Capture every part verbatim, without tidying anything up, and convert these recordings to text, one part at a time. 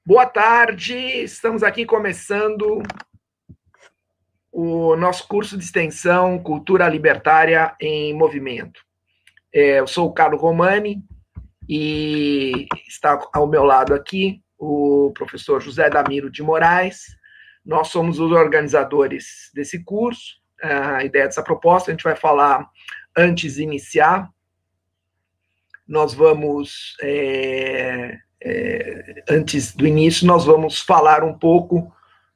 Boa tarde, estamos aqui começando o nosso curso de extensão Cultura Libertária em Movimento. Eu sou o Carlos Romani e está ao meu lado aqui o professor José Damiro de Moraes. Nós somos os organizadores desse curso. A ideia dessa proposta, a gente vai falar antes de iniciar. Nós vamos... É... É, antes do início, nós vamos falar um pouco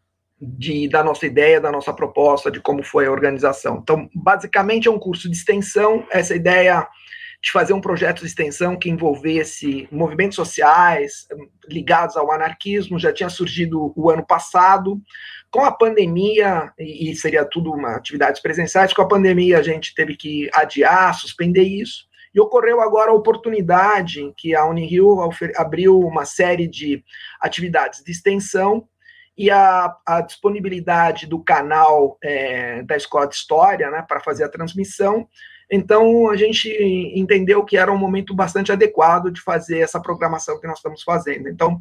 de, da nossa ideia, da nossa proposta, de como foi a organização. Então, basicamente, é um curso de extensão. Essa ideia de fazer um projeto de extensão que envolvesse movimentos sociais ligados ao anarquismo já tinha surgido o ano passado. Com a pandemia, e seria tudo uma atividades presenciais, com a pandemia a gente teve que adiar, suspender isso. E ocorreu agora a oportunidade em que a Unirio abriu uma série de atividades de extensão e a, a disponibilidade do canal é, da Escola de História, né, para fazer a transmissão. Então, a gente entendeu que era um momento bastante adequado de fazer essa programação que nós estamos fazendo. Então,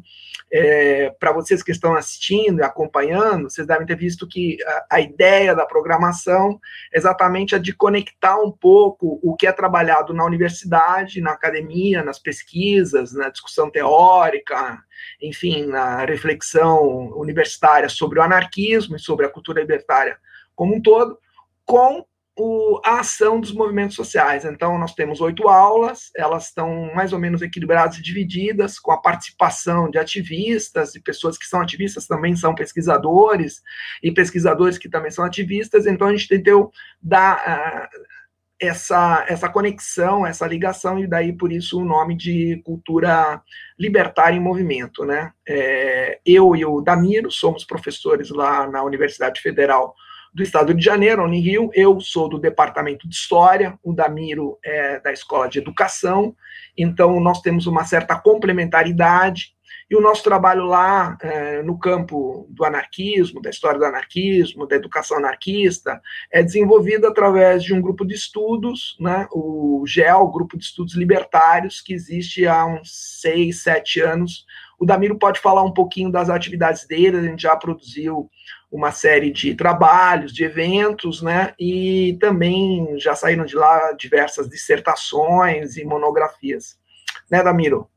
é, para vocês que estão assistindo e acompanhando, vocês devem ter visto que a, a ideia da programação é exatamente a de conectar um pouco o que é trabalhado na universidade, na academia, nas pesquisas, na discussão teórica, enfim, na reflexão universitária sobre o anarquismo e sobre a cultura libertária como um todo, com O, a ação dos movimentos sociais. Então, nós temos oito aulas, elas estão mais ou menos equilibradas e divididas, com a participação de ativistas, e pessoas que são ativistas também são pesquisadores, e pesquisadores que também são ativistas. Então, a gente tentou dar uh, essa, essa conexão, essa ligação, e daí, por isso, o nome de Cultura Libertária em Movimento, né? É, eu e o Damiro somos professores lá na Universidade Federal do Estado do Rio de Janeiro, Unirio. Eu sou do Departamento de História, o Damiro é da Escola de Educação, então nós temos uma certa complementaridade, e o nosso trabalho lá é, no campo do anarquismo, da história do anarquismo, da educação anarquista, é desenvolvido através de um grupo de estudos, né, o GEL, Grupo de Estudos Libertários, que existe há uns seis, sete anos. O Damiro pode falar um pouquinho das atividades dele. A gente já produziu uma série de trabalhos, de eventos, né, e também já saíram de lá diversas dissertações e monografias. Né, Damiro?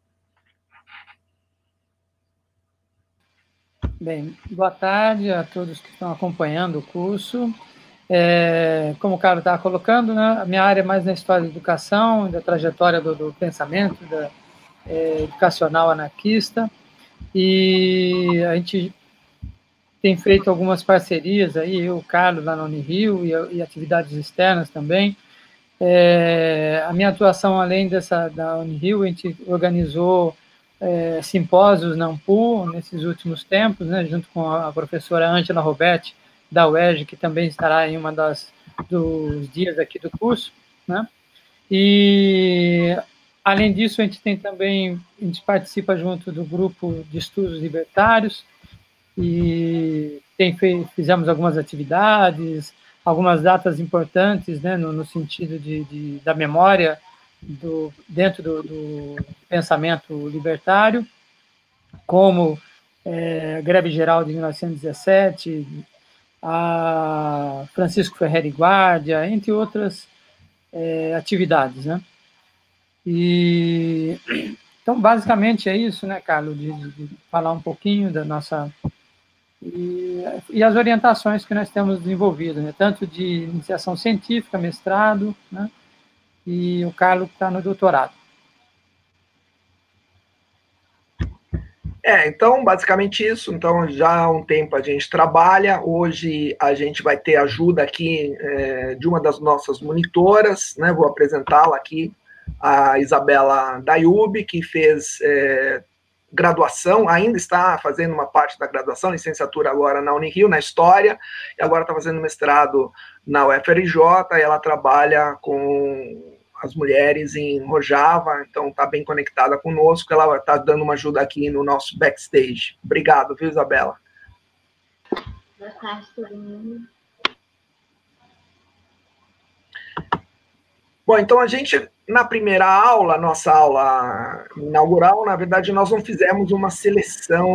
Bem, boa tarde a todos que estão acompanhando o curso. É, como o Carlos estava colocando, né, a minha área é mais na história da educação, da trajetória do, do pensamento da, é, educacional anarquista, e a gente tem feito algumas parcerias, aí, eu, o Carlos, lá na Unirio, e, e atividades externas também. É, a minha atuação, além dessa da Unirio, a gente organizou é, simpósios na Ampu nesses últimos tempos, né, junto com a professora Ângela Roberti, da U E R J, que também estará em uma das dos dias aqui do curso, né? E, além disso, a gente tem também, a gente participa junto do grupo de estudos libertários, e tem, fizemos algumas atividades, algumas datas importantes, né, no, no sentido de, de, da memória do, dentro do, do pensamento libertário, como é, a Greve Geral de mil novecentos e dezessete, a Francisco Ferreira e Guardia, entre outras é, atividades, né? E, então, basicamente é isso, né, Carlos, de, de falar um pouquinho da nossa... E, e as orientações que nós temos desenvolvido, né, tanto de iniciação científica, mestrado, né, e o Carlos está no doutorado. É, então, basicamente isso. Então, já há um tempo a gente trabalha. Hoje a gente vai ter ajuda aqui é, de uma das nossas monitoras, né? Vou apresentá-la aqui, a Isabela Dayub, que fez é, graduação, ainda está fazendo uma parte da graduação, licenciatura agora na Unirio, na História, e agora está fazendo mestrado na U F R J, e ela trabalha com as mulheres em Rojava, então está bem conectada conosco, ela está dando uma ajuda aqui no nosso backstage. Obrigado, viu, Isabela? Boa tarde, todo mundo. Bom, então a gente na primeira aula, nossa aula inaugural, na verdade, nós não fizemos uma seleção,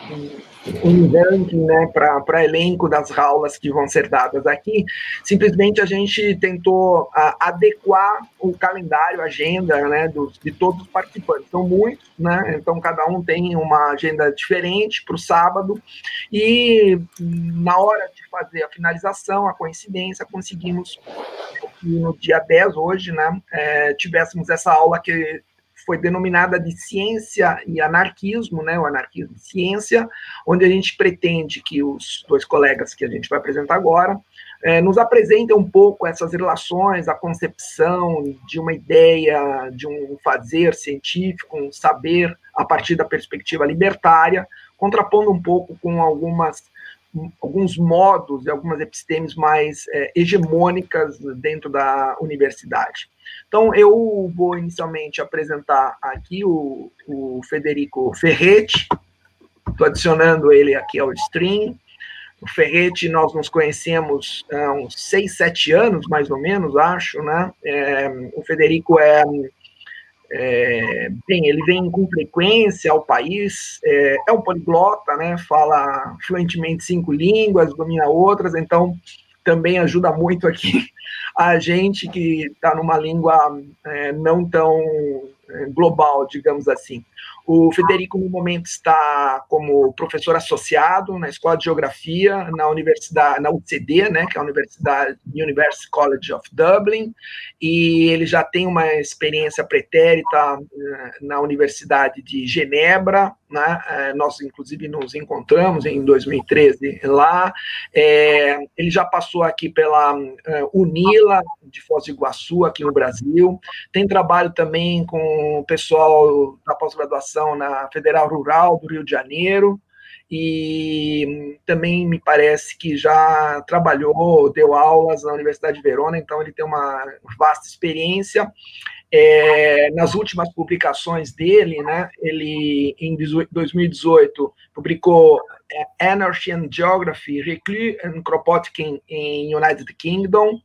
um ranking, né, para elenco das aulas que vão ser dadas aqui. Simplesmente a gente tentou a, adequar o calendário, a agenda, né, dos, de todos os participantes. São muitos, né, então cada um tem uma agenda diferente para o sábado, e na hora de fazer a finalização, a coincidência, conseguimos que no dia dez, hoje, né, é, tivéssemos essa aula que foi denominada de Ciência e Anarquismo, né, o Anarquismo e Ciência, onde a gente pretende que os dois colegas que a gente vai apresentar agora é, nos apresentem um pouco essas relações, a concepção de uma ideia, de um fazer científico, um saber a partir da perspectiva libertária, contrapondo um pouco com algumas alguns modos e algumas epistemes mais é, hegemônicas dentro da universidade. Então, eu vou inicialmente apresentar aqui o, o Federico Ferretti, estou adicionando ele aqui ao stream. O Ferretti, nós nos conhecemos há uns seis, sete anos, mais ou menos, acho, né? É, o Federico é... É, bem, ele vem com frequência ao país, é, é um poliglota, né, fala fluentemente cinco línguas, domina outras, então também ajuda muito aqui a gente que está numa língua é, não tão é, global, digamos assim. O Federico, no momento, está como professor associado na Escola de Geografia, na Universidade, na U C D, né, que é a Universidade University College of Dublin, e ele já tem uma experiência pretérita na Universidade de Genebra, né, nós, inclusive, nos encontramos em dois mil e treze lá. É, ele já passou aqui pela UNILA, de Foz do Iguaçu, aqui no Brasil, tem trabalho também com o pessoal da pós-graduação na Federal Rural do Rio de Janeiro, e também me parece que já trabalhou, deu aulas na Universidade de Verona, então ele tem uma vasta experiência. É, nas últimas publicações dele, né, ele, em dois mil e dezoito, publicou Anarchy and Geography, Reclus and Kropotkin in United Kingdom,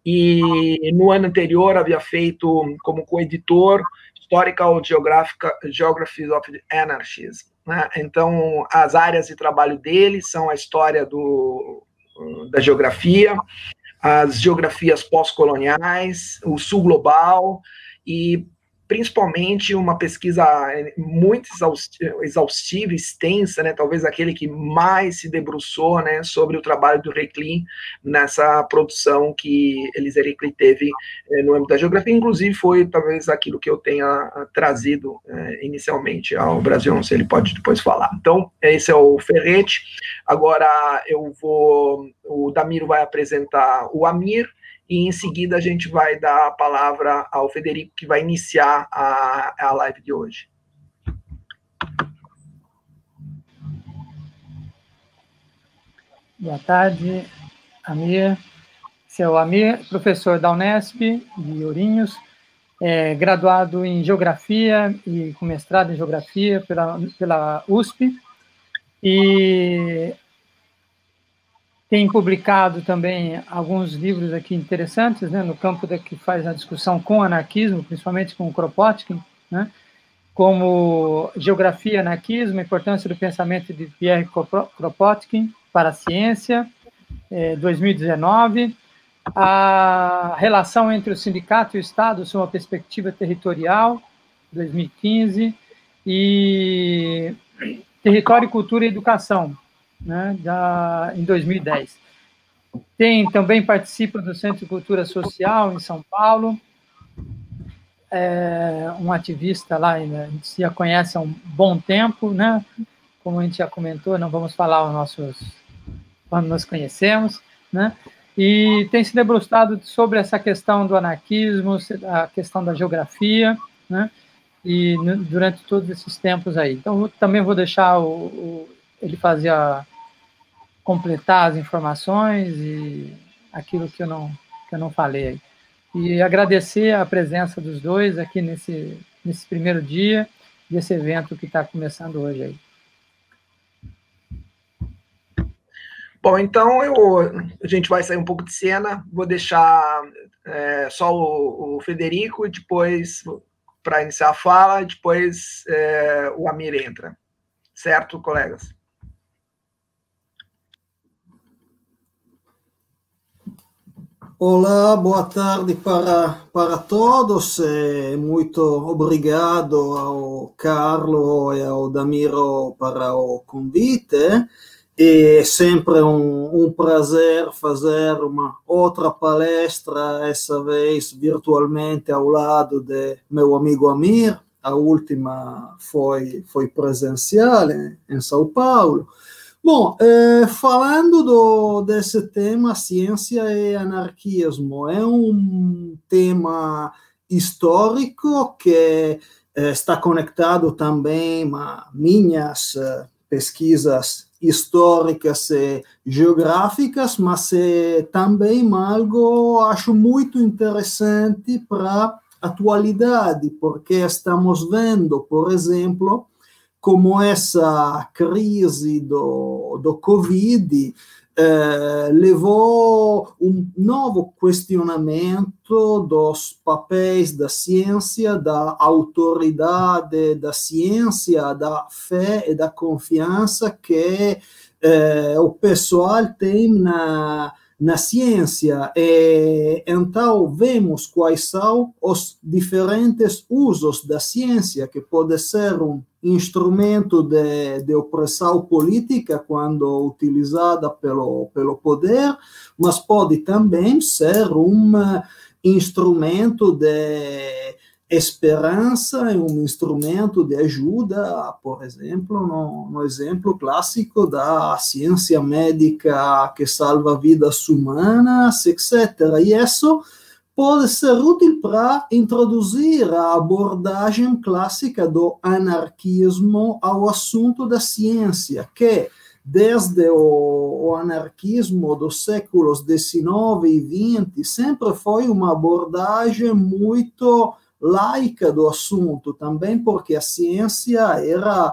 e no ano anterior havia feito como coeditor Historical Geography of Anarchism, né? Então, as áreas de trabalho dele são a história do, da geografia, as geografias pós-coloniais, o sul global e, principalmente, uma pesquisa muito exaustiva, extensa, né, talvez aquele que mais se debruçou, né, sobre o trabalho do Reclus nessa produção que Elisa Reclus teve eh, no âmbito da geografia, inclusive foi talvez aquilo que eu tenha trazido eh, inicialmente ao Brasil, não sei, ele pode depois falar. Então, esse é o Ferretti. Agora eu vou, o Damiro vai apresentar o Amir, e em seguida a gente vai dar a palavra ao Federico, que vai iniciar a, a live de hoje. Boa tarde, Amir. Esse é o Amir, professor da Unesp, de Ourinhos, é, graduado em Geografia e com mestrado em Geografia pela, pela U S P, e tem publicado também alguns livros aqui interessantes, né, no campo da, que faz a discussão com o anarquismo, principalmente com o Kropotkin, né, como Geografia e Anarquismo, a importância do pensamento de Pierre Kropotkin para a ciência, eh, dois mil e dezenove, a relação entre o sindicato e o Estado sob uma perspectiva territorial, dois mil e quinze, e Território, Cultura e Educação, né, da, em dois mil e dez. Tem, também participa do Centro de Cultura Social em São Paulo, é um ativista lá, né, a gente já conhece há um bom tempo, né, como a gente já comentou, não vamos falar os nossos, quando nos conhecemos, né, e tem se debruçado sobre essa questão do anarquismo, a questão da geografia, né, e durante todos esses tempos aí. Então, eu também vou deixar o, o, ele fazer a, completar as informações e aquilo que eu não, que eu não falei aí. E agradecer a presença dos dois aqui nesse, nesse primeiro dia desse evento que está começando hoje aí. Bom, então eu, a gente vai sair um pouco de cena, vou deixar é, só o, o Federico e depois, para iniciar a fala, depois é, o Amir entra. Certo, colegas? Olá, boa tarde para, para todos e muito obrigado ao Carlo e ao Damiro para o convite. É sempre um, um prazer fazer uma outra palestra, essa vez virtualmente ao lado de meu amigo Amir. A última foi, foi presencial em, em São Paulo. Bom, eh, falando do, desse tema, ciência e anarquismo, é um tema histórico que eh, está conectado também a minhas eh, pesquisas históricas e geográficas, mas é também algo, acho, muito interessante para a atualidade, porque estamos vendo, por exemplo, como essa crise do, do Covid eh, levou um novo questionamento dos papéis da ciência, da autoridade da ciência, da fé e da confiança que eh, o pessoal tem na, na ciência. E, então, vemos quais são os diferentes usos da ciência, que pode ser um instrumento de, de opressão política quando utilizada pelo, pelo poder, mas pode também ser um instrumento de esperança, um instrumento de ajuda, por exemplo, no, no exemplo clássico da ciência médica que salva vidas humanas, etcétera. E isso pode ser útil para introduzir a abordagem clássica do anarquismo ao assunto da ciência, que desde o, o anarquismo dos séculos dezenove e vinte sempre foi uma abordagem muito laica do assunto, também porque a ciência era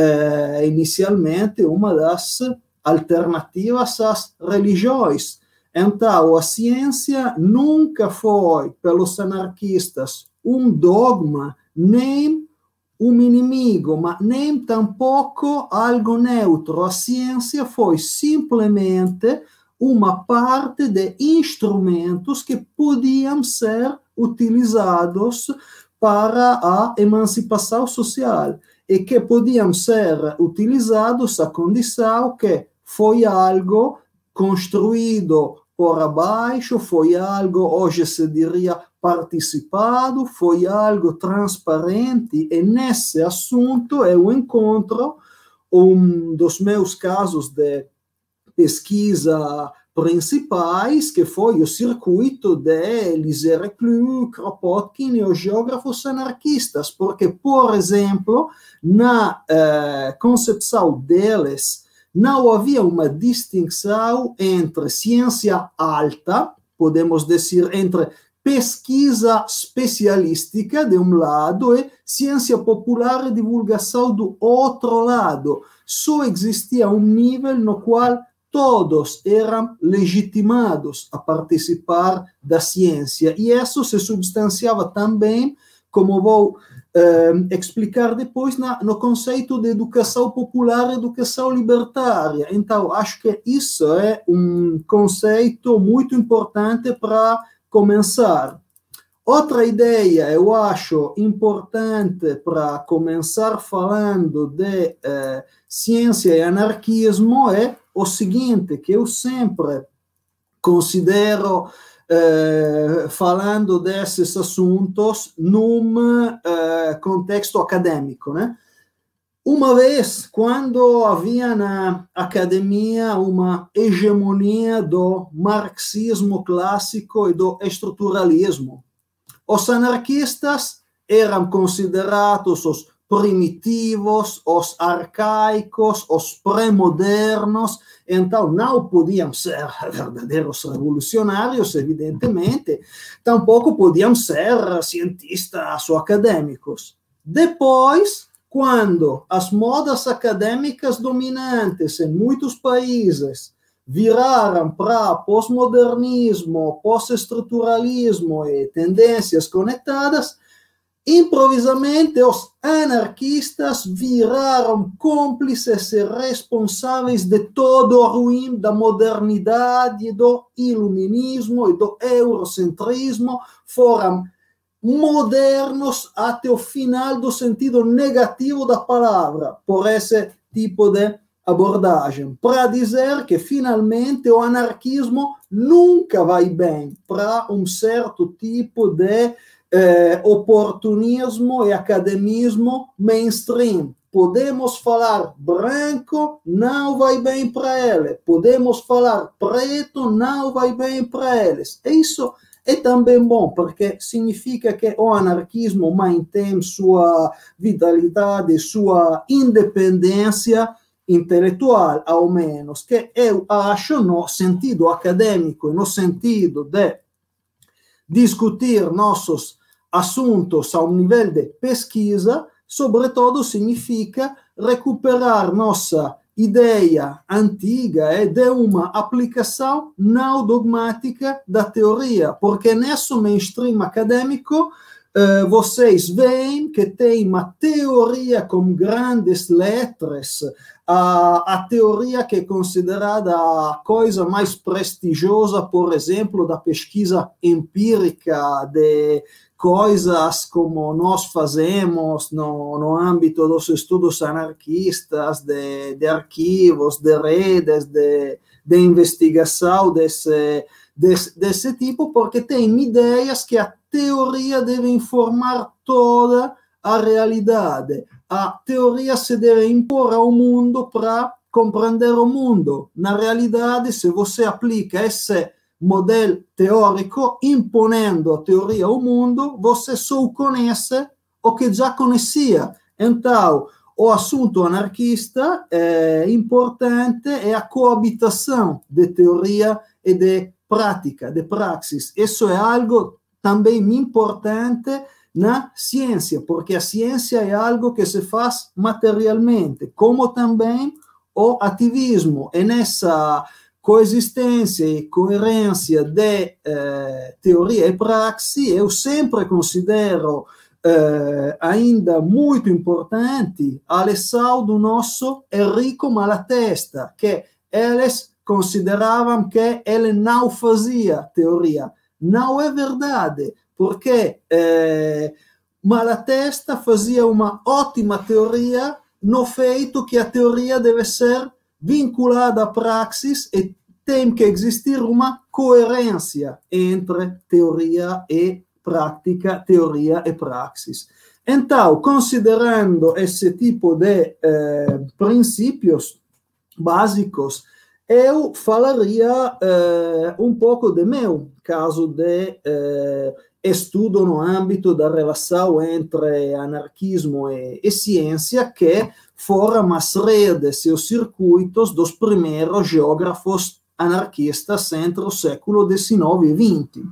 eh, inicialmente uma das alternativas às religiões. Então, a ciência nunca foi, pelos anarquistas, um dogma, nem um inimigo, mas nem tampouco algo neutro. A ciência foi simplesmente uma parte de instrumentos que podiam ser utilizados para a emancipação social e que podiam ser utilizados à condição que foi algo construído por abaixo, foi algo, hoje se diria, participado, foi algo transparente, e nesse assunto eu encontro um dos meus casos de pesquisa principais, que foi o circuito de Élisée Reclus, Kropotkin e os geógrafos anarquistas, porque, por exemplo, na eh, concepção deles, não havia uma distinção entre ciência alta, podemos dizer, entre pesquisa especialística, de um lado, e ciência popular e divulgação do outro lado. Só existia um nível no qual todos eram legitimados a participar da ciência. E isso se substanciava também, como vou eh, explicar depois, na, no conceito de educação popular e educação libertária. Então, acho que isso é um conceito muito importante para começar. Outra ideia, eu acho importante para começar falando de eh, ciência e anarquismo, é o seguinte, que eu sempre considero, eh, falando desses assuntos, num eh, contexto acadêmico, né? Uma vez, quando havia na academia uma hegemonia do marxismo clássico e do estruturalismo, os anarquistas eram considerados os primitivos, os arcaicos, os pré-modernos, então não podiam ser verdadeiros revolucionários, evidentemente, tampouco podiam ser cientistas ou acadêmicos. Depois, quando as modas acadêmicas dominantes em muitos países viraram para pós-modernismo, pós-estruturalismo e tendências conectadas, improvisamente os anarquistas viraram cúmplices e responsáveis de todo o ruim da modernidade, do iluminismo e do eurocentrismo, foram modernos até o final do sentido negativo da palavra, por esse tipo de abordagem, para dizer que finalmente o anarquismo nunca vai bem para um certo tipo de eh, oportunismo e academismo mainstream. Podemos falar branco, não vai bem para ele. Podemos falar preto, não vai bem para eles. E isso é também bom, porque significa que o anarquismo mantém sua vitalidade, sua independência intelectual, ao menos, que eu acho, no sentido acadêmico, no sentido de discutir nossos assuntos a um nível de pesquisa, sobretudo significa recuperar nossa ideia antiga e de uma aplicação não dogmática da teoria, porque nesse mainstream acadêmico Uh, vocês veem que tem uma teoria com grandes letras, a, a teoria que é considerada a coisa mais prestigiosa, por exemplo, da pesquisa empírica, de coisas como nós fazemos no, no âmbito dos estudos anarquistas, de, de arquivos, de redes, de, de investigação desse, desse, desse tipo, porque tem ideias que a teoria deve informar toda a realidade. A teoria se deve impor ao mundo para compreender o mundo. Na realidade, se você aplica esse modelo teórico, imponendo a teoria ao mundo, você só conhece o que já conhecia. Então, o assunto anarquista é importante, é a coabitação de teoria e de prática, de praxis. Isso é algo também importante na ciência, porque a ciência é algo que se faz materialmente, como também o ativismo. E nessa coexistência e coerência de eh, teoria e praxis, eu sempre considero eh, ainda muito importante a lição do nosso Enrico Malatesta, que eles consideravam que ele não fazia teoria. Não é verdade, porque eh, Malatesta fazia uma ótima teoria no feito que a teoria deve ser vinculada à praxis e tem que existir uma coerência entre teoria e prática, teoria e praxis. Então, considerando esse tipo de eh, princípios básicos, eu falaria eh, um pouco de meu caso de eh, estudo no âmbito da relação entre anarquismo e, e ciência, que foram as redes e os circuitos dos primeiros geógrafos anarquistas entre o século dezenove e vinte.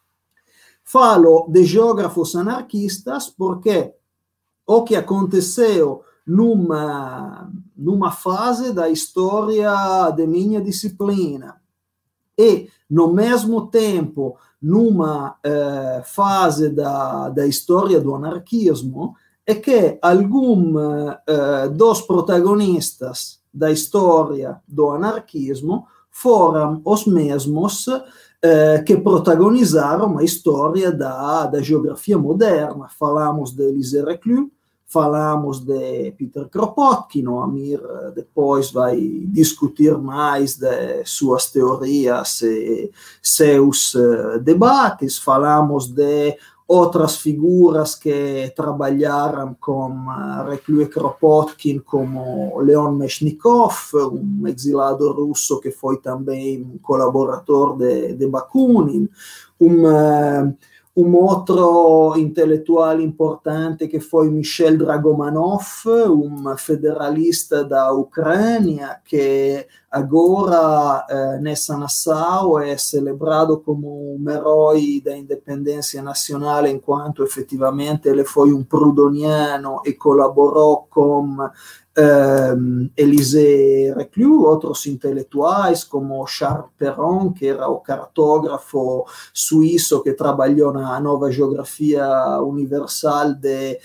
Falo de geógrafos anarquistas porque o que aconteceu numa, numa fase da história de minha disciplina e, no mesmo tempo, numa eh, fase da, da história do anarquismo, é que alguns eh, dos protagonistas da história do anarquismo foram os mesmos eh, que protagonizaram a história da, da geografia moderna. Falamos de Élisée Reclus, falamos de Peter Kropotkin, o Amir depois vai discutir mais de suas teorias e seus debates, falamos de outras figuras que trabalharam com Reclus e Kropotkin, como Leon Meshnikov, um exilado russo que foi também um colaborador de, de Bakunin, um... Um outro intelectual importante que foi Michel Dragomanov, um federalista da Ucrânia, que agora eh, nessa nação é celebrado como um herói da independência nacional, enquanto efetivamente ele foi um proudhoniano e colaborou com Um, Élisée Reclus, outros intelectuais como Charles Perron, que era o cartógrafo suíço que trabalhou na nova geografia universal de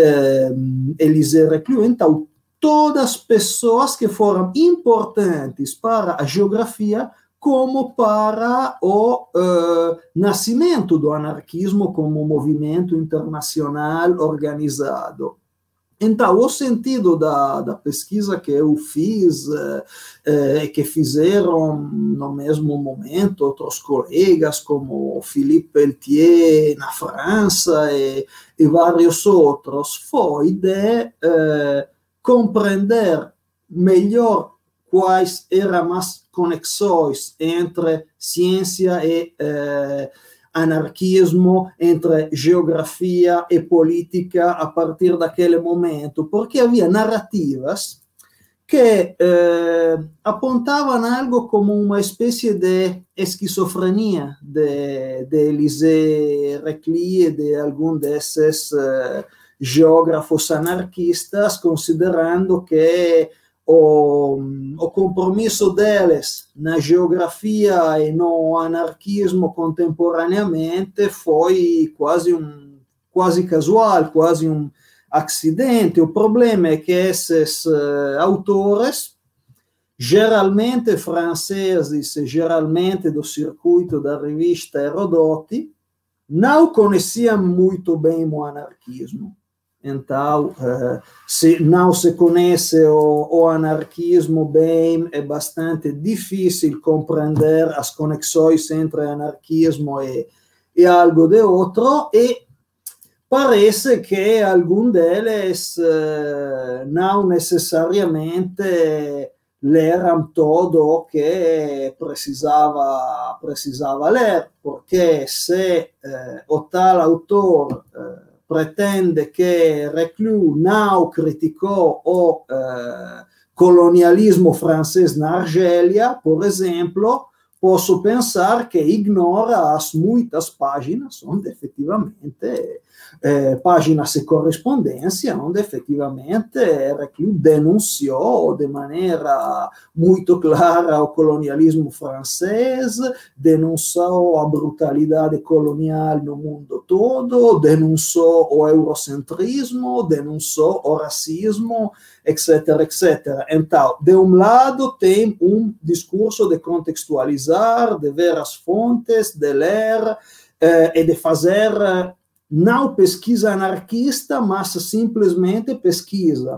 um, Élisée Reclus. Então, todas as pessoas que foram importantes para a geografia como para o uh, nascimento do anarquismo como movimento internacional organizado. Então, o sentido da, da pesquisa que eu fiz, e eh, que fizeram no mesmo momento outros colegas, como Philippe Peltier na França e, e vários outros, foi de eh, compreender melhor quais eram as conexões entre ciência e eh, anarquismo, entre geografia e política a partir daquele momento, porque havia narrativas que eh, apontavam algo como uma espécie de esquizofrenia de, de Élisée Reclus e de algum desses eh, geógrafos anarquistas, considerando que O, o compromisso deles na geografia e no anarquismo contemporaneamente foi quase um quase casual, quase um acidente. O problema é que esses uh, autores, geralmente franceses e geralmente do circuito da revista Herodoti, não conheciam muito bem o anarquismo. Então, uh, se não se conhece o, o anarquismo bem, é bastante difícil compreender as conexões entre anarquismo e, e algo de outro, e parece que algum deles uh, não necessariamente leram todo o que precisava, precisava ler, porque se uh, o tal autor uh, pretende che Reclus não criticou o eh, colonialismo francês na Argélia, por exemplo, posso pensar que ignora as muitas páginas onde efetivamente, eh, páginas de correspondência, onde efetivamente Reclus denunciou de maneira muito clara o colonialismo francês, denunciou a brutalidade colonial no mundo todo, denunciou o eurocentrismo, denunciou o racismo, etc, etcétera. Então, de um lado tem um discurso de contextualizar, de ver as fontes, de ler eh, e de fazer não pesquisa anarquista, mas simplesmente pesquisa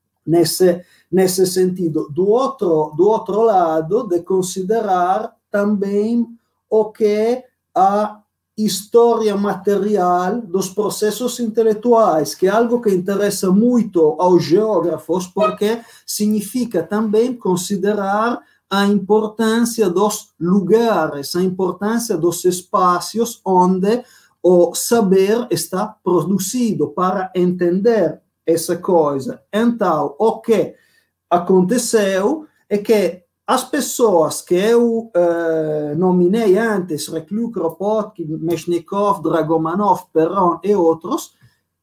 nesse, nesse sentido. Do outro, do outro lado, de considerar também o que a história material dos processos intelectuais, que é algo que interessa muito aos geógrafos, porque significa também considerar a importância dos lugares, a importância dos espaços onde o saber está produzido, para entender essa coisa. Então, o que aconteceu é que as pessoas que eu uh, nominei antes, Reclus, Kropotkin, Mechnikov, Dragomanov, Perron e outros,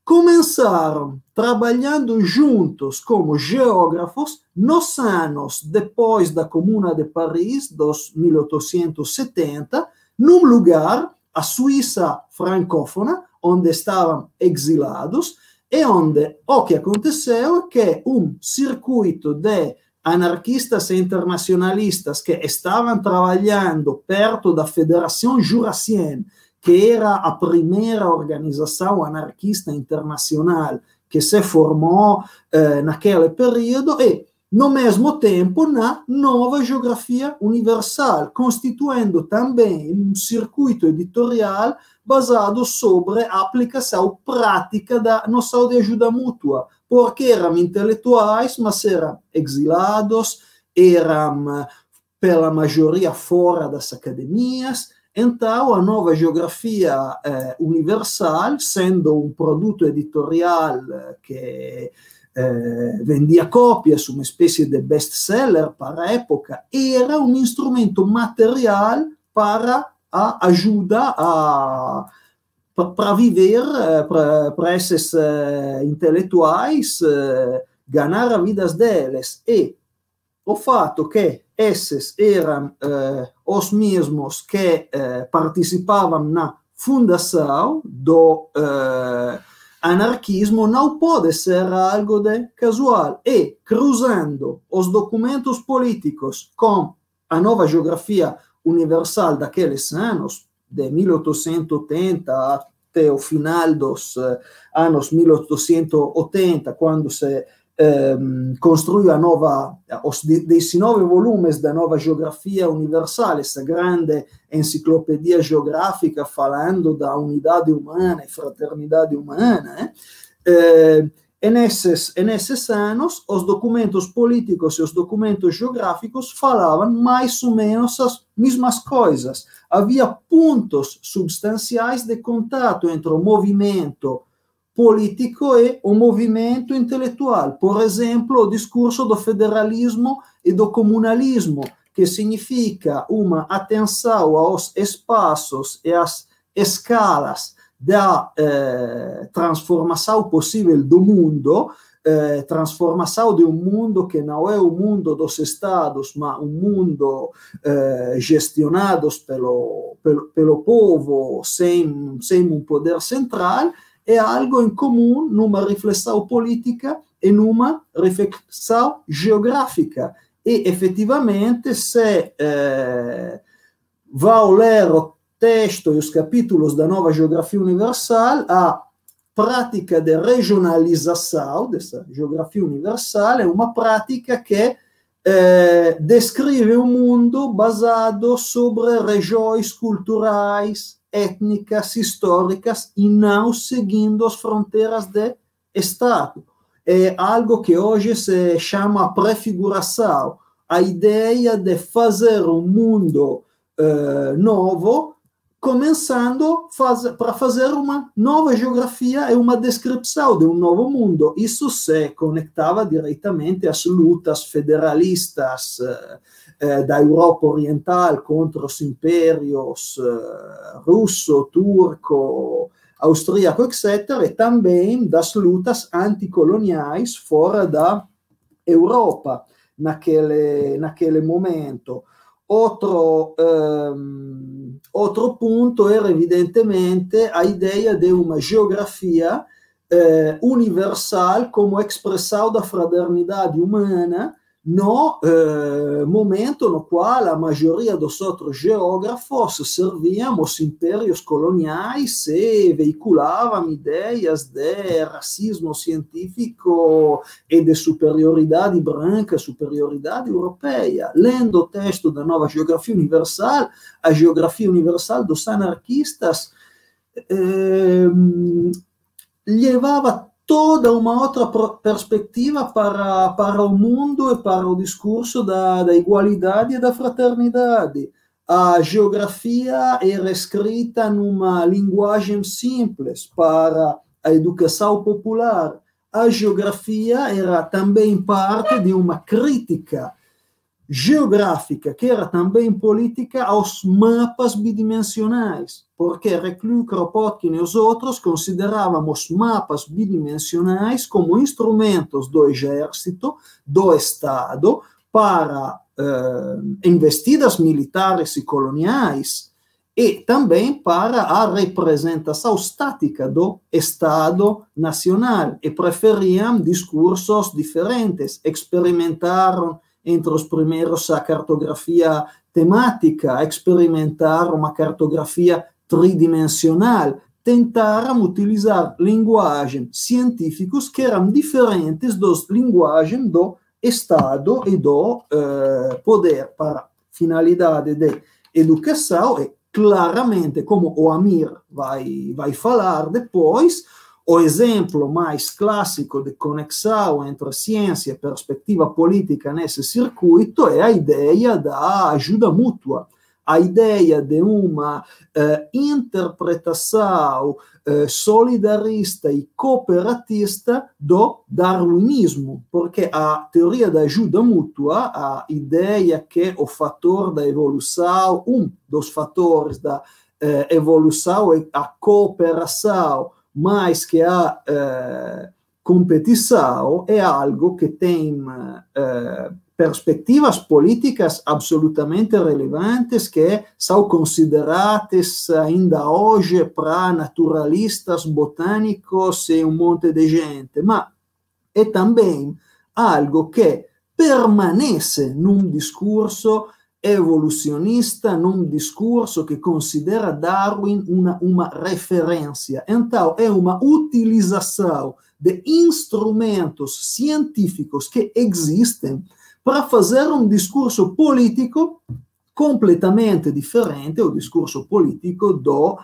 começaram trabalhando juntos como geógrafos nos anos depois da Comuna de Paris, dos mil oitocentos e setenta, num lugar, a Suíça francófona, onde estavam exilados, e onde o que aconteceu é que um circuito de anarquistas e internacionalistas que estavam trabalhando perto da Federação Jurassienne, que era a primeira organização anarquista internacional que se formou eh, naquele período, e, no mesmo tempo, na nova geografia universal, constituindo também um circuito editorial basado sobre a aplicação prática da noção de ajuda mútua, porque eram intelectuais, mas eram exilados, eram, pela maioria, fora das academias. Então, a nova geografia eh, universal, sendo um produto editorial que eh, vendia cópias, uma espécie de best-seller para a época, era um instrumento material para a ajuda a, para viver, para, para esses uh, intelectuais uh, ganhar a vida deles. E o fato que esses eram uh, os mesmos que uh, participavam na fundação do uh, anarquismo não pode ser algo de casual. E, cruzando os documentos políticos com a nova geografia universal daqueles anos, de mil oitocentos e oitenta até o final dos uh, anos mil oitocentos e oitenta, quando se um, construiu a nova, os dezenove volumes da nova geografia universal, essa grande enciclopedia geográfica falando da unidade humana e fraternidade humana, eh? Uh, E nesses, e nesses anos, os documentos políticos e os documentos geográficos falavam mais ou menos as mesmas coisas. Havia pontos substanciais de contato entre o movimento político e o movimento intelectual. Por exemplo, o discurso do federalismo e do comunalismo, que significa uma atenção aos espaços e às escalas da eh, transformação possível do mundo, eh, transformação de um mundo que não é o mundo dos estados, mas um mundo eh, gestionado pelo, pelo, pelo povo, sem, sem um poder central, é algo em comum numa reflexão política e numa reflexão geográfica. E, efetivamente, se eh, vai ler o texto e os capítulos da nova geografia universal, a prática de regionalização dessa geografia universal é uma prática que eh, descreve um mundo basado sobre regiões culturais, étnicas, históricas e não seguindo as fronteiras de Estado. É algo que hoje se chama prefiguração, a ideia de fazer um mundo eh, novo, começando faz, para fazer uma nova geografia e uma descrição de um novo mundo. Isso se conectava diretamente às lutas federalistas eh, eh, da Europa Oriental contra os impérios eh, russo, turco, austríaco, etcétera, e também das lutas anticoloniais fora da Europa naquele, naquele momento. Outro, um, outro ponto era, evidentemente, a ideia de uma geografia eh, universal como expressão da fraternidade humana no eh, momento no qual a maioria dos outros geógrafos serviam os impérios coloniais e veiculavam ideias de racismo científico e de superioridade branca, superioridade europeia. Lendo o texto da nova geografia universal, a geografia universal dos anarquistas eh, levava toda uma outra perspectiva para, para o mundo e para o discurso da, da igualdade e da fraternidade. A geografia era escrita numa linguagem simples para a educação popular. A geografia era também parte de uma crítica geográfica, que era também política, aos mapas bidimensionais, porque Reclus, Kropotkin e os outros consideravam os mapas bidimensionais como instrumentos do exército, do Estado, para eh, investidas militares e coloniais, e também para a representação estática do Estado nacional, e preferiam discursos diferentes, experimentaram entre os primeiros a cartografia temática, experimentar uma cartografia tridimensional, tentaram utilizar linguagens científicas que eram diferentes das linguagens do Estado e do uh, poder para finalidade de educação, e claramente, como o Amir vai, vai falar depois, o exemplo mais clássico de conexão entre ciência e perspectiva política nesse circuito é a ideia da ajuda mútua. a ideia de uma uh, interpretação uh, solidarista e cooperatista do darwinismo, porque a teoria da ajuda mútua, a ideia que o fator da evolução, um dos fatores da uh, evolução é a cooperação, mais que a uh, competição, é algo que tem uh, perspectivas políticas absolutamente relevantes que são consideradas ainda hoje para naturalistas, botânicos e um monte de gente, mas é também algo que permanece num discurso evolucionista, num discurso que considera Darwin uma, uma referência. Então, é uma utilização de instrumentos científicos que existem para fazer um discurso político completamente diferente, o discurso político do,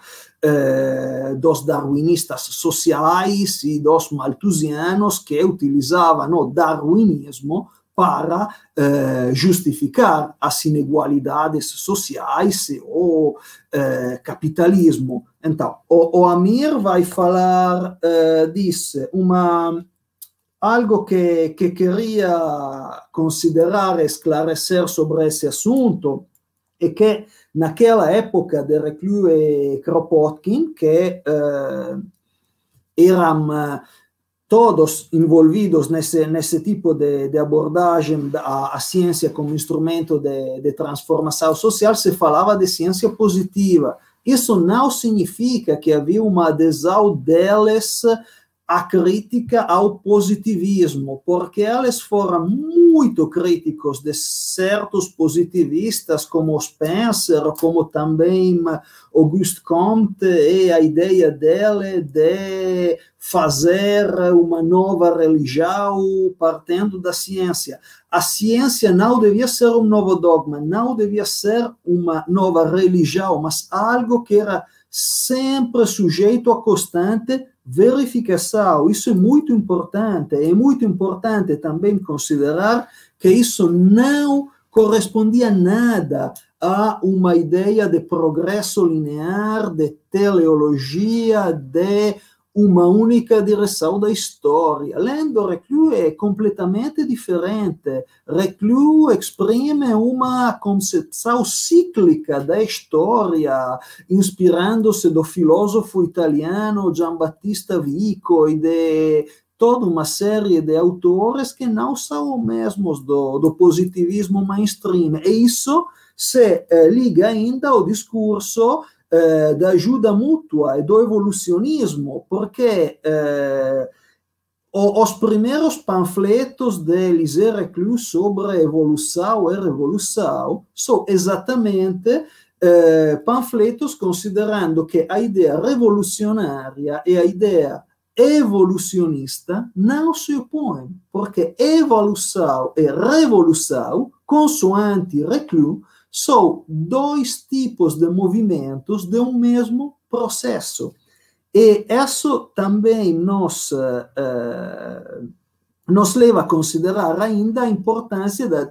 eh, dos darwinistas sociais e dos malthusianos que utilizavam o darwinismo para eh, justificar as inigualdades sociais e o eh, capitalismo. Então, o, o Amir vai falar eh, disso, uma... Algo que, que queria considerar e esclarecer sobre esse assunto é que naquela época de Reclus e Kropotkin, que eh, eram todos envolvidos nesse, nesse tipo de, de abordagem à, à ciência como instrumento de, de transformação social, se falava de ciência positiva. Isso não significa que havia uma adesão deles a crítica ao positivismo, porque eles foram muito críticos de certos positivistas, como Spencer, como também Auguste Comte, e a ideia dele de fazer uma nova religião partindo da ciência. A ciência não devia ser um novo dogma, não devia ser uma nova religião, mas algo que era sempre sujeito a constante verificação. Isso é muito importante. É muito importante também considerar que isso não correspondia nada a uma ideia de progresso linear, de teleologia, de uma única direção da história. Lendo Reclus é completamente diferente. Reclus exprime uma concepção cíclica da história, inspirando-se do filósofo italiano Giambattista Vico e de toda uma série de autores que não são os mesmos do, do positivismo mainstream. E isso se eh, liga ainda ao discurso Eh, da ajuda mútua e do evolucionismo, porque eh, os primeiros panfletos de Élisée Reclus sobre evolução e revolução são exatamente eh, panfletos considerando que a ideia revolucionária e a ideia evolucionista não se opõem, porque evolução e revolução, consoante Reclus, são dois tipos de movimentos de um mesmo processo. E isso também nos, uh, nos leva a considerar ainda a importância da,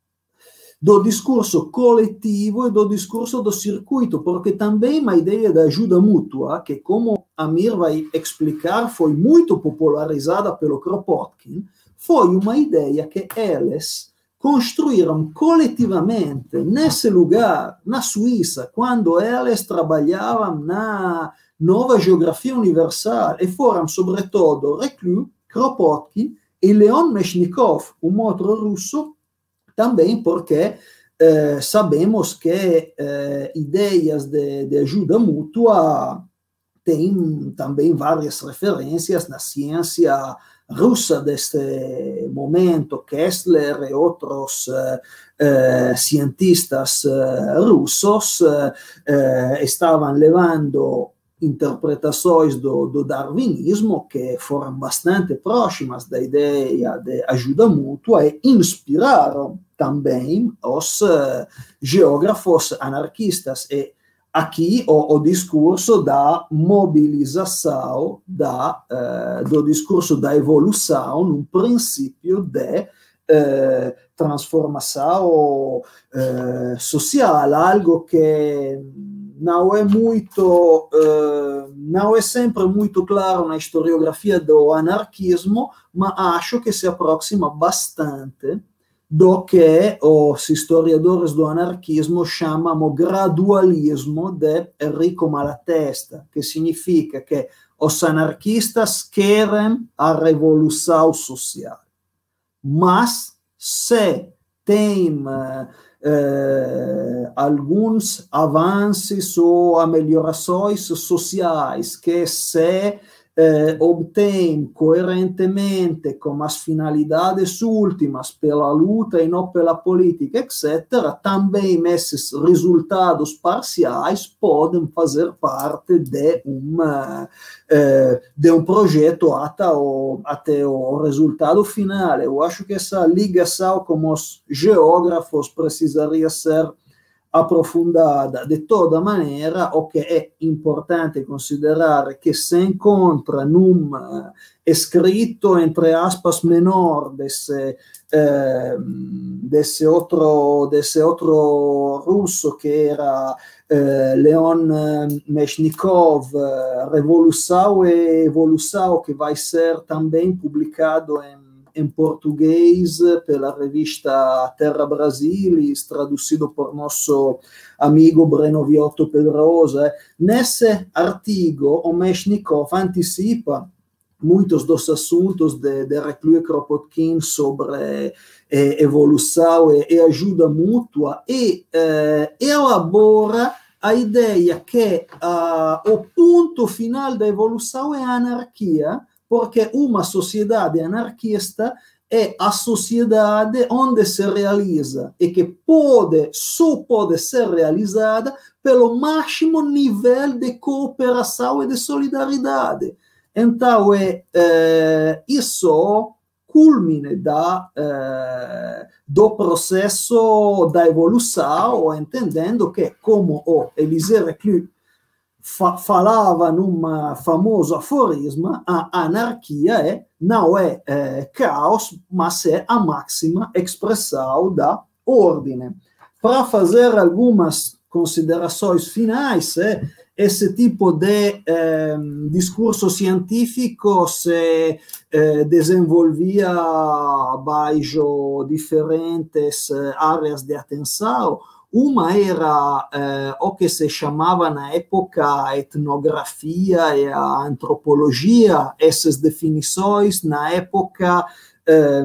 do discurso coletivo e do discurso do circuito, porque também a ideia da ajuda mútua, que como Amir vai explicar, foi muito popularizada pelo Kropotkin, foi uma ideia que eles construíram coletivamente nesse lugar, na Suíça, quando eles trabalhavam na nova geografia universal, e foram, sobretudo, Reclus, Kropotkin e Leon Mechnikov, um outro russo, também porque eh, sabemos que eh, ideias de, de ajuda mútua têm também várias referências na ciência russa deste momento. Kessler e outros uh, uh, cientistas uh, russos uh, uh, estavam levando interpretações do, do darwinismo que foram bastante próximas da ideia de ajuda mútua e inspiraram também os uh, geógrafos anarquistas. E aqui o, o discurso da mobilização, da, uh, do discurso da evolução, num princípio de eh, transformação eh, social, algo que não é muito, eh, não é sempre muito claro na historiografia do anarquismo, mas acho que se aproxima bastante do que os historiadores do anarquismo chamam gradualismo de Enrico Malatesta, que significa que os anarquistas querem a revolução social, mas se tem eh, alguns avanços ou melhorações sociais que se eh, obtém coerentemente com as finalidades últimas pela luta e não pela política, etcétera, também esses resultados parciais podem fazer parte de, uma, eh, de um projeto até o, até o resultado final. Eu acho que essa ligação com os geógrafos precisaria ser aprofundada. De toda maneira, o que é importante considerar que se encontra num escrito, entre aspas, menor desse, eh, desse, outro, desse outro russo que era eh, Leon Meshnikov, Revolução e Evolução, que vai ser também publicado em em português pela revista Terra Brasilis, traduzido por nosso amigo Breno Viotto Pedrosa. Nesse artigo, o Meshnikov antecipa muitos dos assuntos de, de Reclus e Kropotkin sobre eh, evolução e, e ajuda mútua e eh, elabora a ideia que uh, o ponto final da evolução é a anarquia, porque uma sociedade anarquista é a sociedade onde se realiza e que pode, só pode ser realizada pelo máximo nível de cooperação e de solidariedade. Então, é, é isso culmine da, é, do processo da evolução, entendendo que, como o Élisée Reclus Fa falava num famoso aforisma, a anarquia é, não é, é caos, mas é a máxima expressão da ordem. Para fazer algumas considerações finais, é, esse tipo de eh, discurso científico se eh, desenvolvia baixo diferentes áreas de atenção. Uma era eh, o que se chamava na época a etnografia e a antropologia. Essas definições, na época, eh,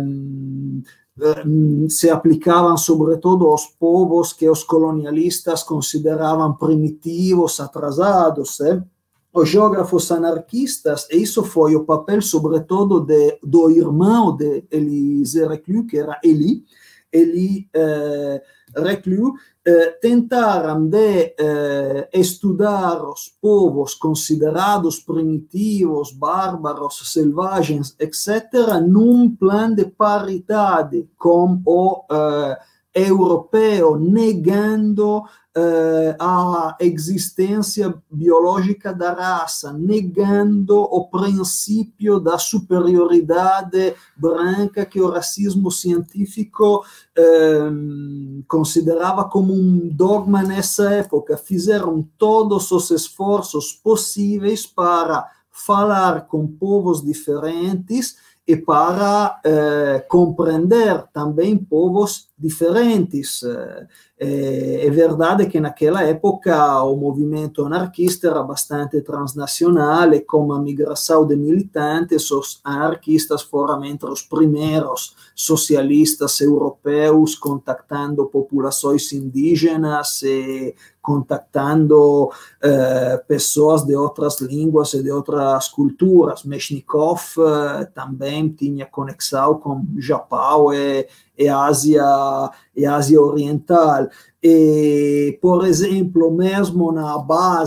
se aplicavam sobretudo aos povos que os colonialistas consideravam primitivos, atrasados. Eh? Os geógrafos anarquistas, e isso foi o papel sobretudo de, do irmão de Élisée Reclus, que era Élie, Élie eh, Reclus, eh, tentaram de eh, estudar os povos considerados primitivos, bárbaros, selvagens, etcétera, num plano de paridade com o eh, europeu, negando eh, a existência biológica da raça, negando o princípio da superioridade branca que o racismo científico eh, considerava como um dogma nessa época. Fizeram todos os esforços possíveis para falar com povos diferentes e para eh, compreender também povos diferentes. É, é verdade que naquela época o movimento anarquista era bastante transnacional e com a migração de militantes, os anarquistas foram entre os primeiros socialistas europeus contactando populações indígenas e contactando eh, pessoas de outras línguas e de outras culturas. Meshnikov eh, também tinha conexão com Japão e, e Ásia e Ásia Oriental. E, por exemplo, mesmo na base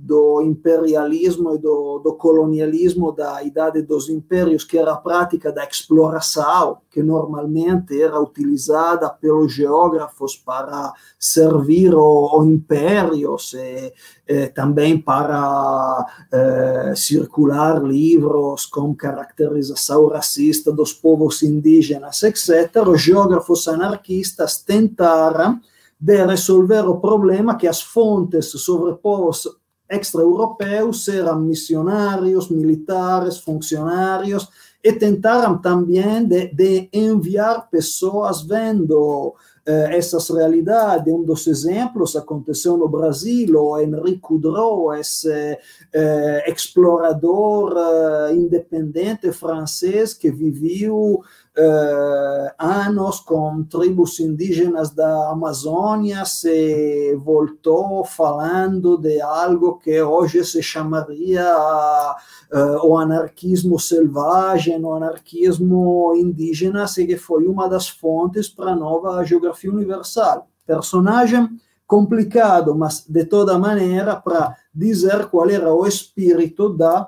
do imperialismo e do, do colonialismo da Idade dos Impérios, que era a prática da exploração, que normalmente era utilizada pelos geógrafos para servir o, o impérios e, e também para eh, circular livros com caracterização racista dos povos indígenas, etcétera. Os geógrafos anarquistas tentaram de resolver o problema que as fontes sobre povos extra-europeus eram missionários, militares, funcionários, e tentaram também de, de enviar pessoas vendo eh, essas realidades. Um dos exemplos aconteceu no Brasil, o Henri Coudreau, esse eh, explorador eh, independente francês que viveu Uh, anos com tribos indígenas da Amazônia, se voltou falando de algo que hoje se chamaria uh, o anarquismo selvagem, o anarquismo indígena, e que foi uma das fontes para a nova geografia universal. Personagem complicado, mas de toda maneira para dizer qual era o espírito da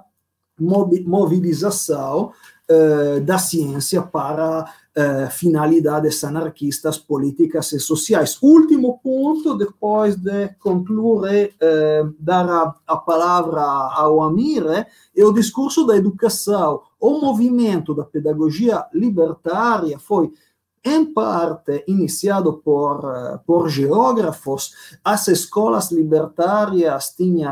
mobilização Uh, da ciência para uh, finalidades anarquistas, políticas e sociais. Último ponto, depois de concluir, uh, dar a, a palavra ao Amir, é o discurso da educação. O movimento da pedagogia libertária foi, em parte, iniciado por, por geógrafos. As escolas libertárias tinham,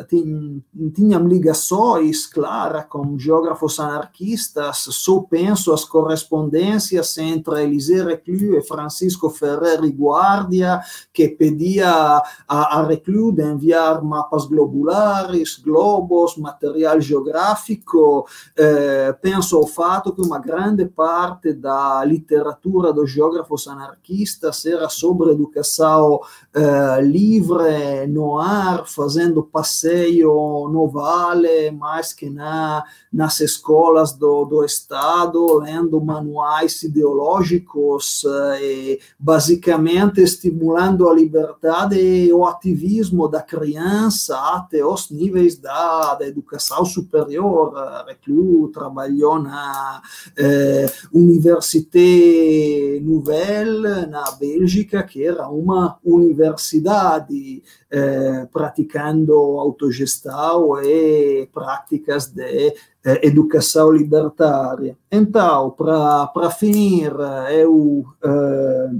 tinham ligações claras com geógrafos anarquistas. Só penso as correspondências entre Élisée Reclus e Francisco Ferrer e Guardia, que pedia a, a Reclus de enviar mapas globulares, globos, material geográfico. Eh, penso ao fato que uma grande parte da literatura dos geógrafos anarquistas era sobre educação uh, livre, no ar, fazendo passeio no vale, mais que na, nas escolas do, do Estado, lendo manuais ideológicos, uh, e basicamente estimulando a liberdade e o ativismo da criança até os níveis da, da educação superior. Reclus trabalhou na uh, Université Nouvelle, na Bélgica, que era uma universidade eh, praticando autogestão e práticas de eh, educação libertária. Então, para finir, eu eh,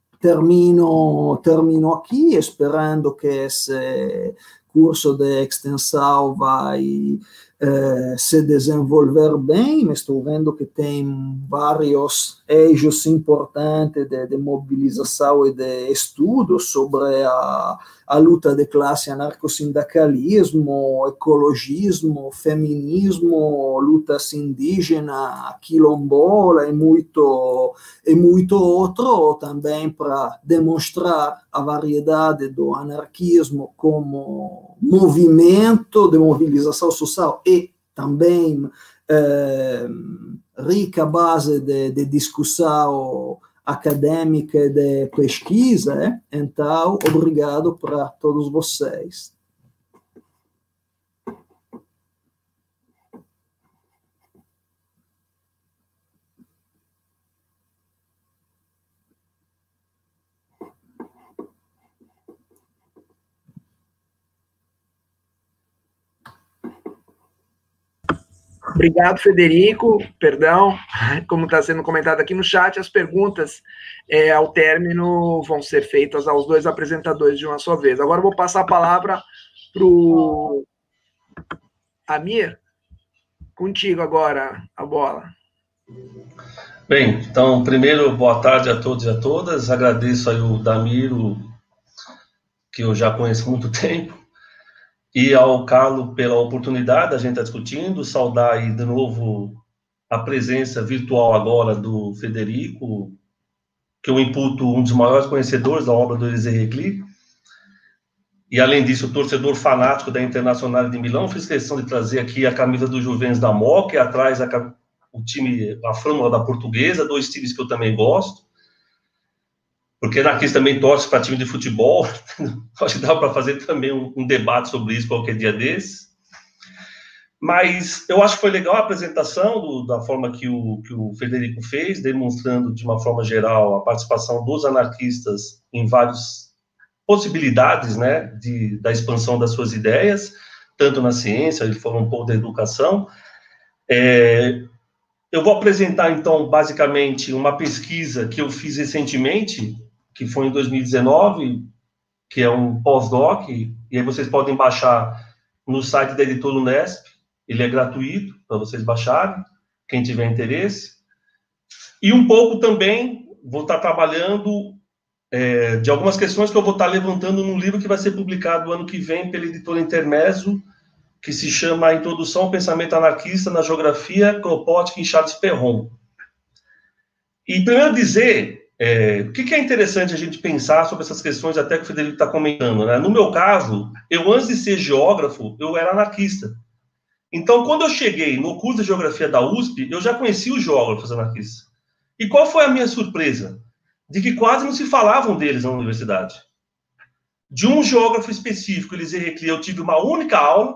termino, termino aqui, esperando que esse curso de extensão vai Uh, se desenvolver bem. Estou vendo que tem vários eixos importantes de, de mobilização e de estudos sobre a, a luta de classe, anarcossindicalismo, ecologismo, feminismo, lutas indígenas, quilombola e muito, e muito outro, também para demonstrar a variedade do anarquismo como movimento de mobilização social e também eh, rica base de, de discussão acadêmica e de pesquisa. Eh? Então, obrigado para todos vocês. Obrigado, Federico. Perdão, como está sendo comentado aqui no chat, as perguntas é, ao término vão ser feitas aos dois apresentadores de uma só vez. Agora eu vou passar a palavra para o Amir. Contigo agora a bola. Bem, então, primeiro, boa tarde a todos e a todas. Agradeço aí o Damiro, que eu já conheço há muito tempo, e ao Carlo pela oportunidade, a gente está discutindo, saudar aí de novo a presença virtual agora do Federico, que eu imputo um dos maiores conhecedores da obra do Élisée Reclus, e além disso, torcedor fanático da Internacional de Milão. Fiz questão de trazer aqui a camisa do Juventus da Moca, e atrás a, o time, a flâmula da Portuguesa, dois times que eu também gosto. porque anarquista também torce para time de futebol. Acho que dá para fazer também um, um debate sobre isso qualquer dia desses. Mas eu acho que foi legal a apresentação do, da forma que o, que o Frederico fez, demonstrando de uma forma geral a participação dos anarquistas em várias possibilidades, né, de, da expansão das suas ideias, tanto na ciência, ele falou um pouco da educação. É, eu vou apresentar, então, basicamente, uma pesquisa que eu fiz recentemente, que foi em dois mil e dezenove, que é um pós-doc, e aí vocês podem baixar no site da editora Unesp. Ele é gratuito para vocês baixarem, quem tiver interesse. E um pouco também vou estar trabalhando é, de algumas questões que eu vou estar levantando num livro que vai ser publicado ano que vem pela editora Intermezzo, que se chama A Introdução ao Pensamento Anarquista na Geografia, Kropotkin e Charles Perron. E primeiro dizer é, o que, que é interessante a gente pensar sobre essas questões, até que o Frederico está comentando, né? No meu caso, eu antes de ser geógrafo, eu era anarquista. Então, quando eu cheguei no curso de Geografia da U S P, eu já conhecia os geógrafos anarquistas. E qual foi a minha surpresa? De que quase não se falavam deles na universidade. De um geógrafo específico, Elisée Reclus, eu tive uma única aula,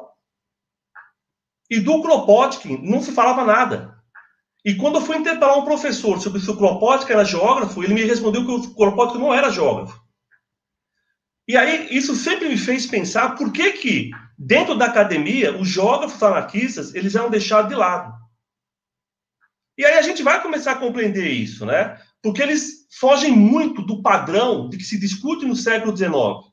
e do Kropotkin não se falava nada. E quando eu fui interpelar um professor sobre se o Kropotkin era geógrafo, ele me respondeu que o Kropotkin não era geógrafo. E aí, isso sempre me fez pensar por que que, dentro da academia, os geógrafos anarquistas, eles eram deixados de lado. E aí a gente vai começar a compreender isso, né? Porque eles fogem muito do padrão de que se discute no século dezenove.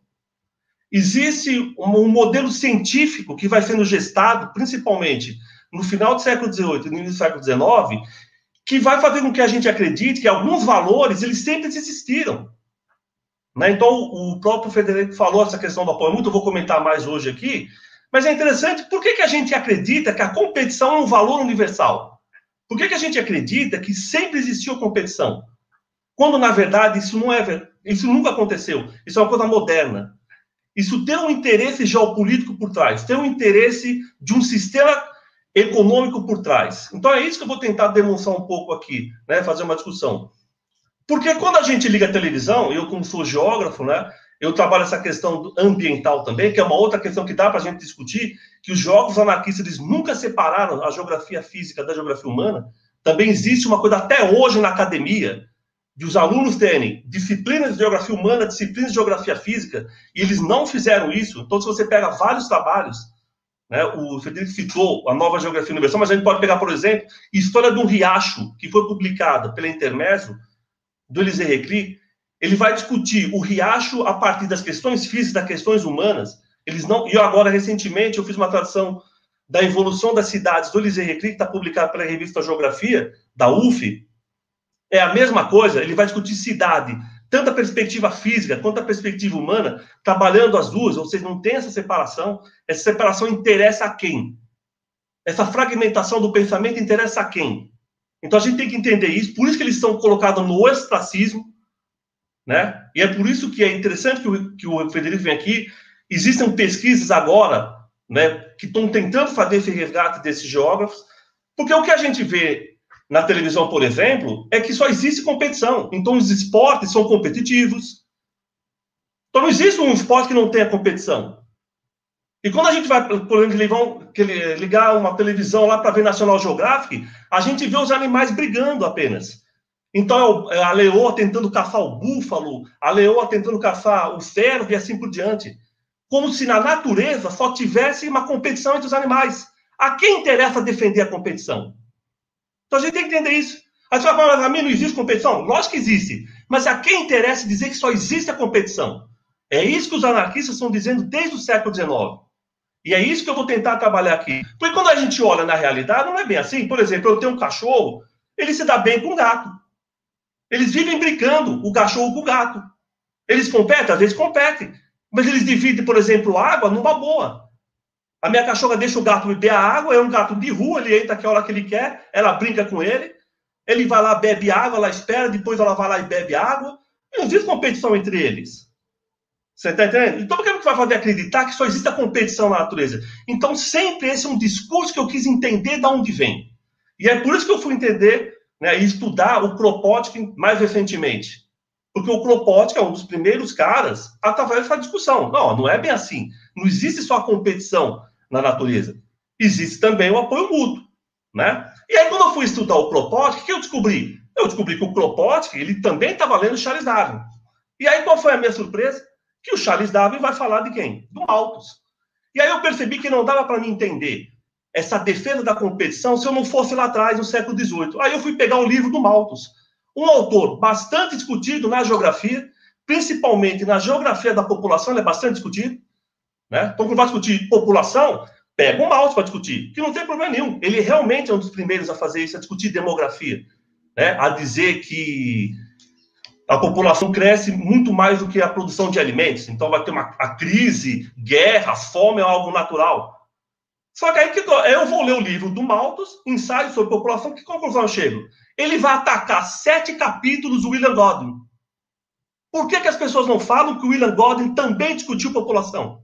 Existe um modelo científico que vai sendo gestado, principalmente no final do século dezoito e no início do século dezenove, que vai fazer com que a gente acredite que alguns valores, eles sempre existiram. Né? Então, o próprio Frederico falou essa questão do apoio muito, eu vou comentar mais hoje aqui, mas é interessante, por que que a gente acredita que a competição é um valor universal? Por que que a gente acredita que sempre existiu competição? Quando, na verdade, isso, não é, isso nunca aconteceu. Isso é uma coisa moderna. Isso tem um interesse geopolítico por trás, tem um interesse de um sistema econômico por trás. Então, é isso que eu vou tentar demonstrar um pouco aqui, né? Fazer uma discussão. Porque quando a gente liga a televisão, eu como sou geógrafo, né, eu trabalho essa questão ambiental também, que é uma outra questão que dá para a gente discutir, que os geógrafos anarquistas eles nunca separaram a geografia física da geografia humana. Também existe uma coisa até hoje na academia, de os alunos terem disciplinas de geografia humana, disciplinas de geografia física, e eles não fizeram isso. Então, se você pega vários trabalhos, né, o Frederico citou a nova geografia universal, mas a gente pode pegar, por exemplo, História de um Riacho, que foi publicada pela Intermezzo, do Elisée Reclus, ele vai discutir o riacho a partir das questões físicas, das questões humanas. Eles não, e agora, recentemente, eu fiz uma tradução da Evolução das Cidades do Elisée Reclus, que está publicada pela revista Geografia, da U F. É a mesma coisa, ele vai discutir cidade, tanto a perspectiva física quanto a perspectiva humana, trabalhando as duas, ou seja, não tem essa separação. Essa separação interessa a quem? Essa fragmentação do pensamento interessa a quem? Então, a gente tem que entender isso, por isso que eles são colocados no ostracismo, né? E é por isso que é interessante que o, que o Frederico vem aqui. Existem pesquisas agora, né, que estão tentando fazer esse resgate desses geógrafos, porque o que a gente vê na televisão, por exemplo, é que só existe competição. Então, os esportes são competitivos. Então, não existe um esporte que não tenha competição. E quando a gente vai, por exemplo, ligar uma televisão lá para ver National Geographic, a gente vê os animais brigando apenas. Então, é a leoa tentando caçar o búfalo, a leoa tentando caçar o cervo e assim por diante. Como se na natureza só tivesse uma competição entre os animais. A quem interessa defender a competição? Então, a gente tem que entender isso. Aí você vai falar, mas a mim não existe competição? Lógico que existe. Mas a quem interessa dizer que só existe a competição? É isso que os anarquistas estão dizendo desde o século dezenove. E é isso que eu vou tentar trabalhar aqui. Porque quando a gente olha na realidade, não é bem assim. Por exemplo, eu tenho um cachorro, ele se dá bem com o gato. Eles vivem brincando, o cachorro com o gato. Eles competem? Às vezes competem. Mas eles dividem, por exemplo, água numa boa. A minha cachorra deixa o gato beber a água, é um gato de rua, ele entra a hora que ele quer, ela brinca com ele, ele vai lá, bebe água, ela espera, depois ela vai lá e bebe água. Não existe competição entre eles. Você está entendendo? Então, por que a gente vai fazer acreditar que só existe a competição na natureza? Então, sempre esse é um discurso que eu quis entender de onde vem. E é por isso que eu fui entender, né, e estudar o Kropotkin mais recentemente. Porque o Kropotkin é um dos primeiros caras a travar essa discussão. Não, não é bem assim. Não existe só a competição na natureza. Existe também o apoio mútuo, né? E aí, quando eu fui estudar o Kropotkin, o que eu descobri? Eu descobri que o Kropotkin, ele também estava lendo Charles Darwin. E aí, qual foi a minha surpresa? Que o Charles Darwin vai falar de quem? Do Malthus. E aí eu percebi que não dava para mim entender essa defesa da competição se eu não fosse lá atrás, no século dezoito. Aí eu fui pegar o livro do Malthus, um autor bastante discutido na geografia, principalmente na geografia da população, ele é bastante discutido, né? Então, quando vai discutir população, pega o Malthus para discutir, que não tem problema nenhum. Ele realmente é um dos primeiros a fazer isso, a discutir demografia, né? A dizer que a população cresce muito mais do que a produção de alimentos. Então, vai ter uma a crise, guerra, fome é algo natural. Só que aí que eu vou ler o livro do Malthus, Ensaio sobre População, que conclusão eu chego? Ele vai atacar sete capítulos do William Godwin. Por que, que as pessoas não falam que o William Godwin também discutiu população?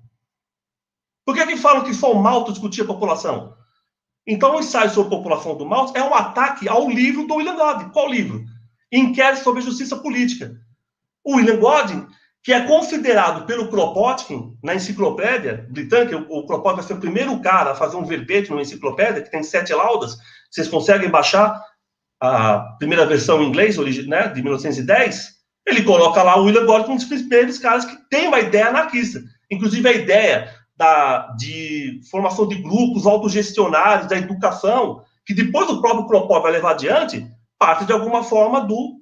Por que, que falam que só o Malthus discutia população? Então, o Ensaio sobre População do Malthus é um ataque ao livro do William Godwin. Qual livro? Inquérito sobre Justiça Política. O William Godwin, que é considerado pelo Kropotkin, na enciclopédia britânica, o Kropotkin vai ser o primeiro cara a fazer um verbete numa enciclopédia, que tem sete laudas, vocês conseguem baixar a primeira versão em inglês, né, de mil novecentos e dez, ele coloca lá o William Godwin, um dos primeiros caras que tem uma ideia anarquista. Inclusive a ideia da, de formação de grupos autogestionários, da educação, que depois o próprio Kropotkin vai levar adiante, parte de alguma forma do...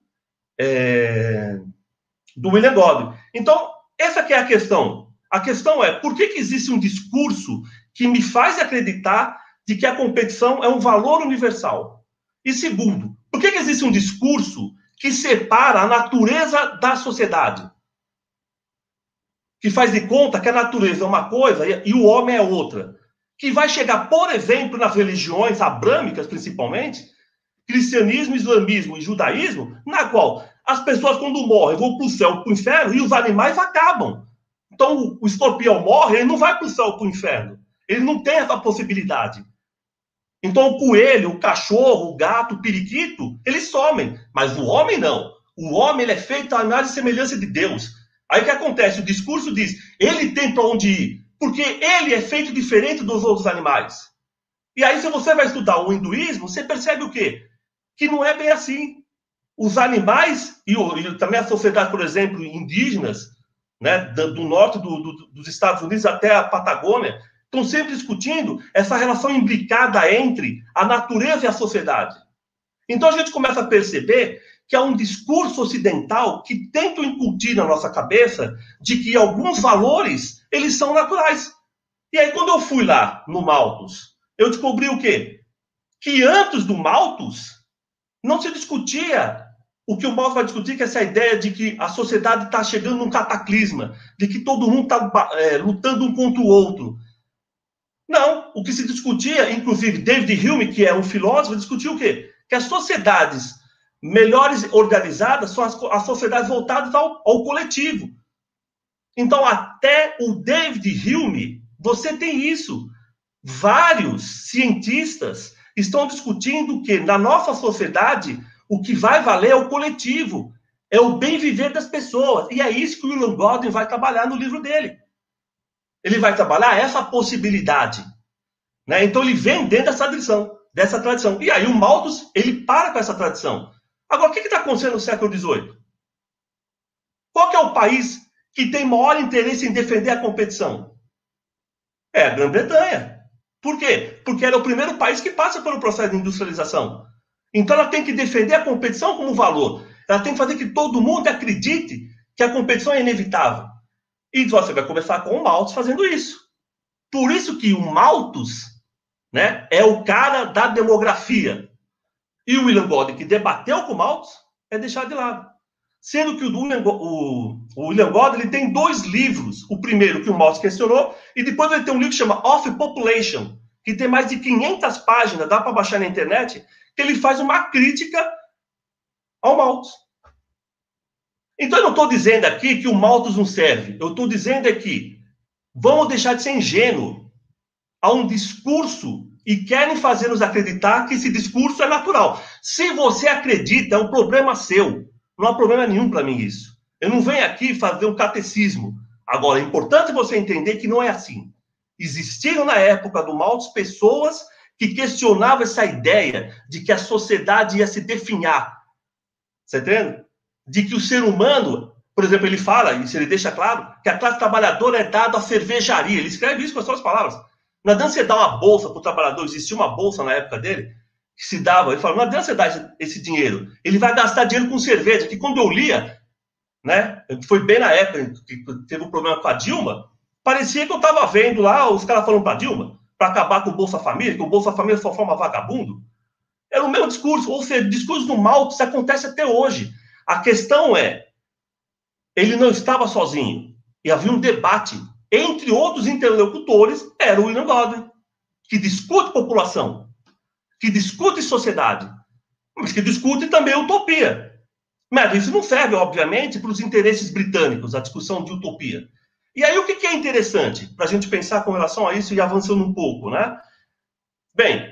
É... do William Godwin. Então, essa que é a questão. A questão é, por que que existe um discurso que me faz acreditar de que a competição é um valor universal? E segundo, por que que existe um discurso que separa a natureza da sociedade? Que faz de conta que a natureza é uma coisa e o homem é outra. Que vai chegar, por exemplo, nas religiões abrâmicas, principalmente, cristianismo, islamismo e judaísmo, na qual as pessoas, quando morrem, vão para o céu, para o inferno, e os animais acabam. Então, o escorpião morre, ele não vai para o céu, para o inferno. Ele não tem essa possibilidade. Então, o coelho, o cachorro, o gato, o periquito, eles somem. Mas o homem não. O homem ele é feito à imagem e semelhança de Deus. Aí o que acontece? O discurso diz, ele tem para onde ir, porque ele é feito diferente dos outros animais. E aí, se você vai estudar o hinduísmo, você percebe o quê? Que não é bem assim. Os animais, e, o, e também a sociedade, por exemplo, indígenas, né, do, do norte do, do, dos Estados Unidos até a Patagônia, estão sempre discutindo essa relação imbricada entre a natureza e a sociedade. Então a gente começa a perceber que há um discurso ocidental que tenta incutir na nossa cabeça de que alguns valores, eles são naturais. E aí, quando eu fui lá no Malthus, eu descobri o quê? Que antes do Malthus, não se discutia o que o Malthus vai discutir, que é essa ideia de que a sociedade está chegando num cataclisma, de que todo mundo está é, lutando um contra o outro. Não, o que se discutia, inclusive David Hume, que é um filósofo, discutiu o quê? Que as sociedades melhores organizadas são as, as sociedades voltadas ao, ao coletivo. Então, até o David Hume, você tem isso. Vários cientistas estão discutindo que, na nossa sociedade, o que vai valer é o coletivo, é o bem viver das pessoas. E é isso que o William Godwin vai trabalhar no livro dele. Ele vai trabalhar essa possibilidade. Né? Então, ele vem dentro dessa tradição, dessa tradição. E aí, o Malthus, ele para com essa tradição. Agora, o que está acontecendo no século dezoito? Qual que é o país que tem maior interesse em defender a competição? É a Grã-Bretanha. Por quê? Porque ela é o primeiro país que passa pelo processo de industrialização. Então, ela tem que defender a competição como valor. Ela tem que fazer que todo mundo acredite que a competição é inevitável. E você vai começar com o Malthus fazendo isso. Por isso que o Malthus, né, é o cara da demografia. E o William Godwin, que debateu com o Malthus, é deixado de lado. Sendo que o William, o, o William Godwin ele tem dois livros. O primeiro que o Malthus questionou, e depois ele tem um livro que chama Of Population, que tem mais de quinhentas páginas, dá para baixar na internet, que ele faz uma crítica ao Malthus. Então, eu não estou dizendo aqui que o Malthus não serve. Eu estou dizendo aqui, vamos deixar de ser ingênuo. Há um discurso e querem fazer nos acreditar que esse discurso é natural. Se você acredita, é um problema seu. Não há problema nenhum para mim isso. Eu não venho aqui fazer um catecismo. Agora, é importante você entender que não é assim. Existiram na época do Malthus pessoas que questionavam essa ideia de que a sociedade ia se definhar. Você entende? De que o ser humano, por exemplo, ele fala, isso ele deixa claro, que a classe trabalhadora é dada à cervejaria. Ele escreve isso com as suas palavras. Não adianta você dar uma bolsa para o trabalhador, existia uma bolsa na época dele, que se dava, ele fala, não adianta você dar esse dinheiro, ele vai gastar dinheiro com cerveja, que quando eu lia, né, foi bem na época que teve um problema com a Dilma, parecia que eu estava vendo lá os caras falando para a Dilma, para acabar com o Bolsa Família, que o Bolsa Família só forma vagabundo. Era o mesmo discurso, ou seja, o discurso do Malthus acontece até hoje. A questão é, ele não estava sozinho, e havia um debate, entre outros interlocutores, era o William Godwin, que discute população, que discute sociedade, mas que discute também utopia. Mas isso não serve, obviamente, para os interesses britânicos, a discussão de utopia. E aí, o que é interessante para a gente pensar com relação a isso e avançando um pouco, né? Bem,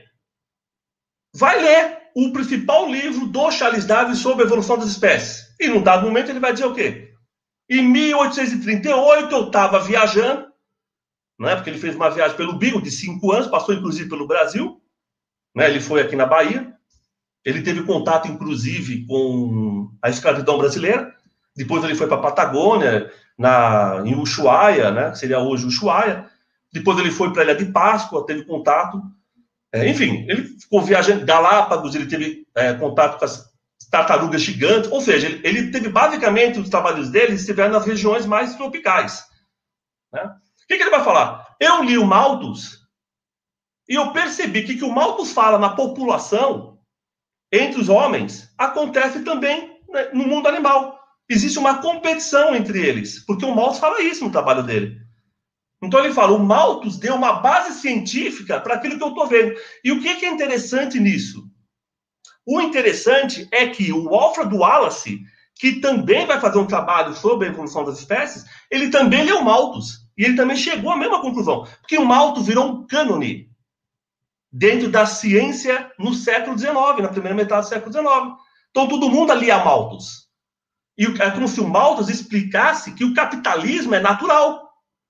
vai ler o principal livro do Charles Darwin sobre a evolução das espécies. E, num dado momento, ele vai dizer o quê? Em mil oitocentos e trinta e oito, eu estava viajando, né? Porque ele fez uma viagem pelo Beagle de cinco anos, passou, inclusive, pelo Brasil. Né? Ele foi aqui na Bahia. Ele teve contato, inclusive, com a escravidão brasileira. Depois ele foi para a Patagônia, na, em Ushuaia, né, que seria hoje Ushuaia. Depois ele foi para a Ilha de Páscoa, teve contato. É, enfim, ele ficou viajando. Galápagos, ele teve é, contato com as tartarugas gigantes. Ou seja, ele, ele teve, basicamente, os trabalhos dele estiveram nas regiões mais tropicais. Né? O que, que ele vai falar? Eu li o Malthus e eu percebi que o que o Malthus fala na população, entre os homens, acontece também, né, no mundo animal. Existe uma competição entre eles, porque o Malthus fala isso no trabalho dele. Então ele fala, o Malthus deu uma base científica para aquilo que eu estou vendo. E o que, que é interessante nisso? O interessante é que o Alfred Wallace, que também vai fazer um trabalho sobre a evolução das espécies, ele também leu o Malthus. E ele também chegou à mesma conclusão. Porque o Malthus virou um cânone dentro da ciência no século dezenove, na primeira metade do século dezenove. Então todo mundo lia Malthus. E é como se o Malthus explicasse que o capitalismo é natural.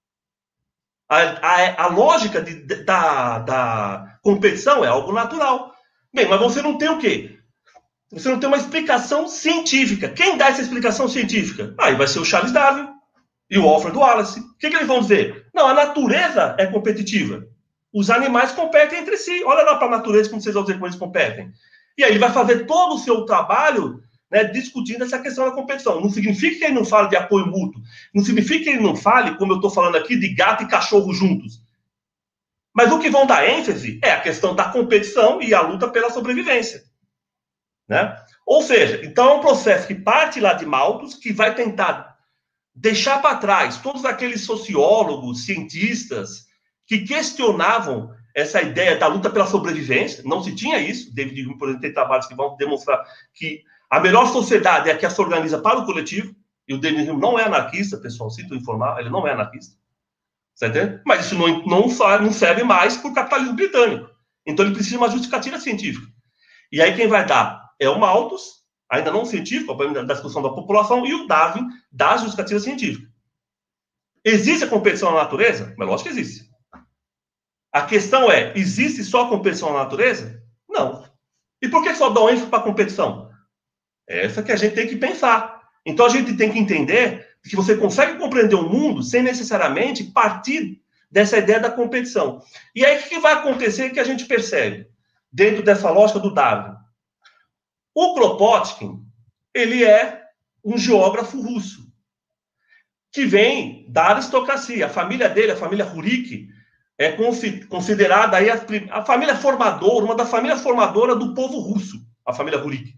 A, a, a lógica de, de, da, da competição é algo natural. Bem, mas você não tem o quê? Você não tem uma explicação científica. Quem dá essa explicação científica? Aí vai ser o Charles Darwin e o Alfred Wallace. O que, que eles vão dizer? Não, a natureza é competitiva. Os animais competem entre si. Olha lá para a natureza como vocês vão dizer como eles competem. E aí ele vai fazer todo o seu trabalho, né, discutindo essa questão da competição. Não significa que ele não fale de apoio mútuo. Não significa que ele não fale, como eu estou falando aqui, de gato e cachorro juntos. Mas o que vão dar ênfase é a questão da competição e a luta pela sobrevivência. Né? Ou seja, então é um processo que parte lá de Malthus, que vai tentar deixar para trás todos aqueles sociólogos, cientistas, que questionavam essa ideia da luta pela sobrevivência. Não se tinha isso. David Hume, por exemplo, tem trabalhos que vão demonstrar que a melhor sociedade é a que se organiza para o coletivo. E o David Hume não é anarquista, pessoal, sinto informar, ele não é anarquista. Você entende? Mas isso não, não, não serve mais para o capitalismo britânico. Então ele precisa de uma justificativa científica. E aí quem vai dar é o Malthus, ainda não científico, da discussão da população, e o Darwin da justificativa científica. Existe a competição na natureza? Mas lógico que existe. A questão é, existe só competição na natureza? Não. E por que só dá ênfase para a competição? É essa que a gente tem que pensar. Então a gente tem que entender que você consegue compreender o mundo sem necessariamente partir dessa ideia da competição. E aí o que vai acontecer que a gente percebe dentro dessa lógica do Darwin? O Kropotkin, ele é um geógrafo russo que vem da aristocracia. A família dele, a família Rurik, é considerada aí a, a família formadora, uma das famílias formadoras do povo russo, a família Rurik.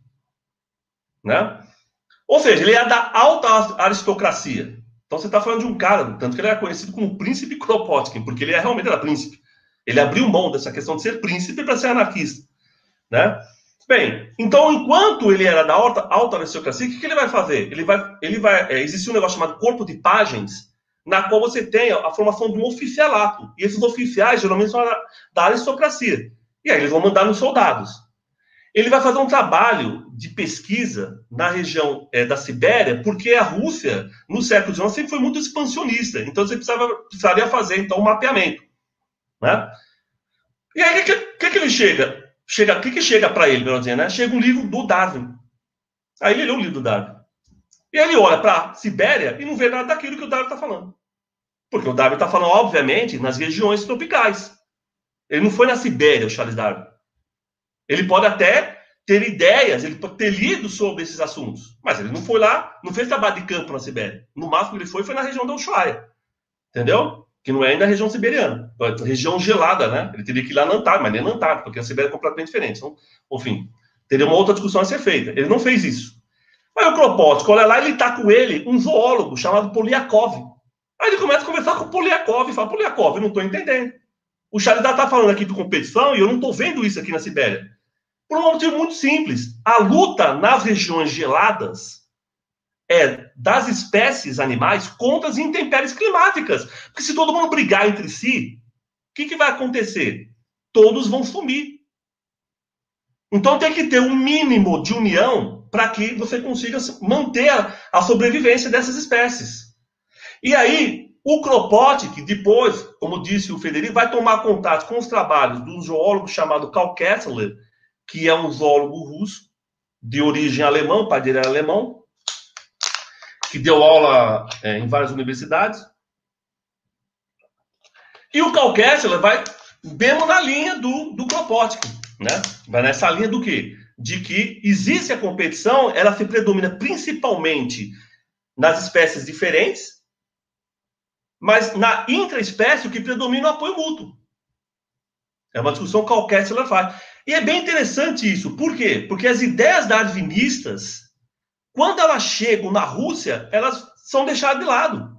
Né? Ou seja, ele é da alta aristocracia. Então você está falando de um cara, tanto que ele era conhecido como Príncipe Kropotkin, porque ele é, realmente era príncipe. Ele abriu mão dessa questão de ser príncipe para ser anarquista. Né? Bem, então, enquanto ele era da alta, alta aristocracia, o que, que ele vai fazer? Ele vai, ele vai, é, existe um negócio chamado corpo de pajens, na qual você tem a formação de um oficialato. E esses oficiais, geralmente, são da aristocracia. E aí eles vão mandar nos soldados. ele vai fazer um trabalho de pesquisa na região é, da Sibéria, porque a Rússia, no século dezenove, sempre foi muito expansionista. Então, você precisava, precisaria fazer, então, um mapeamento. Né? E aí, o que, que, que ele chega? Chega, o que, que chega para ele, melhor dizendo, né? Chega um livro do Darwin. Aí ele lê o livro do Darwin. E ele olha para a Sibéria e não vê nada daquilo que o Darwin está falando. Porque o Darwin está falando, obviamente, nas regiões tropicais. Ele não foi na Sibéria, o Charles Darwin. Ele pode até ter ideias, ele pode ter lido sobre esses assuntos, mas ele não foi lá, não fez trabalho de campo na Sibéria. No máximo que ele foi, foi na região da Ushuaia. Entendeu? Que não é ainda a região siberiana. É região gelada, né? Ele teria que ir lá na Antártida, mas nem na Antártida, porque a Sibéria é completamente diferente. Então, enfim, teria uma outra discussão a ser feita. Ele não fez isso. Aí o Kropotkin, olha lá, ele está com ele, um zoólogo chamado Polyakov. Aí ele começa a conversar com o Polyakov e fala, Polyakov, eu não estou entendendo. O Charles está falando aqui de competição e eu não estou vendo isso aqui na Sibéria. Por um motivo muito simples. A luta nas regiões geladas é das espécies animais contra as intempéries climáticas. Porque se todo mundo brigar entre si, o que, que vai acontecer? Todos vão sumir. Então tem que ter um mínimo de união para que você consiga manter a sobrevivência dessas espécies. E aí, o Kropotkin, depois, como disse o Federico, vai tomar contato com os trabalhos de um zoólogo chamado Karl Kessler, que é um zoólogo russo, de origem alemã, o pai dele era alemão, que deu aula é, em várias universidades. E o Karl Kessler vai mesmo na linha do, do Kropotkin, né? Vai nessa linha do quê? De que existe a competição, ela se predomina principalmente nas espécies diferentes, mas na intraespécie o que predomina é o apoio mútuo. É uma discussão que o Karl Kessler faz. E é bem interessante isso. Por quê? Porque as ideias darwinistas, quando elas chegam na Rússia, elas são deixadas de lado.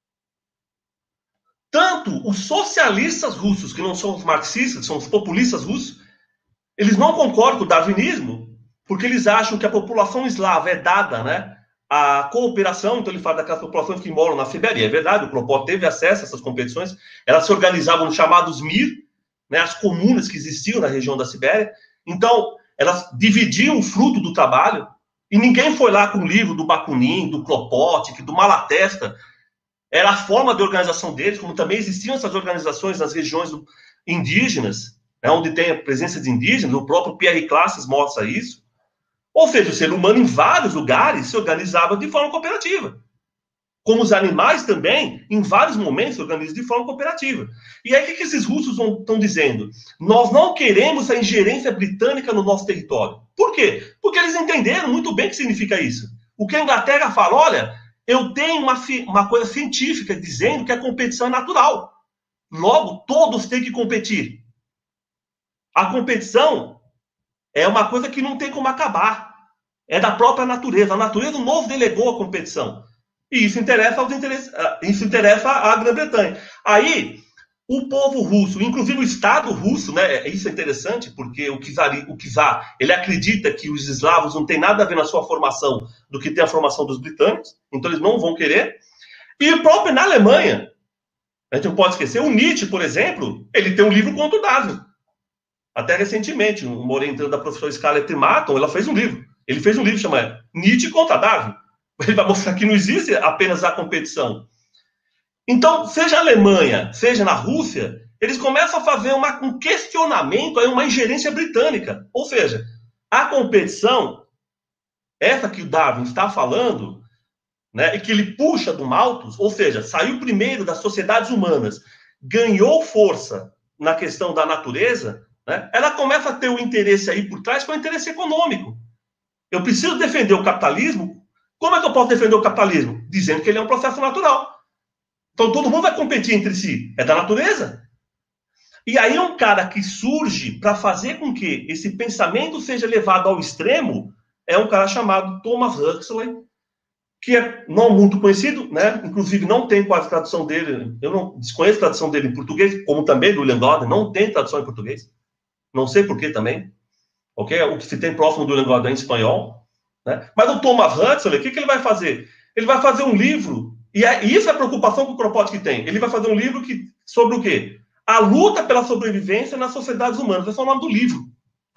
Tanto os socialistas russos, que não são os marxistas, são os populistas russos, eles não concordam com o darwinismo, porque eles acham que a população eslava é dada, né, a cooperação. Então ele fala daquelas populações que moram na Sibéria. É verdade, o Kropotkin teve acesso a essas competições. Elas se organizavam nos chamados mir, né, as comunas que existiam na região da Sibéria. Então, elas dividiam o fruto do trabalho, e ninguém foi lá com o livro do Bakunin, do Kropotkin, do Malatesta. Era a forma de organização deles, como também existiam essas organizações nas regiões indígenas, né, onde tem a presença de indígenas. O próprio Pierre Classes mostra isso. Ou seja, o ser humano em vários lugares se organizava de forma cooperativa. Como os animais também, em vários momentos, se organizam de forma cooperativa. E aí, o que esses russos estão dizendo? Nós não queremos a ingerência britânica no nosso território. Por quê? Porque eles entenderam muito bem o que significa isso. O que a Inglaterra fala, olha, eu tenho uma, uma coisa científica dizendo que a competição é natural. Logo, todos têm que competir. A competição é uma coisa que não tem como acabar. É da própria natureza. A natureza nos delegou a competição. E isso interessa, aos interesse, isso interessa à Grã-Bretanha. Aí, o povo russo, inclusive o Estado russo, né, isso é interessante, porque o czar, o czar, ele acredita que os eslavos não têm nada a ver na sua formação do que tem a formação dos britânicos, então eles não vão querer. E próprio na Alemanha, a gente não pode esquecer, o Nietzsche, por exemplo, ele tem um livro contra o Darwin. Até recentemente, uma orientanda da professora Scarlett Martin, ela fez um livro. Ele fez um livro chamado Nietzsche contra Darwin. Ele vai mostrar que não existe apenas a competição. Então, seja na Alemanha, seja na Rússia, eles começam a fazer uma, um questionamento, uma ingerência britânica. Ou seja, a competição, essa que o Darwin está falando, né, e que ele puxa do Malthus, ou seja, saiu primeiro das sociedades humanas, ganhou força na questão da natureza, né, ela começa a ter o interesse aí por trás, que é o interesse econômico. Eu preciso defender o capitalismo. Como é que eu posso defender o capitalismo? Dizendo que ele é um processo natural. Então todo mundo vai competir entre si. É da natureza. E aí um cara que surge para fazer com que esse pensamento seja levado ao extremo é um cara chamado Thomas Huxley, que é não muito conhecido, né? Inclusive não tem quase tradução dele. Eu não desconheço a tradução dele em português, como também do William Gordon, não tem tradução em português. Não sei por que também. Okay? O que se tem próximo do William Gordon é em espanhol. Né? Mas o Thomas Huxley, o que, que ele vai fazer? Ele vai fazer um livro, e, é, e isso é a preocupação que o Kropotkin tem. Ele vai fazer um livro que, sobre o quê? A luta pela sobrevivência nas sociedades humanas. Esse é o nome do livro.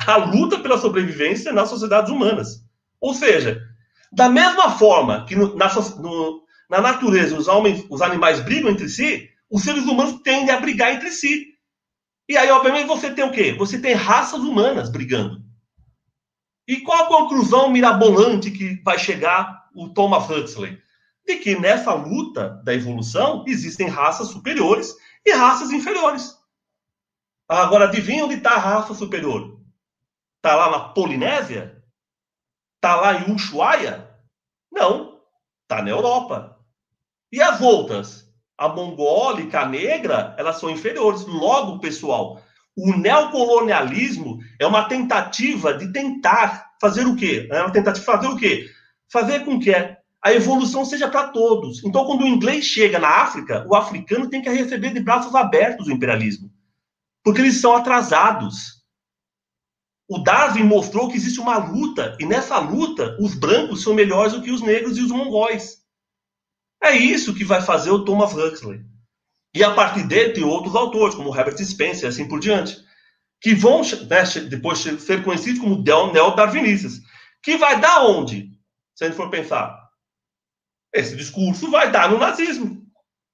a luta pela sobrevivência nas sociedades humanas. Ou seja, da mesma forma que no, na, no, na natureza os, homens, os animais brigam entre si, os seres humanos tendem a brigar entre si. E aí, obviamente, você tem o quê? Você tem raças humanas brigando. E qual a conclusão mirabolante que vai chegar o Thomas Huxley? De que nessa luta da evolução existem raças superiores e raças inferiores. Agora, adivinha onde está a raça superior? Está lá na Polinésia? Está lá em Ushuaia? Não, está na Europa. E as outras? A mongólica, a negra, elas são inferiores. Logo, pessoal, o neocolonialismo é uma tentativa de tentar fazer o quê? É uma tentativa de fazer o quê? Fazer com que a evolução seja para todos. Então, quando o inglês chega na África, o africano tem que receber de braços abertos o imperialismo. Porque eles são atrasados. O Darwin mostrou que existe uma luta, e nessa luta, os brancos são melhores do que os negros e os mongóis. É isso que vai fazer o Thomas Huxley. E a partir dele tem outros autores, como Herbert Spencer e assim por diante, que vão, né, depois ser conhecidos como neo-darwinistas. Que vai dar onde? Se a gente for pensar. Esse discurso vai dar no nazismo.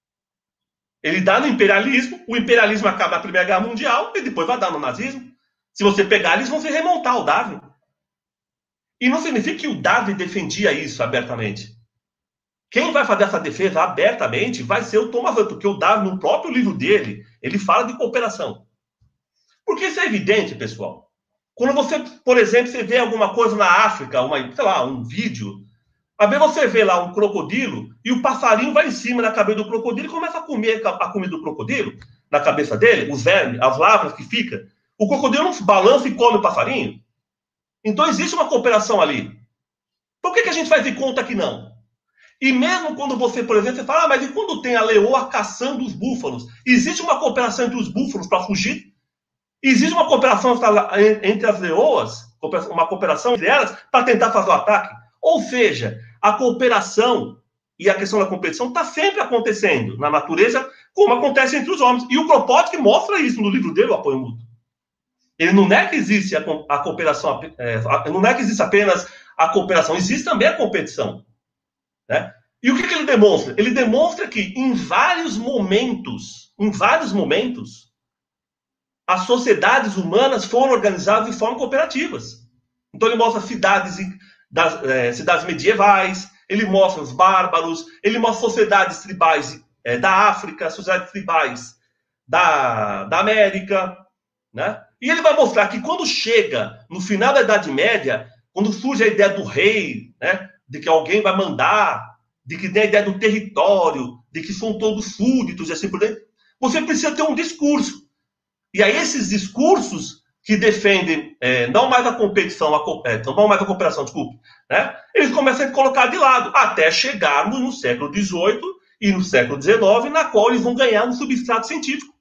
Ele dá no imperialismo, o imperialismo acaba na Primeira Guerra Mundial e depois vai dar no nazismo. Se você pegar, eles vão se remontar o Darwin. E não significa que o Darwin defendia isso abertamente. Quem vai fazer essa defesa abertamente vai ser o Thomas Huxley, porque o Darwin, no próprio livro dele, ele fala de cooperação. Porque isso é evidente, pessoal. Quando você, por exemplo, você vê alguma coisa na África, uma, sei lá, um vídeo, a ver você vê lá um crocodilo e o passarinho vai em cima da cabeça do crocodilo e começa a comer a comida do crocodilo, na cabeça dele, os vermes, as lavras que fica. O crocodilo não se balança e come o passarinho. Então existe uma cooperação ali. Por que, que a gente faz de conta que não? E mesmo quando você, por exemplo, você fala, ah, mas e quando tem a leoa caçando os búfalos? Existe uma cooperação entre os búfalos para fugir? Existe uma cooperação entre as leoas, uma cooperação entre elas, para tentar fazer o ataque? Ou seja, a cooperação e a questão da competição está sempre acontecendo na natureza, como acontece entre os homens. E o Kropotkin mostra isso no livro dele, o Apoio Mútuo. Ele não é que existe a, a cooperação, é, não é que existe apenas a cooperação, existe também a competição. Né? E o que, que ele demonstra? Ele demonstra que em vários momentos, em vários momentos, as sociedades humanas foram organizadas de forma cooperativas. Então ele mostra cidades, das, é, cidades medievais, ele mostra os bárbaros, ele mostra sociedades tribais é, da África, sociedades tribais da, da América, né? E ele vai mostrar que quando chega no final da Idade Média, quando surge a ideia do rei, né, de que alguém vai mandar, de que tem a ideia do território, de que são todos súditos e assim por diante, você precisa ter um discurso. E aí esses discursos que defendem é, não mais a competição, a, é, não mais a cooperação, desculpe, né, eles começam a colocar de lado, até chegarmos no século dezoito e no século dezenove, na qual eles vão ganhar um substrato científico.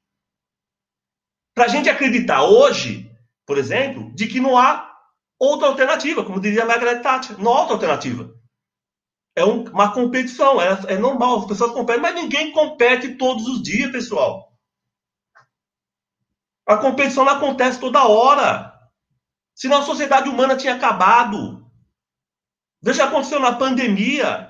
Para a gente acreditar hoje, por exemplo, de que não há outra alternativa, como diria Margaret Thatcher, não há outra alternativa. É um, uma competição, é, é normal, as pessoas competem, mas ninguém compete todos os dias, pessoal. A competição não acontece toda hora. Senão a sociedade humana tinha acabado. Veja o que aconteceu na pandemia.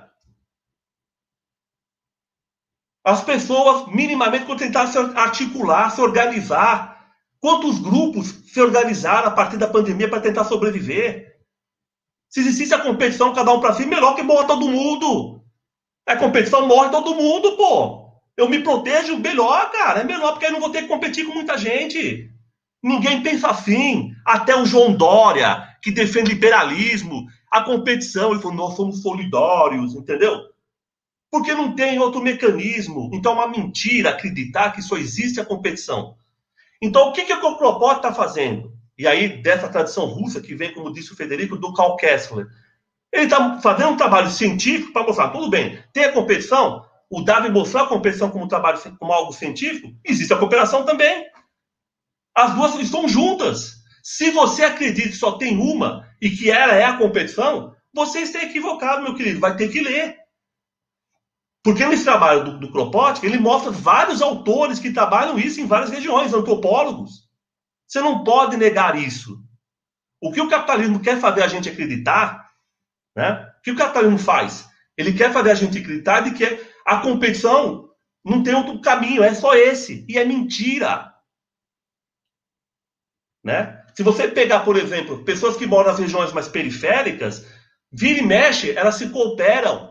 As pessoas, minimamente, quando tentaram se articular, se organizar, quantos grupos se organizaram a partir da pandemia para tentar sobreviver? Se existisse a competição, cada um para si, melhor que morra todo mundo. A competição morre todo mundo, pô. Eu me protejo, melhor, cara. É melhor, porque aí não vou ter que competir com muita gente. Ninguém pensa assim. Até o João Dória, que defende liberalismo, a competição, ele falou, nós somos solidários, entendeu? Porque não tem outro mecanismo. Então é uma mentira acreditar que só existe a competição. Então o que, que o Kropotkin está fazendo? E aí, dessa tradição russa, que vem, como disse o Federico, do Karl Kessler. Ele está fazendo um trabalho científico para mostrar, tudo bem, tem a competição, o Darwin mostrou a competição como, trabalho, como algo científico, existe a cooperação também. As duas estão juntas. Se você acredita que só tem uma e que ela é a competição, você está equivocado, meu querido, vai ter que ler. Porque nesse trabalho do, do Kropotkin, ele mostra vários autores que trabalham isso em várias regiões, antropólogos. Você não pode negar isso. O que o capitalismo quer fazer a gente acreditar, né? O que o capitalismo faz? Ele quer fazer a gente acreditar de que a competição não tem outro caminho, é só esse. E é mentira. Né? Se você pegar, por exemplo, pessoas que moram nas regiões mais periféricas, vira e mexe, elas se cooperam.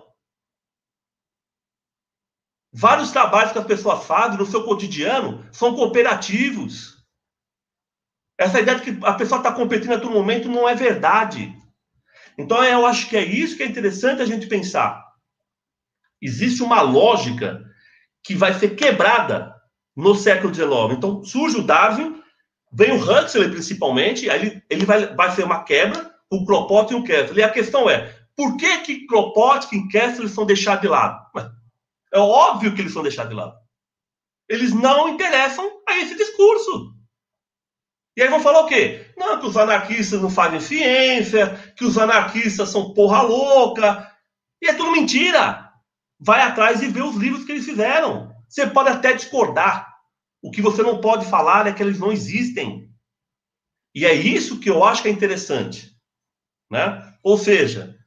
Vários trabalhos que as pessoas fazem no seu cotidiano são cooperativos. Essa ideia de que a pessoa está competindo a todo momento não é verdade. Então, eu acho que é isso que é interessante a gente pensar. Existe uma lógica que vai ser quebrada no século dezenove. Então, surge o Darwin, vem o Huxley, principalmente, aí ele, ele vai, vai ser uma quebra, o Kropotkin e o Kessler. E a questão é, por que que Kropotkin e Kessler são deixados de lado? É óbvio que eles são deixados de lado. Eles não interessam a esse discurso. E aí vão falar o quê? Não, que os anarquistas não fazem ciência, que os anarquistas são porra louca. E é tudo mentira. Vai atrás e vê os livros que eles fizeram. Você pode até discordar. O que você não pode falar é que eles não existem. E é isso que eu acho que é interessante. Né? Ou seja,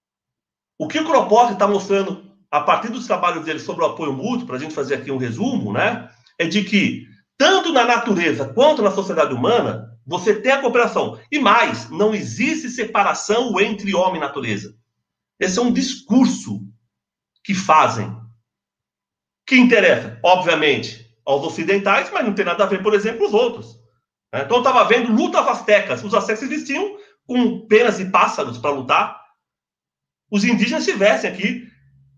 o que o Kropotkin está mostrando a partir dos trabalhos dele sobre o apoio mútuo, para a gente fazer aqui um resumo, né, é de que tanto na natureza quanto na sociedade humana, você tem a cooperação. E mais, não existe separação entre homem e natureza. Esse é um discurso que fazem. Que interessa, obviamente, aos ocidentais, mas não tem nada a ver, por exemplo, os outros. Então, eu estava vendo lutas astecas. Os astecas vestiam com penas de pássaros para lutar. Os indígenas se vestem aqui.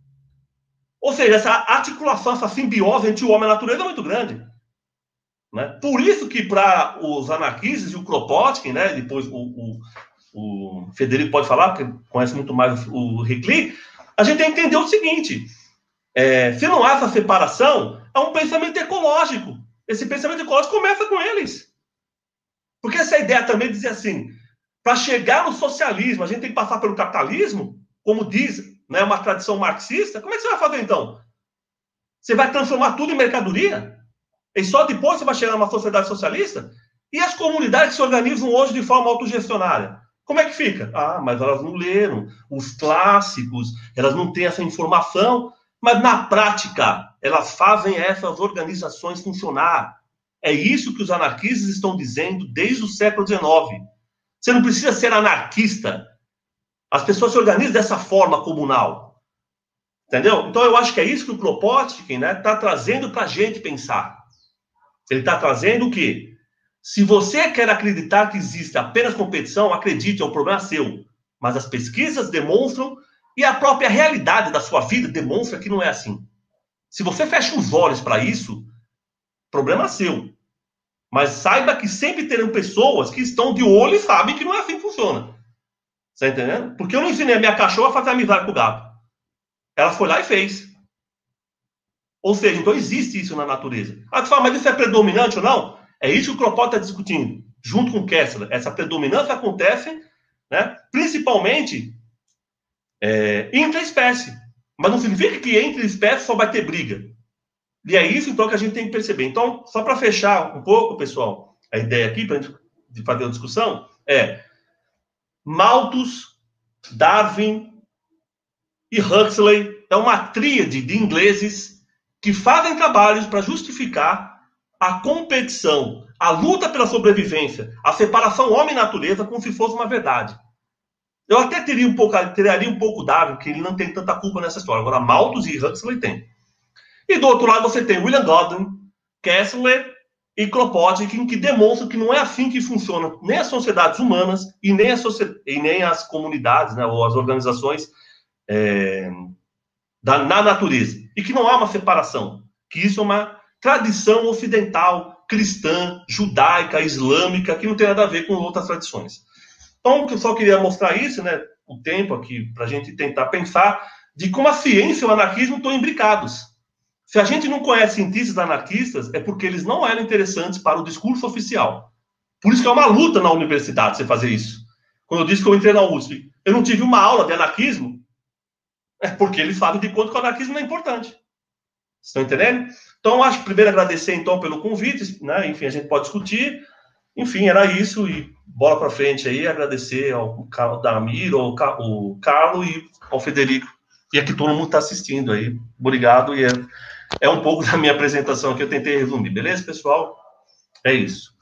Ou seja, essa articulação, essa simbiose entre o homem e a natureza é muito grande. Né? Por isso que para os anarquistas e o Kropotkin, né, depois o, o, o Federico pode falar, porque conhece muito mais o Recli, a gente tem que entender o seguinte, é, se não há essa separação, é um pensamento ecológico. Esse pensamento ecológico começa com eles. Porque essa ideia também de dizer assim, para chegar no socialismo, a gente tem que passar pelo capitalismo, como diz, né, uma tradição marxista, como é que você vai fazer então? Você vai transformar tudo em mercadoria? E só depois você vai chegar numa sociedade socialista? E as comunidades que se organizam hoje de forma autogestionária? Como é que fica? Ah, mas elas não leram os clássicos, elas não têm essa informação, mas na prática elas fazem essas organizações funcionar. É isso que os anarquistas estão dizendo desde o século dezenove. Você não precisa ser anarquista. As pessoas se organizam dessa forma comunal. Entendeu? Então, eu acho que é isso que o Kropotkin, né, está trazendo para a gente pensar. Ele está trazendo o quê? Se você quer acreditar que existe apenas competição, acredite, é um problema seu. Mas as pesquisas demonstram, e a própria realidade da sua vida demonstra que não é assim. Se você fecha os olhos para isso, problema seu. Mas saiba que sempre terão pessoas que estão de olho e sabem que não é assim que funciona. Tá entendendo? Porque eu não ensinei a minha cachorra a fazer amizade com o gato. Ela foi lá e fez. Ou seja, então existe isso na natureza. Ah, você fala, mas isso é predominante ou não? É isso que o Kropotkin está discutindo, junto com o Kessler. Essa predominância acontece, né, principalmente é, intra-espécie. Mas não significa que entre espécies só vai ter briga. E é isso, então, que a gente tem que perceber. Então, só para fechar um pouco, pessoal, a ideia aqui, para a gente fazer uma discussão, é Malthus, Darwin e Huxley é uma tríade de ingleses que fazem trabalhos para justificar a competição, a luta pela sobrevivência, a separação homem-natureza como se fosse uma verdade. Eu até teria um pouco, teria um pouco Darwin, que ele não tem tanta culpa nessa história. Agora, Malthus e Huxley tem. E do outro lado você tem William Godwin, Kessler e Kropotkin, que demonstram que não é assim que funciona nem as sociedades humanas e nem as, e nem as comunidades, né, ou as organizações é, da, na natureza. E que não há uma separação, que isso é uma tradição ocidental, cristã, judaica, islâmica, que não tem nada a ver com outras tradições. Então, eu só queria mostrar isso, né, o tempo aqui, para a gente tentar pensar de como a ciência e o anarquismo estão imbricados. Se a gente não conhece cientistas anarquistas, é porque eles não eram interessantes para o discurso oficial. Por isso que é uma luta na universidade você fazer isso. Quando eu disse que eu entrei na U S P, eu não tive uma aula de anarquismo, é porque eles falam de quanto que o anarquismo não é importante. Vocês estão entendendo? Então, eu acho que primeiro agradecer, então, pelo convite, né? Enfim, a gente pode discutir. Enfim, era isso, e bola para frente aí, agradecer ao Damiro, ao Carlos e ao Federico, e aqui todo mundo está assistindo aí. Obrigado, e é, é um pouco da minha apresentação que eu tentei resumir, beleza, pessoal? É isso.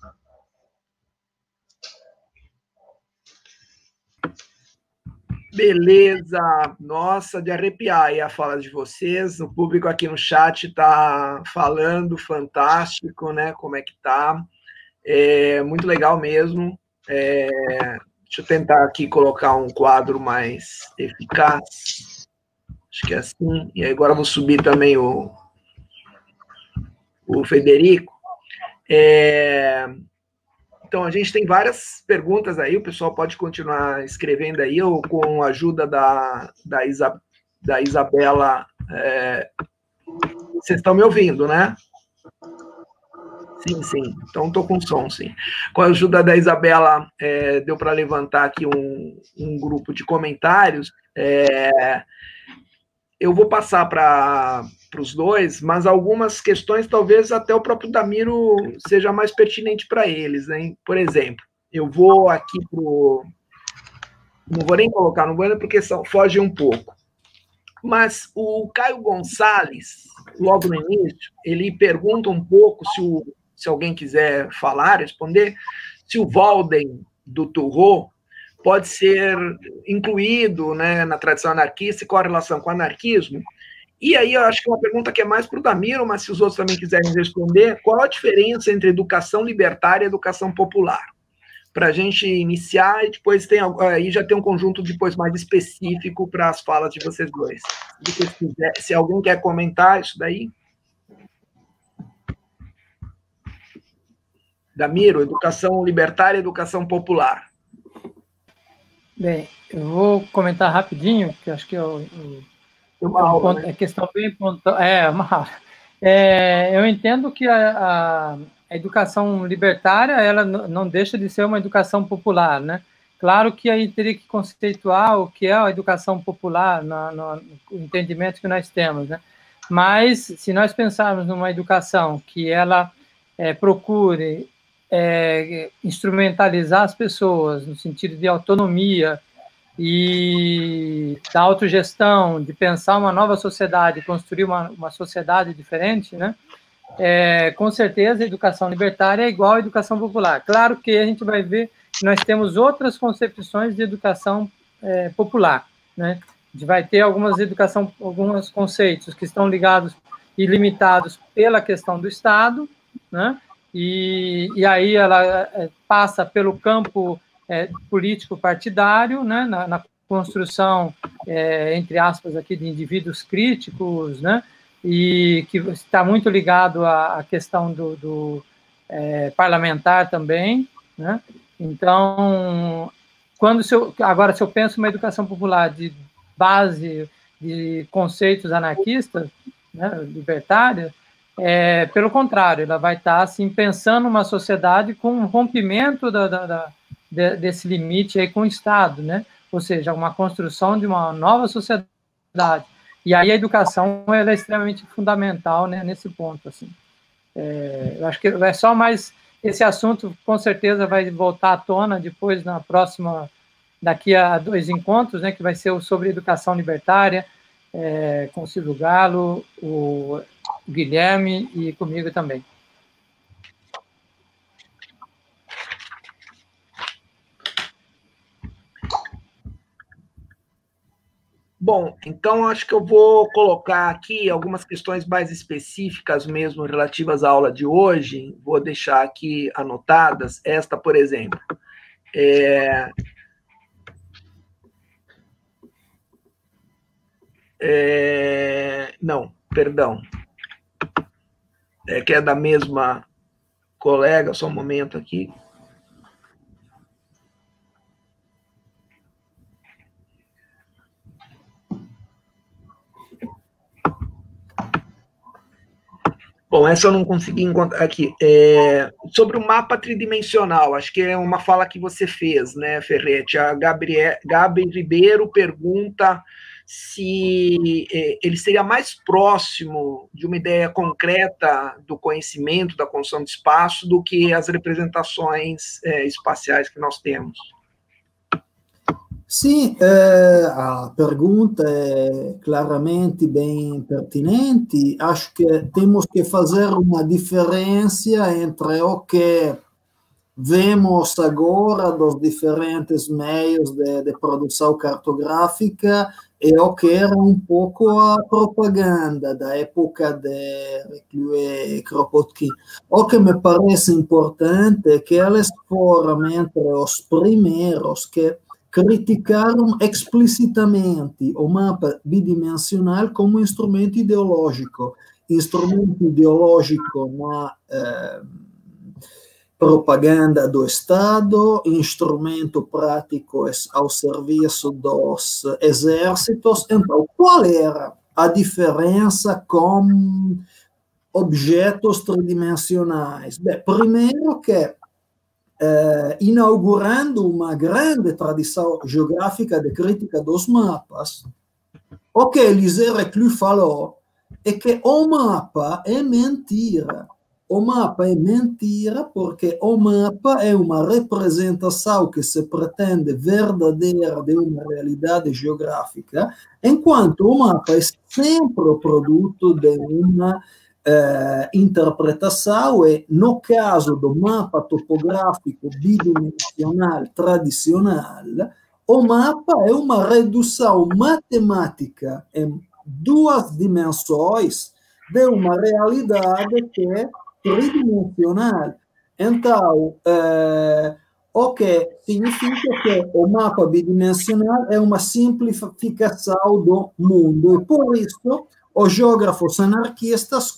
Beleza, nossa, de arrepiar aí a fala de vocês, o público aqui no chat está falando, fantástico, né, como é que tá, é muito legal mesmo, é, deixa eu tentar aqui colocar um quadro mais eficaz, acho que é assim, e agora eu vou subir também o, o Federico, é... Então, a gente tem várias perguntas aí, o pessoal pode continuar escrevendo aí, ou com a ajuda da, da, Isa, da Isabela. É... Vocês estão me ouvindo, né? Sim, sim. Então, estou com som, sim. Com a ajuda da Isabela, é, deu para levantar aqui um, um grupo de comentários. É... Eu vou passar para para os dois, mas algumas questões talvez até o próprio Damiro seja mais pertinente para eles, né? Por exemplo, eu vou aqui para o... Não vou nem colocar no banner porque são, foge um pouco. Mas o Caio Gonçalves, logo no início, ele pergunta um pouco, se, o, se alguém quiser falar, responder, se o Walden do Thoreau pode ser incluído, né, na tradição anarquista e qual a relação com o anarquismo. E aí eu acho que é uma pergunta que é mais para o Damiro, mas se os outros também quiserem responder, qual a diferença entre educação libertária e educação popular? Para a gente iniciar, e depois tem, aí já tem um conjunto depois mais específico para as falas de vocês dois. Se, vocês quiser, se alguém quer comentar isso daí. Damiro, educação libertária e educação popular. Bem, eu vou comentar rapidinho, porque acho que eu... eu... Uma aula, né? É questão bem pontual. É, uma aula. É, eu entendo que a, a, a educação libertária ela não deixa de ser uma educação popular, né? Claro que aí teria que conceituar o que é a educação popular no, no, no entendimento que nós temos, né? Mas se nós pensarmos numa educação que ela é, procure é, instrumentalizar as pessoas no sentido de autonomia e da autogestão, de pensar uma nova sociedade, construir uma, uma sociedade diferente, né? É, com certeza a educação libertária é igual à educação popular. Claro que a gente vai ver que nós temos outras concepções de educação é, popular, né? A gente vai ter algumas educação, alguns conceitos que estão ligados e limitados pela questão do Estado, né? E, e aí ela é, passa pelo campo É, político partidário, né, na, na construção, é, entre aspas, aqui de indivíduos críticos, né, e que está muito ligado à, à questão do, do é, parlamentar também, né. Então, quando se eu, agora se eu penso uma educação popular de base de conceitos anarquistas, né, libertários, é, pelo contrário, ela vai estar assim pensando uma sociedade com um rompimento da, da, da desse limite aí com o Estado, né? Ou seja, uma construção de uma nova sociedade. E aí a educação ela é extremamente fundamental, né, nesse ponto, assim. É, eu acho que é só mais esse assunto, com certeza vai voltar à tona depois na próxima, daqui a dois encontros, né, que vai ser o sobre educação libertária, é, com o Silvio Galo, o Guilherme e comigo também. Bom, então acho que eu vou colocar aqui algumas questões mais específicas mesmo relativas à aula de hoje. Vou deixar aqui anotadas. Esta, por exemplo. É... É... Não, perdão. É que é da mesma colega, só um momento aqui. Bom, essa eu não consegui encontrar aqui. É, sobre o mapa tridimensional, acho que é uma fala que você fez, né, Ferretti? A Gabriel, Gabi Ribeiro pergunta se é, ele seria mais próximo de uma ideia concreta do conhecimento, da construção de espaço, do que as representações é, espaciais que nós temos. Sim, eh, a pergunta é claramente bem pertinente. Acho que temos que fazer uma diferença entre o que vemos agora dos diferentes meios de, de produção cartográfica e o que era um pouco a propaganda da época de Reclus e Kropotkin. O que me parece importante é que eles foram entre os primeiros que criticaram explicitamente o mapa bidimensional como instrumento ideológico, instrumento ideológico na eh, propaganda do Estado, instrumento prático ao serviço dos exércitos. Então, qual era a diferença com objetos tridimensionais? Bem, primeiro que Eh, inaugurando uma grande tradição geográfica de crítica dos mapas, o que Élisée Reclus falou é que o mapa é mentira. O mapa é mentira porque o mapa é uma representação que se pretende verdadeira de uma realidade geográfica, enquanto o mapa é sempre o produto de uma Uh, interpretação, e no caso do mapa topográfico bidimensional tradicional, o mapa é uma redução matemática em duas dimensões de uma realidade que é tridimensional. Então, uh, o que significa que o mapa bidimensional é uma simplificação do mundo, e por isso os geógrafos anarquistas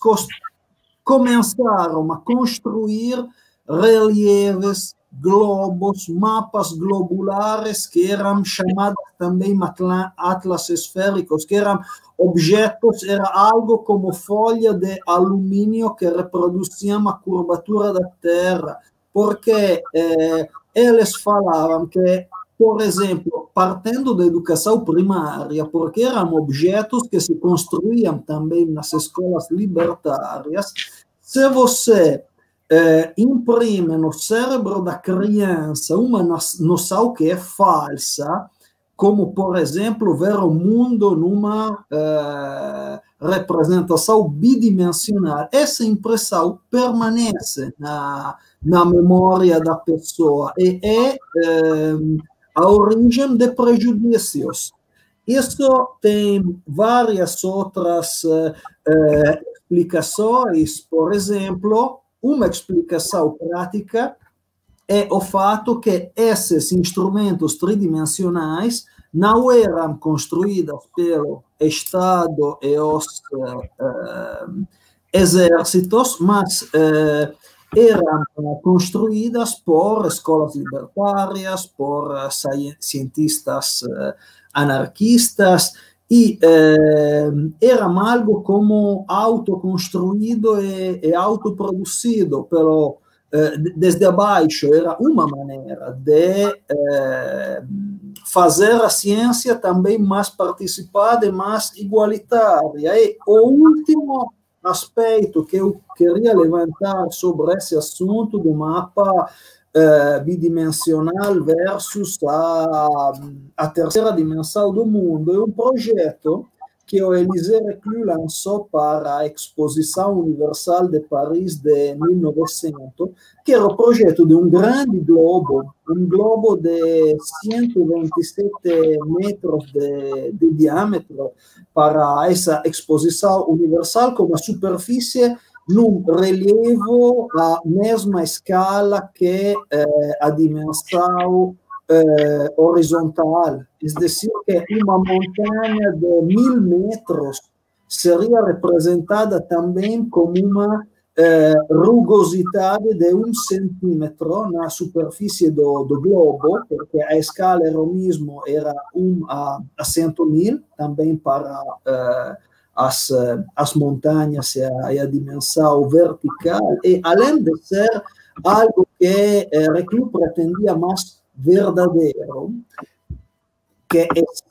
começaram a construir relieves, globos, mapas globulares, que eram chamados também atlas esféricos, que eram objetos, era algo como folha de alumínio que reproduziam a curvatura da Terra, porque eh, eles falavam que, por exemplo, partindo da educação primária, porque eram objetos que se construíam também nas escolas libertárias, se você eh, imprime no cérebro da criança uma noção que é falsa, como, por exemplo, ver o mundo numa eh, representação bidimensional, essa impressão permanece na, na memória da pessoa e é eh, a origem de prejuízos. Isso tem várias outras uh, explicações. Por exemplo, uma explicação prática é o fato que esses instrumentos tridimensionais não eram construídos pelo Estado e os uh, uh, exércitos, mas uh, eram construídas por escolas libertárias, por cientistas anarquistas, e eh, eram algo como autoconstruído e, e autoproduzido, pelo, eh, desde abaixo. Era uma maneira de eh, fazer a ciência também mais participada e mais igualitária. E o último aspecto que eu queria levantar sobre esse assunto do mapa uh, bidimensional versus a, a terceira dimensão do mundo é um projeto que o Élisée Reclus lançou para a Exposição Universal de Paris de mil e novecentos, que era o projeto de um grande globo, um globo de cento e vinte e sete metros de, de diâmetro, para essa Exposição Universal, com uma superfície num relievo à mesma escala que eh, a dimensão Eh, horizontal, es decir, que uma montanha de mil metros seria representada também como uma eh, rugosidade de um centímetro na superfície do, do globo, porque a escala era o mesmo, era um a, a cento mil, também para eh, as, as montanhas e a, e a dimensão vertical, e além de ser algo que eh, Reclus pretendia mais verdadeiro, que é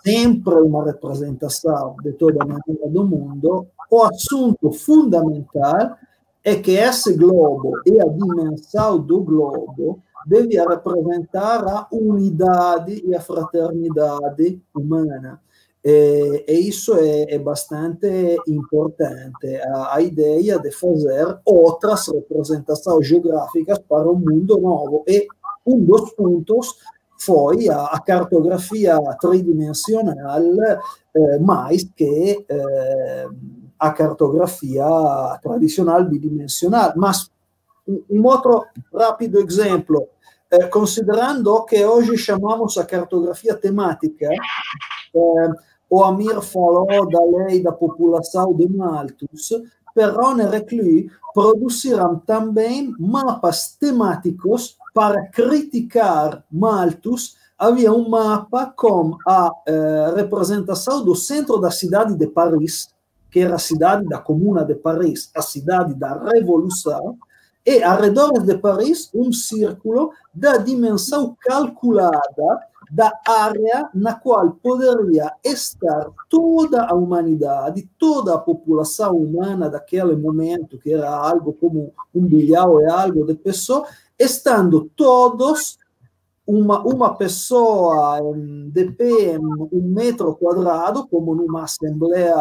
sempre uma representação de toda a maneira do mundo, o assunto fundamental é que esse globo e a dimensão do globo devia representar a unidade e a fraternidade humana. E, e isso é, é bastante importante, a, a ideia de fazer outras representações geográficas para um mundo novo. E um dos pontos foi a, a cartografia tridimensional, eh, mais que eh, a cartografia tradicional bidimensional. Mas um, um outro rápido exemplo, eh, considerando que hoje chamamos a cartografia temática, eh, o Amir falou da lei da população de Malthus, Perrone e Reclus produziram também mapas temáticos para criticar Malthus. Havia um mapa com a eh, representação do centro da cidade de Paris, que era a cidade da Comuna de Paris, a cidade da Revolução, e ao redor de Paris um círculo da dimensão calculada da área na qual poderia estar toda a humanidade, toda a população humana daquele momento, que era algo como um bilhão e algo de pessoas, estando todos, uma, uma pessoa de pé um metro quadrado, como numa assembleia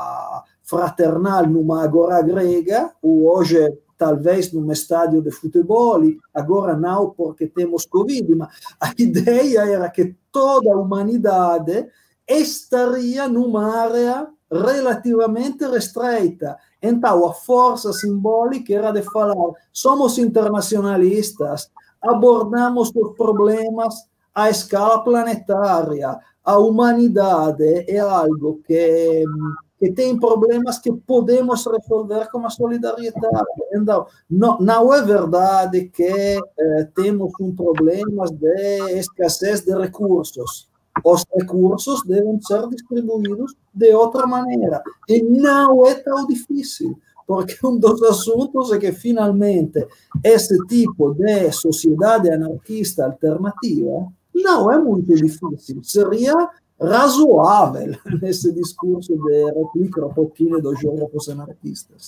fraternal, numa agora grega, ou hoje talvez num estádio de futebol, agora não porque temos Covid, mas a ideia era que toda a humanidade estaria numa área relativamente restrita. Então, a força simbólica era de falar, somos internacionalistas, abordamos os problemas à escala planetária, a humanidade é algo que... que tem problemas que podemos resolver com a solidariedade. Então, não, não é verdade que eh, temos um problema de escassez de recursos. Os recursos devem ser distribuídos de outra maneira. E não é tão difícil, porque um dos assuntos é que, finalmente, esse tipo de sociedade anarquista alternativa não é muito difícil. Seria razoável nesse discurso de replicar um pouquinho dos geógrafos anarquistas.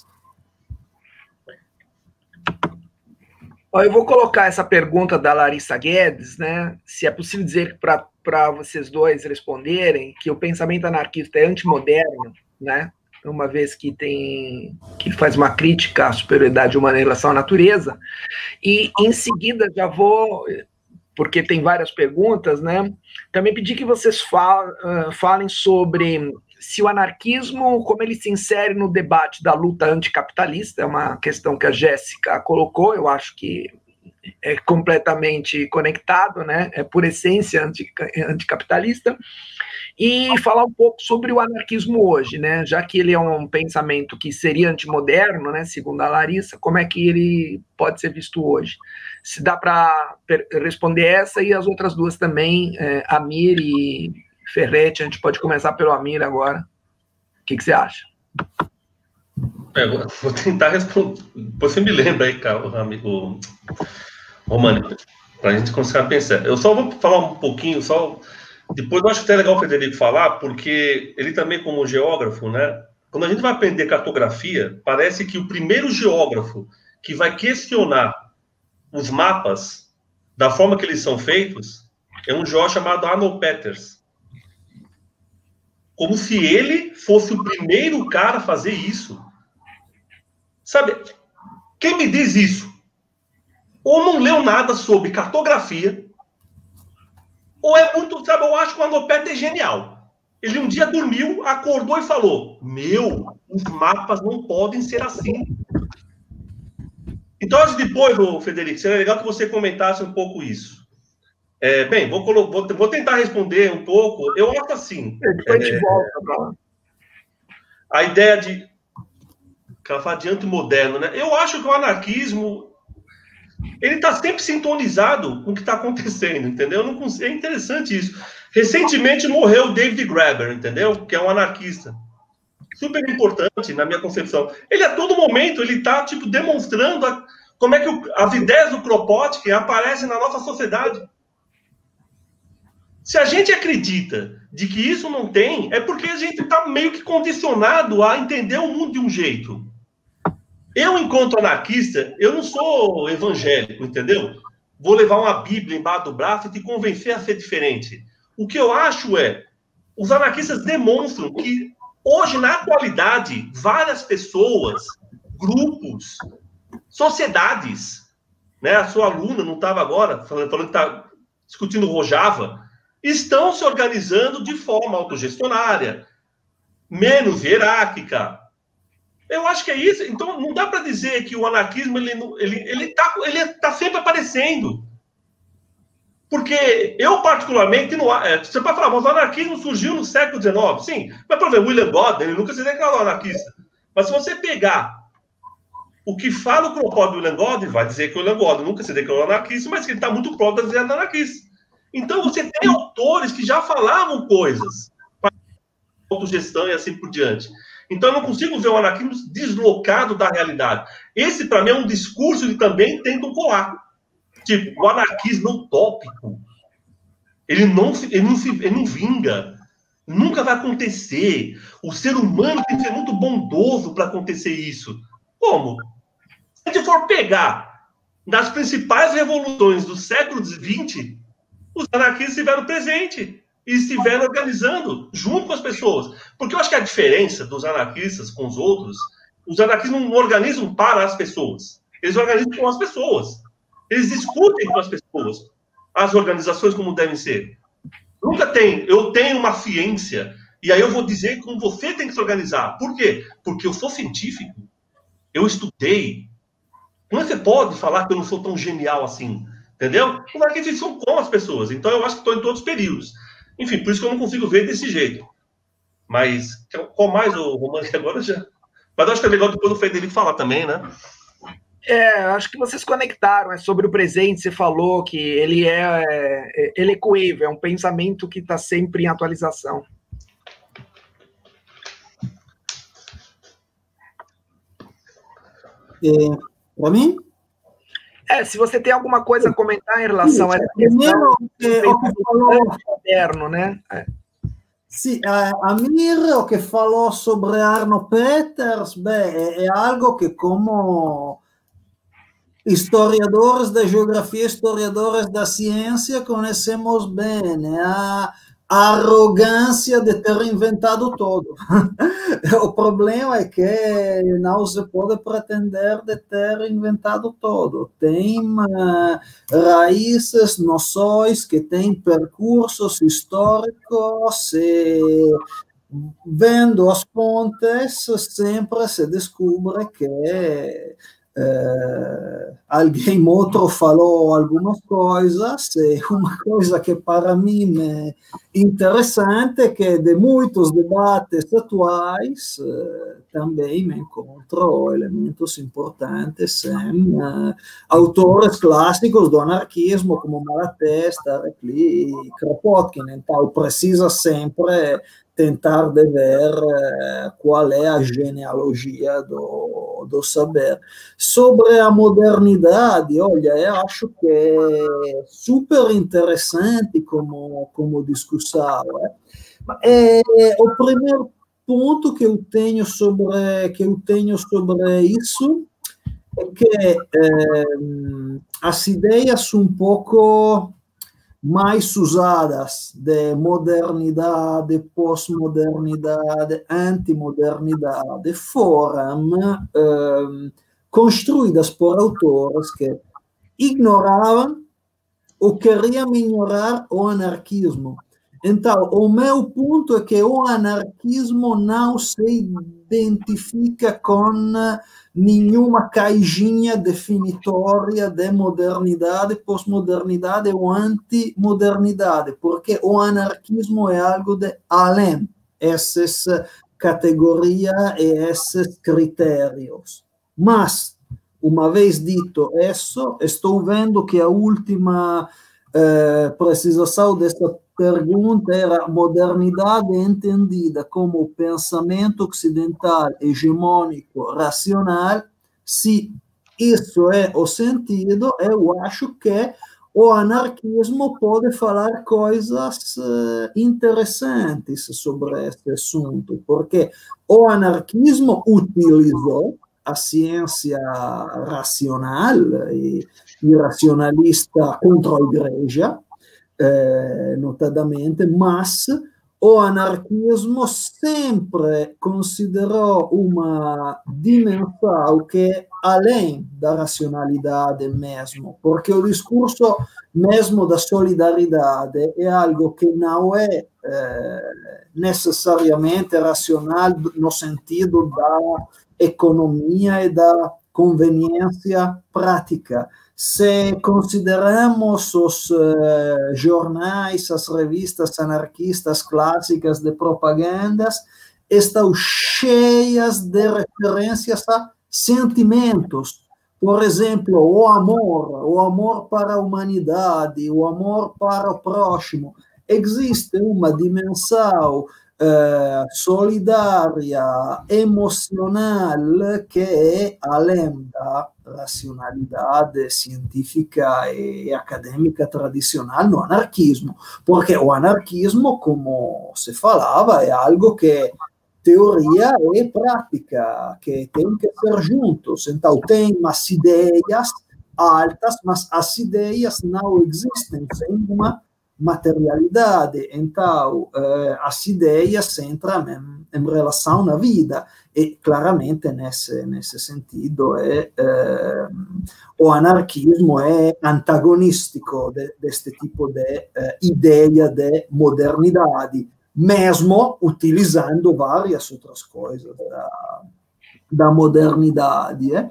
Eu vou colocar essa pergunta da Larissa Guedes, né? Se é possível dizer para vocês dois responderem que o pensamento anarquista é antimoderno, né? Uma vez que tem que faz uma crítica à superioridade humana em relação à natureza, e em seguida já vou, porque tem várias perguntas, né? Também pedir que vocês fal, uh, falem sobre se o anarquismo, como ele se insere no debate da luta anticapitalista, é uma questão que a Jéssica colocou, eu acho que é completamente conectado, né? É por essência anti, anticapitalista, e falar um pouco sobre o anarquismo hoje, né? Já que ele é um pensamento que seria antimoderno, né? Segundo a Larissa, como é que ele pode ser visto hoje? Se dá para responder essa e as outras duas também, é, Amir e Ferretti. A gente pode começar pelo Amir agora. O que, que você acha? É, vou tentar responder. Você me lembra aí, cara, o, o Romani, para a gente começar a pensar. Eu só vou falar um pouquinho, só depois eu acho que é legal o Frederico falar, porque ele também, como geógrafo, né? Quando a gente vai aprender cartografia, parece que o primeiro geógrafo que vai questionar os mapas da forma que eles são feitos é um geógrafo chamado Arnold Peters. Como se ele fosse o primeiro cara a fazer isso. Sabe, quem me diz isso? Ou não leu nada sobre cartografia, ou é muito, sabe, eu acho que o Arnold Peters é genial. Ele um dia dormiu, acordou e falou, meu, os mapas não podem ser assim. Então, antes depois, Frederico, seria legal que você comentasse um pouco isso. É, bem, vou, vou, vou tentar responder um pouco. Eu acho assim... Depois a gente volta para lá. A ideia de... Falar de antimoderno, né? Eu acho que o anarquismo ele está sempre sintonizado com o que está acontecendo, entendeu? Não consigo, é interessante isso. Recentemente morreu o David Graeber, entendeu? Que é um anarquista. Super importante na minha concepção. Ele a todo momento ele está tipo demonstrando a, como é que o, as ideias do Kropotkin aparecem na nossa sociedade. Se a gente acredita de que isso não tem, é porque a gente está meio que condicionado a entender o mundo de um jeito. Eu, enquanto anarquista, eu não sou evangélico, entendeu? Vou levar uma Bíblia embaixo do braço e te convencer a ser diferente. O que eu acho é, os anarquistas demonstram que hoje, na atualidade, várias pessoas, grupos, sociedades, né? A sua aluna não estava agora falando, falando que está discutindo Rojava, estão se organizando de forma autogestionária, menos hierárquica. Eu acho que é isso. Então, não dá para dizer que o anarquismo ele ele ele está ele tá sempre aparecendo. Porque eu, particularmente, não, você pode falar, mas o anarquismo surgiu no século dezenove. Sim, mas, por exemplo, William Godwin, ele nunca se declarou anarquista. Mas se você pegar o que fala o propósito do William Godwin, vai dizer que o William Godwin nunca se declarou anarquista, mas que ele está muito próximo da dizer anarquista. Então, você tem autores que já falavam coisas para autogestão e assim por diante. Então, eu não consigo ver o anarquismo deslocado da realidade. Esse, para mim, é um discurso que também tentam colar. Tipo, o anarquismo utópico, ele não, ele, não se, ele não vinga. Nunca vai acontecer. O ser humano tem que ser muito bondoso para acontecer isso. Como? Se a gente for pegar nas principais revoluções do século vinte, os anarquistas estiveram presentes e estiveram organizando junto com as pessoas. Porque eu acho que a diferença dos anarquistas com os outros, os anarquistas não organizam para as pessoas. Eles organizam com as pessoas. Eles discutem com as pessoas as organizações como devem ser. Nunca tem, eu tenho uma ciência, e aí eu vou dizer como você tem que se organizar. Por quê? Porque eu sou científico, eu estudei. Como é que você pode falar que eu não sou tão genial assim? Entendeu? Os anarquistas são com as pessoas, então eu acho que estou em todos os períodos. Enfim, por isso que eu não consigo ver desse jeito. Mas, qual mais o Romano que agora já... Mas eu acho que é legal depois o Frederico falar também, né? É, acho que vocês conectaram, é sobre o presente, você falou que ele é, é ele é coevo, é um pensamento que está sempre em atualização. É, para mim? É, se você tem alguma coisa a comentar em relação a essa questão é, do pensamento moderno, né? É. Sì, Amir, o che falou sobre Arno Peters, beh, è, è algo che come historiadores da geografia, historiadores da ciência, conhecemos bem, a arrogância de ter inventado todo. O problema é que não se pode pretender de ter inventado todo. Tem uh, raízes, noções que têm percursos históricos e, vendo as fontes, sempre se descobre que Uh, alguém outro falou algumas coisas, e uma coisa que para mim é interessante é que de muitos debates atuais uh, também me encontro elementos importantes em uh, autores clássicos do anarquismo como Malatesta, Recli e Kropotkin. Então precisa sempre tentar de ver uh, qual é a genealogia do, do saber. Sobre a modernidade, olha, eu acho que é super interessante como, como discussão. É? É, o primeiro ponto que eu tenho sobre, que eu tenho sobre isso é que é, as ideias um pouco mais usadas de modernidade, pós-modernidade, antimodernidade, foram eh, construídas por autores que ignoravam ou queriam ignorar o anarquismo. Então, o meu ponto é que o anarquismo não se identifica com nenhuma caixinha definitória de modernidade, pós-modernidade ou antimodernidade, porque o anarquismo é algo de além essas categorias e esses critérios. Mas, uma vez dito isso, estou vendo que a última eh, precisação dessa pergunta era modernidade entendida como pensamento ocidental hegemônico racional. Se isso é o sentido, eu acho que o anarquismo pode falar coisas uh, interessantes sobre esse assunto, porque o anarquismo utilizou a ciência racional e, e racionalista contra a igreja, eh, notadamente, mas o anarquismo sempre considerou uma dimensão que é além da racionalidade mesmo, porque o discurso mesmo da solidariedade é algo que não é eh, necessariamente racional no sentido da economia e da conveniência prática. Se consideramos os uh, jornais, as revistas anarquistas clássicas de propagandas, estão cheias de referências a sentimentos. Por exemplo, o amor, o amor para a humanidade, o amor para o próximo. Existe uma dimensão Uh, solidária, emocional, que é além da racionalidade científica e acadêmica tradicional no anarquismo, porque o anarquismo, como se falava, é algo que é teoria e prática, que tem que ser juntos. Então, tem umas ideias altas, mas as ideias não existem sem uma materialidade. Então, eh, as ideias entram em, em relação na vida, e claramente nesse, nesse sentido é, eh, o anarquismo é antagonístico de, deste tipo de eh, ideia de modernidade, mesmo utilizando várias outras coisas da, da modernidade. Eh?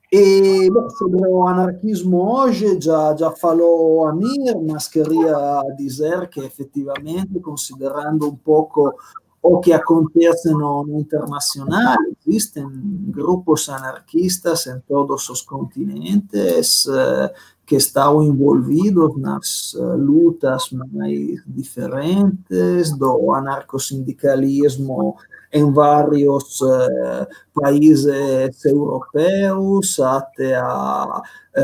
E bom, sobre o anarquismo hoje, já, já falou Amir, mas queria dizer que, efetivamente, considerando um pouco o que acontece no, no internacional, existem grupos anarquistas em todos os continentes uh, que estão envolvidos nas uh, lutas mais diferentes do anarcossindicalismo em vários uh, países europeus, até a,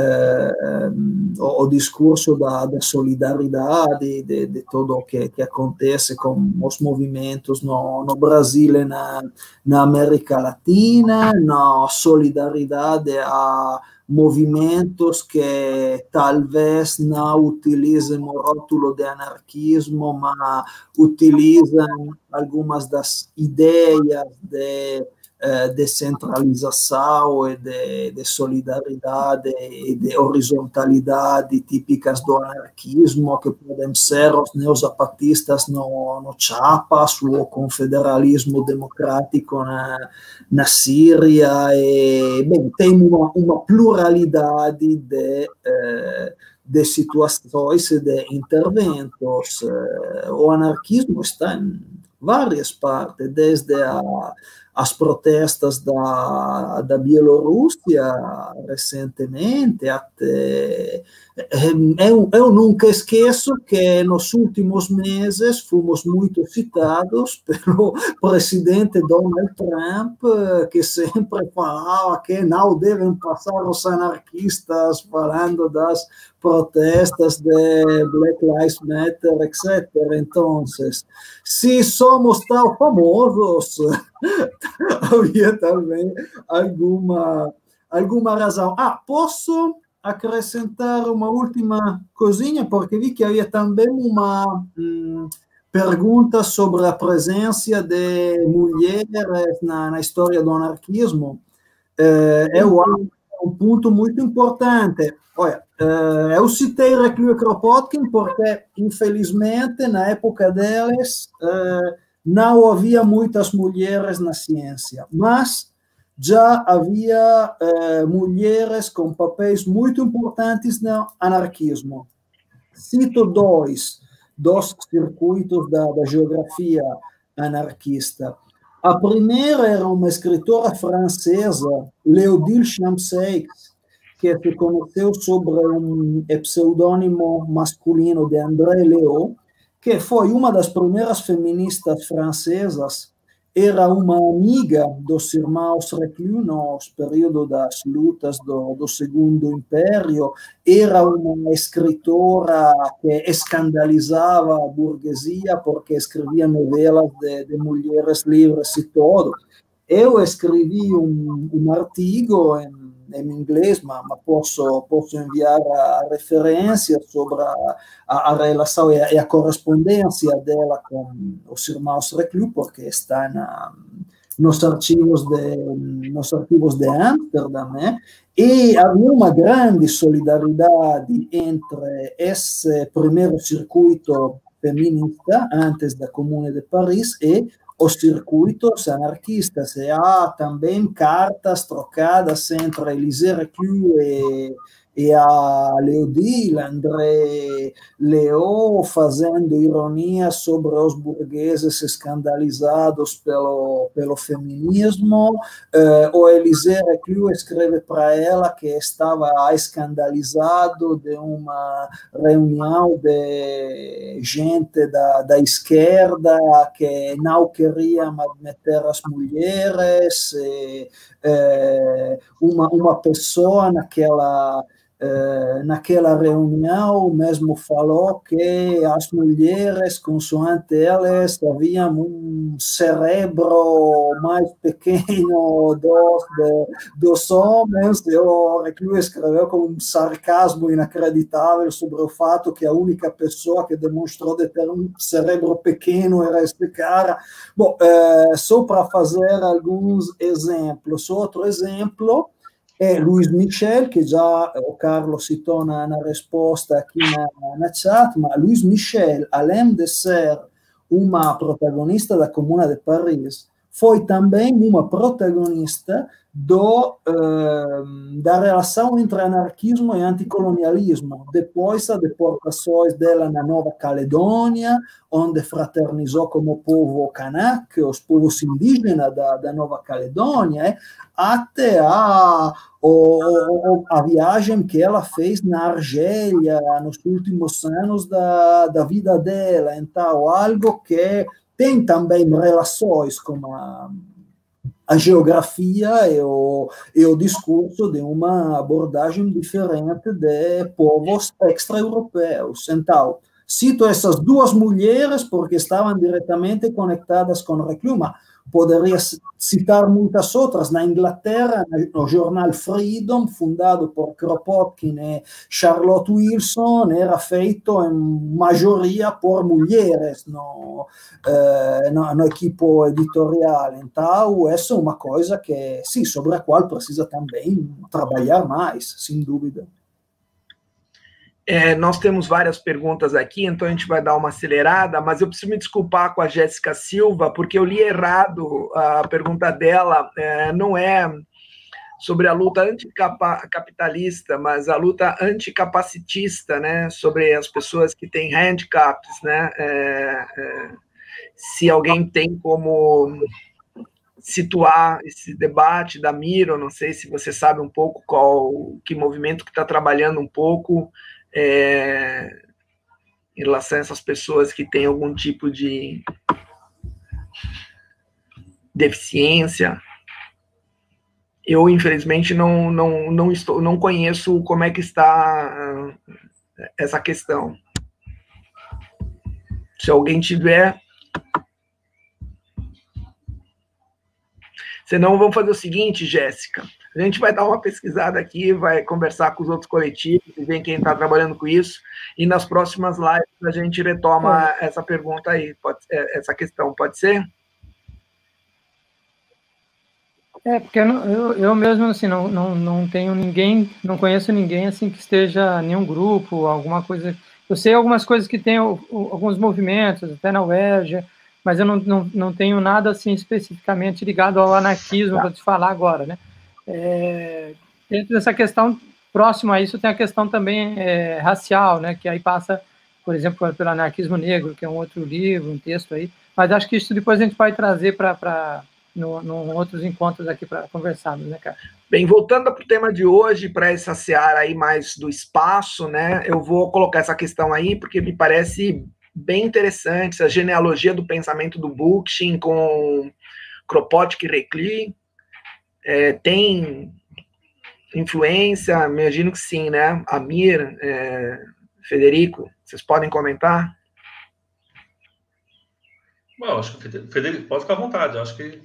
uh, o, o discurso da, da solidariedade, de, de tudo o que, que acontece com os movimentos no, no Brasil e na, na América Latina, na solidariedade a movimentos que talvez não utilizem o rótulo de anarquismo, mas utilizam algumas das ideias de uh, descentralização e de, de solidariedade e de horizontalidade típicas do anarquismo, que podem ser os neozapatistas no, no Chiapas, o confederalismo democrático na, na Síria, e bem, tem uma, uma pluralidade de, eh, de situações e de interventos. O anarquismo está em várias partes, desde a, as protestas da, da Bielorrússia recentemente até... Eu, eu nunca esqueço que nos últimos meses fomos muito citados pelo presidente Donald Trump, que sempre falava que não devem passar os anarquistas falando das protestas de Black Lives Matter, etcétera. Então, se somos tão famosos, havia também alguma, alguma razão. Ah, posso acrescentar uma última coisinha, porque vi que havia também uma hum, pergunta sobre a presença de mulheres na, na história do anarquismo. Eh, eu acho que é um ponto muito importante. Olha, eh, eu citei Reclus e Kropotkin porque, infelizmente, na época deles, eh, não havia muitas mulheres na ciência, mas já havia eh, mulheres com papéis muito importantes no anarquismo. Cito dois, dos circuitos da, da geografia anarquista. A primeira era uma escritora francesa, Léodile Champsaix, que se conheceu sobre um pseudônimo masculino de André Léo, que foi uma das primeiras feministas francesas era uma amiga dos irmãos Reclus no período das lutas do, do Segundo Império, era uma escritora que escandalizava a burguesia porque escrevia novelas de, de mulheres livres e tudo. Eu escrevi um, um artigo em, em inglês, mas, mas posso, posso enviar a referência sobre a, a, a relação e a, e a correspondência dela com os irmãos Reclus, porque está na, nos arquivos de, nos arquivos de Amsterdam, né? E havia uma grande solidariedade entre esse primeiro circuito feminista, antes da Comune de Paris, e os circuitos anarquistas. E há também cartas trocadas entre Élisée Reclus e, e a Léodile, André Leo, fazendo ironia sobre os burgueses escandalizados pelo, pelo feminismo. Uh, o Élisée Reclus escreve para ela que estava escandalizado de uma reunião de gente da, da esquerda que não queria admitir as mulheres, e, e, uma, uma pessoa naquela naquela reunião mesmo falou que as mulheres, consoante elas, haviam um cérebro mais pequeno dos, de, dos homens. E o Reclus escreveu com um sarcasmo inacreditável sobre o fato que a única pessoa que demonstrou de ter um cérebro pequeno era este cara. Bom, é, só para fazer alguns exemplos. Outro exemplo é Louise Michel, que já o Carlos citou na, na resposta aqui na, na chat, mas Louise Michel, além de ser uma protagonista da Comuna de Paris, foi também uma protagonista do, uh, da relação entre anarquismo e anticolonialismo, depois das deportações dela na Nova Caledônia, onde fraternizou com o povo kanak, os povos indígenas da, da Nova Caledônia, até a, o, a viagem que ela fez na Argélia nos últimos anos da, da vida dela. Então, algo que tem também relações com a, a geografia e o, e o discurso de uma abordagem diferente de povos extra-europeus. Então, cito essas duas mulheres porque estavam diretamente conectadas com Reclus, mas poderia citar muitas outras. Na Inglaterra, no jornal Freedom, fundado por Kropotkin e Charlotte Wilson, era feito em maioria por mulheres no, eh, no, no equipo editorial. Então, essa é uma coisa que, sim, sobre a qual precisa também trabalhar mais, sem dúvida. É, nós temos várias perguntas aqui, então a gente vai dar uma acelerada, mas eu preciso me desculpar com a Jéssica Silva, porque eu li errado a pergunta dela. É, não é sobre a luta anticapitalista, mas a luta anticapacitista, né, sobre as pessoas que têm handicaps, né, é, é, se alguém tem como situar esse debate da Miro, não sei se você sabe um pouco qual, que movimento que está trabalhando um pouco É, em relação a essas pessoas que têm algum tipo de deficiência. Eu, infelizmente, não, não, não, estou, não conheço como é que está essa questão. Se alguém tiver... Senão, vamos fazer o seguinte, Jéssica. A gente vai dar uma pesquisada aqui, vai conversar com os outros coletivos, ver quem está trabalhando com isso, e nas próximas lives a gente retoma é. essa pergunta aí, pode, essa questão, pode ser? É, porque eu, eu, eu mesmo, assim, não, não, não tenho ninguém, não conheço ninguém, assim, que esteja em nenhum grupo, alguma coisa... Eu sei algumas coisas que tem alguns movimentos, até na U E R J, mas eu não, não, não tenho nada, assim, especificamente ligado ao anarquismo, tá. para te falar agora, né? É, dentro dessa questão, próximo a isso, tem a questão também é, racial, né, que aí passa, por exemplo, pelo Anarquismo Negro, que é um outro livro, um texto aí, mas acho que isso depois a gente vai trazer para no, no outros encontros aqui para conversarmos, né, cara? Bem, voltando para o tema de hoje, para essa seara aí mais do espaço, né, eu vou colocar essa questão aí, porque me parece bem interessantes, a genealogia do pensamento do Bookchin com Kropotkin e Reclus. É, tem influência? Imagino que sim, né? Amir, é, Federico, vocês podem comentar? Bom, acho que o Federico pode ficar à vontade, acho que...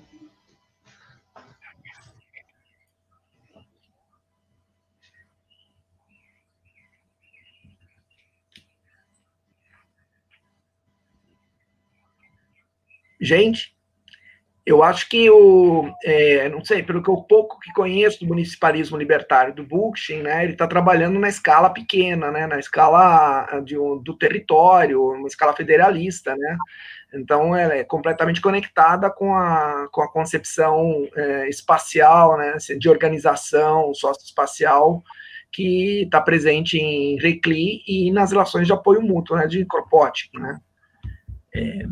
Gente, eu acho que o, é, não sei, pelo que eu pouco que conheço do municipalismo libertário do Bookchin, né, ele está trabalhando na escala pequena, né, na escala de, do território, uma escala federalista, né, então ela é completamente conectada com a, com a concepção é, espacial, né, de organização socioespacial que está presente em Reclus e nas relações de apoio mútuo, né, de Kropotkin, né. É,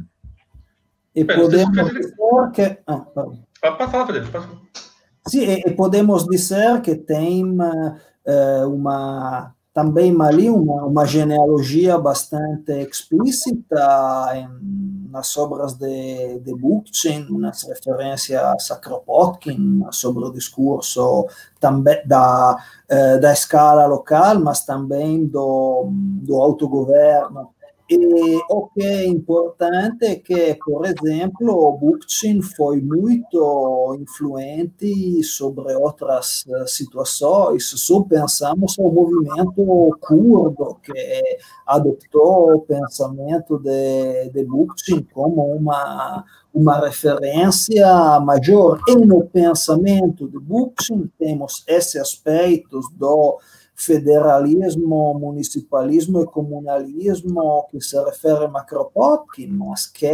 E podemos dizer que... Ah, pode falar, Frederico. Sim, e, e podemos dizer que tem uh, uma, também ali uma, uma genealogia bastante explícita em, nas obras de, de Bookchin, nas referências a Kropotkin, sobre o discurso também da, uh, da escala local, mas também do, do autogoverno. E o que é importante é que, por exemplo, o Bookchin foi muito influente sobre outras situações. Se pensamos no movimento curdo, que adotou o pensamento de, de Bookchin como uma, uma referência maior. E no pensamento de Bookchin temos esses aspectos do federalismo, municipalismo e comunalismo que se refere a Kropotkin, mas que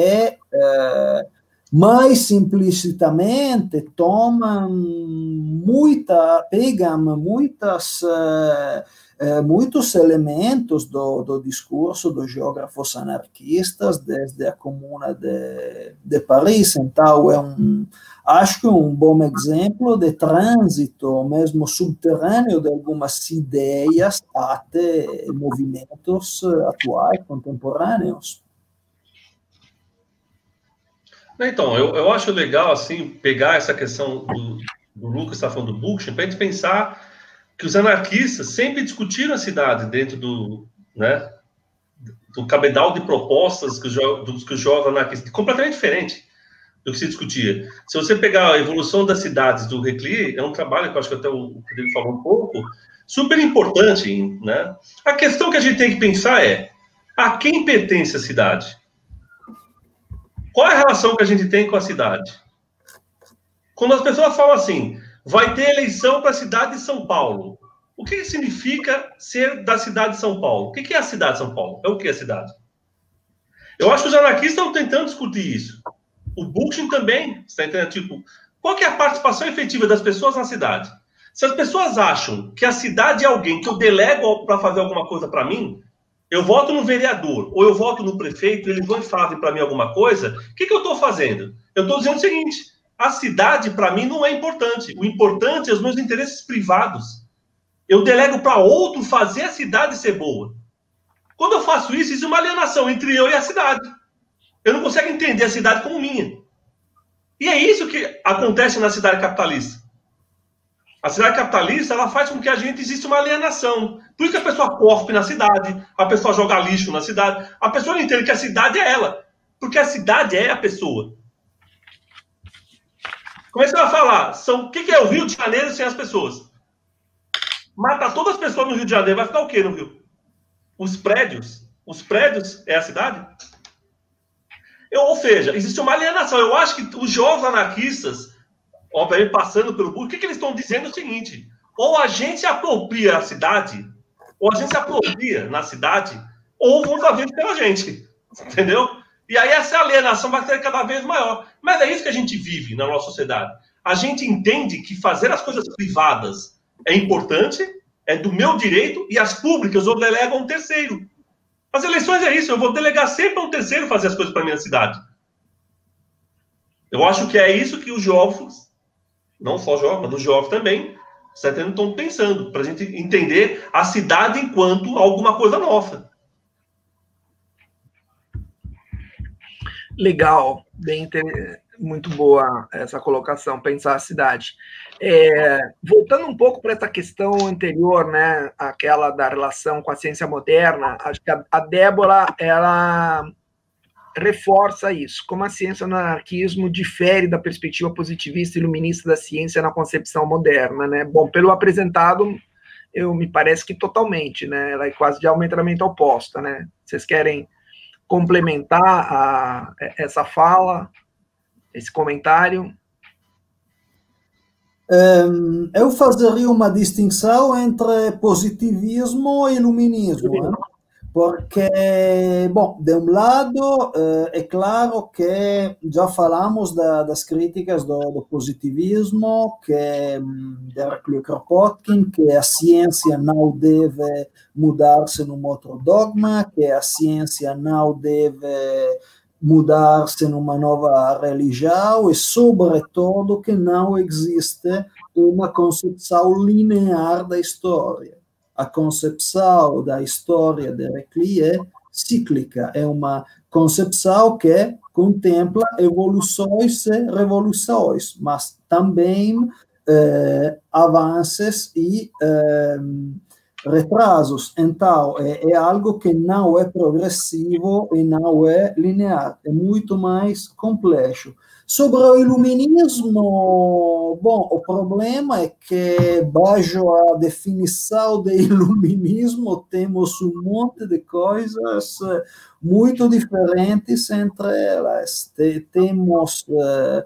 eh, mais implicitamente tomam muita, pegam muitas, eh, eh, muitos elementos do, do discurso dos geógrafos anarquistas desde a Comuna de, de Paris. Então é um acho que é um bom exemplo de trânsito, mesmo subterrâneo, de algumas ideias até movimentos atuais, contemporâneos. Então, eu, eu acho legal, assim, pegar essa questão do, do Lucas está falando do Bookchin, para a gente pensar que os anarquistas sempre discutiram a cidade dentro do, né, do cabedal de propostas que os, dos que os jovens anarquistas, completamente diferente do que se discutia. Se você pegar a evolução das cidades do Reclus, é um trabalho que eu acho que até o Frederico falou um pouco, super importante, né? A questão que a gente tem que pensar é, a quem pertence a cidade? Qual é a relação que a gente tem com a cidade? Quando as pessoas falam assim, vai ter eleição para a cidade de São Paulo, o que significa ser da cidade de São Paulo? O que é a cidade de São Paulo? É o que a cidade? Eu acho que os anarquistas estão tentando discutir isso. O Bookchin também, está entendendo? Tipo, qual que é a participação efetiva das pessoas na cidade? Se as pessoas acham que a cidade é alguém que eu delego para fazer alguma coisa para mim, eu voto no vereador ou eu voto no prefeito, eles vão e fazem para mim alguma coisa, o que, que eu estou fazendo? Eu estou dizendo o seguinte, a cidade para mim não é importante. O importante é os meus interesses privados. Eu delego para outro fazer a cidade ser boa. Quando eu faço isso, existe uma alienação entre eu e a cidade. Eu não consigo entender a cidade como minha. E é isso que acontece na cidade capitalista. A cidade capitalista, ela faz com que a gente exista uma alienação. Por isso que a pessoa cospe na cidade, a pessoa joga lixo na cidade, a pessoa não entende que a cidade é ela. Porque a cidade é a pessoa. Como é que você vai falar? São, o que é o Rio de Janeiro sem as pessoas? Matar todas as pessoas no Rio de Janeiro, vai ficar o quê no Rio? Os prédios? Os prédios é a cidade? Eu, ou seja, existe uma alienação. Eu acho que os jovens anarquistas, obviamente passando pelo burro, o que, que eles estão dizendo é o seguinte, ou a gente se apropria a cidade, ou a gente se apropria na cidade, ou vão fazer pela gente, entendeu? E aí essa alienação vai ser cada vez maior. Mas é isso que a gente vive na nossa sociedade. A gente entende que fazer as coisas privadas é importante, é do meu direito, e as públicas eu delego a um terceiro. As eleições é isso, eu vou delegar sempre a um terceiro fazer as coisas para a minha cidade. Eu acho que é isso que os jovens, não só jovens, mas os jovens também, estão pensando, para a gente entender a cidade enquanto alguma coisa nossa. Legal, bem inter... muito boa essa colocação, pensar a cidade. É, voltando um pouco para essa questão anterior, né, aquela da relação com a ciência moderna, acho que a, a Débora, ela reforça isso, como a ciência no anarquismo difere da perspectiva positivista e iluminista da ciência na concepção moderna, né? Bom, pelo apresentado, eu me parece que totalmente, né? Ela é quase diametralmente oposta, né? Vocês querem complementar a, essa fala, esse comentário? Um, eu fazeria uma distinção entre positivismo e iluminismo, né? Porque, bom, de um lado, é claro que já falamos da, das críticas do, do positivismo, que de Hercule Kropotkin, que a ciência não deve mudar-se num outro dogma, que a ciência não deve mudar-se numa nova religião e, sobretudo, que não existe uma concepção linear da história. A concepção da história de Hercule é cíclica, é uma concepção que contempla evoluções e revoluções, mas também eh, avanços e eh, retrasos. Então, é, é algo que não é progressivo e não é linear, é muito mais complexo. Sobre o iluminismo, bom, o problema é que, baixo a definição de iluminismo, temos um monte de coisas muito diferentes entre elas. Temos uh,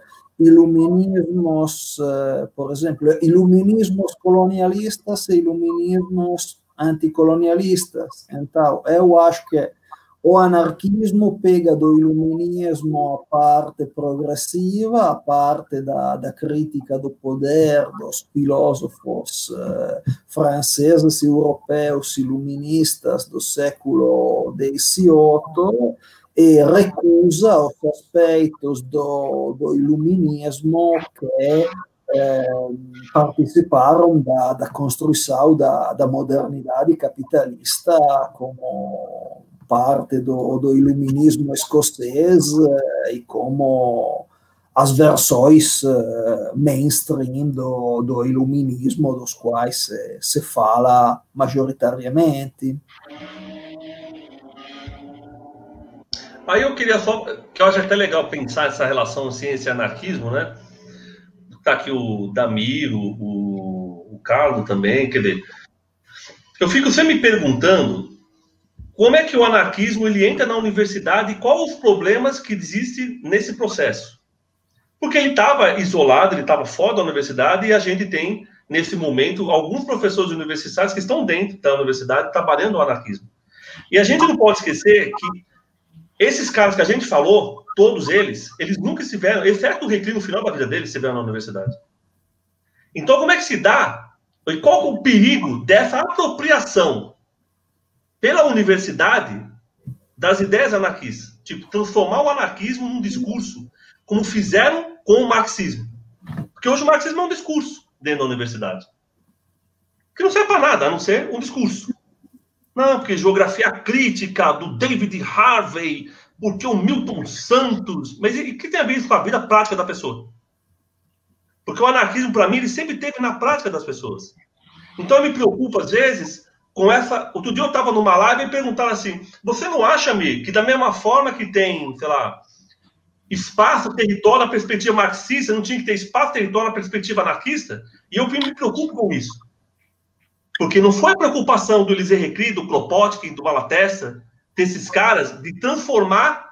iluminismos, uh, por exemplo, iluminismos colonialistas e iluminismos anticolonialistas. Então, eu acho que o anarquismo pega do iluminismo a parte progressiva, a parte da, da crítica do poder dos filósofos uh, franceses e europeus iluministas do século dezoito, e recusa os aspectos do, do iluminismo que eh, participaram da, da construção da, da modernidade capitalista como parte do, do iluminismo escocês e como as versões mainstream do, do iluminismo, dos quais se, se fala majoritariamente. Aí eu queria só, que eu acho até legal pensar essa relação ciência e anarquismo, né? Tá aqui o Damiro, o, o Carlos também, quer dizer, eu fico sempre me perguntando como é que o anarquismo ele entra na universidade e quais os problemas que existem nesse processo. Porque ele estava isolado, ele estava fora da universidade e a gente tem, nesse momento, alguns professores universitários que estão dentro da universidade trabalhando o anarquismo. E a gente não pode esquecer que esses caras que a gente falou, todos eles, eles nunca estiveram, exceto o Reclio no final da vida deles, estiveram na universidade. Então, como é que se dá? E qual é o perigo dessa apropriação pela universidade das ideias anarquistas? Tipo, transformar o anarquismo num discurso, como fizeram com o marxismo. Porque hoje o marxismo é um discurso dentro da universidade. Que não serve para nada, a não ser um discurso. Não, porque geografia crítica do David Harvey, porque o Milton Santos... Mas o que tem a ver isso com a vida prática da pessoa? Porque o anarquismo, para mim, ele sempre esteve na prática das pessoas. Então, eu me preocupo, às vezes, com essa... Outro dia eu estava numa live e perguntaram assim, você não acha, amigo, que da mesma forma que tem, sei lá, espaço, território na perspectiva marxista, não tinha que ter espaço, território na perspectiva anarquista? E eu me preocupo com isso. Porque não foi a preocupação do Elisée Reclus, do Kropotkin, do Malatesta, desses caras, de transformar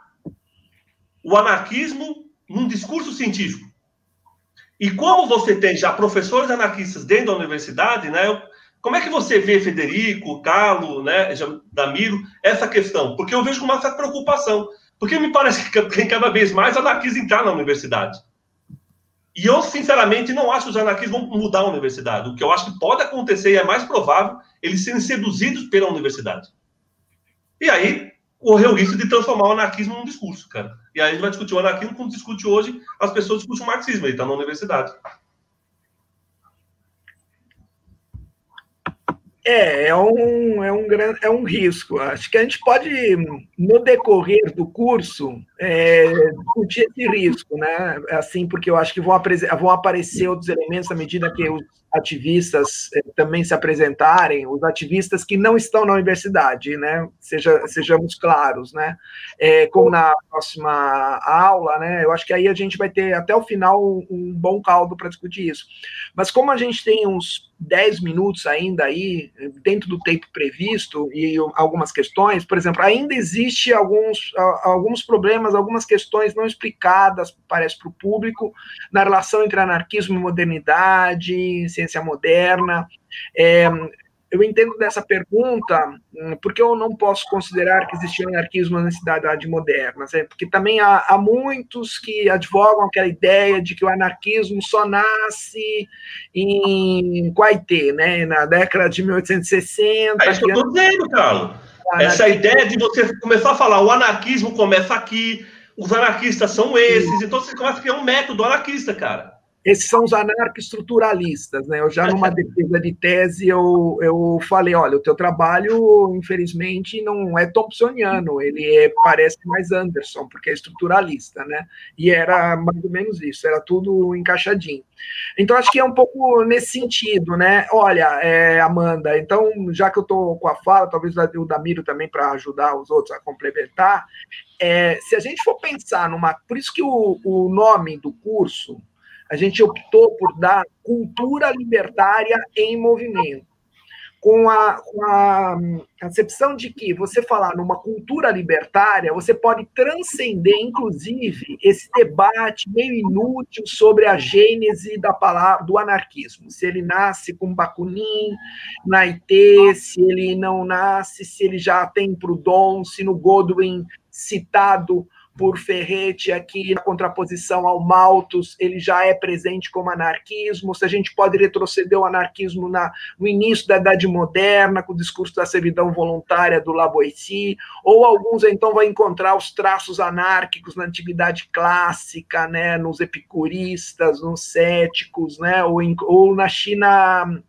o anarquismo num discurso científico. E como você tem já professores anarquistas dentro da universidade, né? Como é que você vê, Federico, Carlos, né, Damiro, essa questão? Porque eu vejo com uma certa preocupação. Porque me parece que tem cada vez mais anarquistas entrar na universidade. E eu, sinceramente, não acho que os anarquistas vão mudar a universidade. O que eu acho que pode acontecer, e é mais provável, eles serem seduzidos pela universidade. E aí, correu o risco de transformar o anarquismo num discurso, cara. E aí a gente vai discutir o anarquismo como discute hoje, as pessoas discutem o marxismo, ele está na universidade. É, é um, é, um gran, é um risco. Acho que a gente pode, no decorrer do curso, é, discutir esse risco, né? Assim, porque eu acho que vão, vão aparecer outros elementos à medida que os ativistas é, também se apresentarem, os ativistas que não estão na universidade, né? Seja, sejamos claros, né? É, como na próxima aula, né? Eu acho que aí a gente vai ter até o final um bom caldo para discutir isso. Mas como a gente tem uns dez minutos ainda aí, dentro do tempo previsto, e algumas questões, por exemplo, ainda existe alguns, alguns problemas, algumas questões não explicadas, parece, para o público, na relação entre anarquismo e modernidade, ciência moderna. É, eu entendo dessa pergunta, porque eu não posso considerar que existe anarquismo na cidade moderna, né? Porque também há, há muitos que advogam aquela ideia de que o anarquismo só nasce em Guaitê, né? Na década de mil oitocentos e sessenta. É isso que eu estou dizendo, Carlos. Essa ideia de você começar a falar, o anarquismo começa aqui, os anarquistas são esses, então você começa a criar um método anarquista, cara. Esses são os anarquestruturalistas, né? Eu já numa defesa de tese eu, eu falei, olha, o teu trabalho, infelizmente, não é thompsoniano, ele é, parece mais Anderson, porque é estruturalista, né? E era mais ou menos isso, era tudo encaixadinho. Então, acho que é um pouco nesse sentido, né? Olha, é, Amanda, então, já que eu estou com a fala, talvez o Damiro também para ajudar os outros a complementar, é, se a gente for pensar numa... Por isso que o, o nome do curso, a gente optou por dar cultura libertária em movimento, com a, com a concepção de que você falar numa cultura libertária, você pode transcender, inclusive, esse debate meio inútil sobre a gênese da palavra, do anarquismo. Se ele nasce com Bakunin, Naité, se ele não nasce, se ele já tem Proudhon, se no Godwin citado por Ferretti aqui na contraposição ao Malthus, ele já é presente como anarquismo, se a gente pode retroceder o anarquismo na, no início da Idade Moderna, com o discurso da servidão voluntária do Lavoisier, ou alguns então vão encontrar os traços anárquicos na Antiguidade Clássica, né, nos epicuristas, nos céticos, né, ou, em, ou na China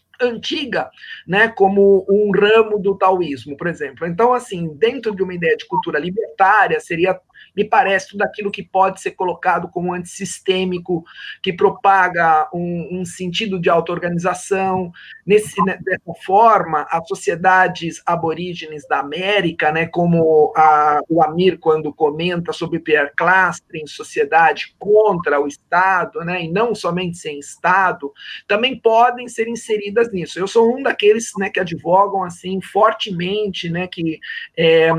antiga, né, como um ramo do taoísmo, por exemplo. Então, assim, dentro de uma ideia de cultura libertária, seria, me parece, tudo aquilo que pode ser colocado como antissistêmico, que propaga um, um sentido de auto-organização. Nesse, né, dessa forma, as sociedades aborígenes da América, né, como a, o Amir, quando comenta sobre Pierre Clastre, em Sociedade contra o Estado, né, e não somente sem Estado, também podem ser inseridas nisso. Eu sou um daqueles, né, que advogam assim fortemente, né, que é,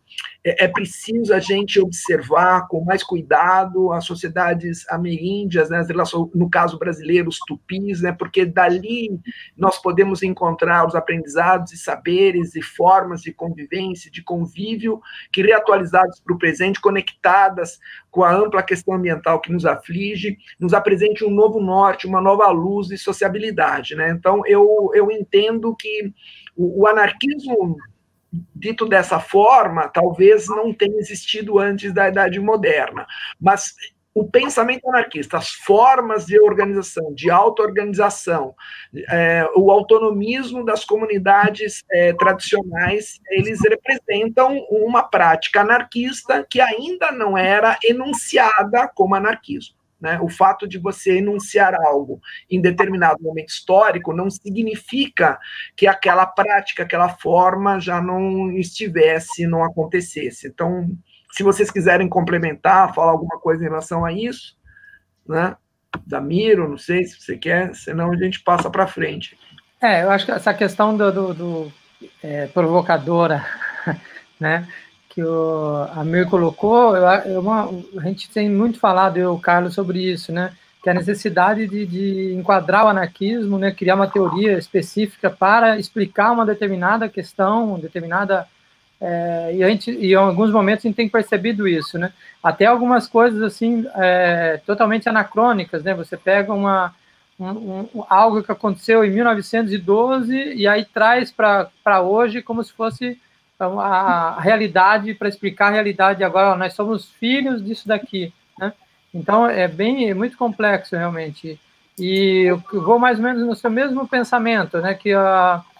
é preciso a gente observar com mais cuidado as sociedades ameríndias, né, as relações, no caso brasileiro, os tupis, né, porque dali nós podemos encontrar os aprendizados e saberes e formas de convivência, de convívio, que reatualizados para o presente, conectadas com a ampla questão ambiental que nos aflige, nos apresente um novo norte, uma nova luz e sociabilidade, né? Então, eu, eu entendo que o, o anarquismo, dito dessa forma, talvez não tenha existido antes da Idade Moderna, mas o pensamento anarquista, as formas de organização, de auto-organização, é, o autonomismo das comunidades é, tradicionais, eles representam uma prática anarquista que ainda não era enunciada como anarquismo. Né? O fato de você enunciar algo em determinado momento histórico não significa que aquela prática, aquela forma já não estivesse, não acontecesse. Então, se vocês quiserem complementar, falar alguma coisa em relação a isso, né? Damiro, não sei se você quer, senão a gente passa para frente. É, eu acho que essa questão do, do, do é, provocadora, né, que o Amir colocou, eu, eu, uma, a gente tem muito falado, eu e o Carlos, sobre isso, né, que é a necessidade de, de enquadrar o anarquismo, né, criar uma teoria específica para explicar uma determinada questão, uma determinada... É, e, a gente, e em alguns momentos a gente tem percebido isso, né? Até algumas coisas assim é, totalmente anacrônicas, né? Você pega uma, um, um, algo que aconteceu em mil novecentos e doze e aí traz para hoje como se fosse a, a realidade, para explicar a realidade agora. Ó, nós somos filhos disso daqui, né? Então é bem, é muito complexo realmente. E eu vou mais ou menos no seu mesmo pensamento, né? Que a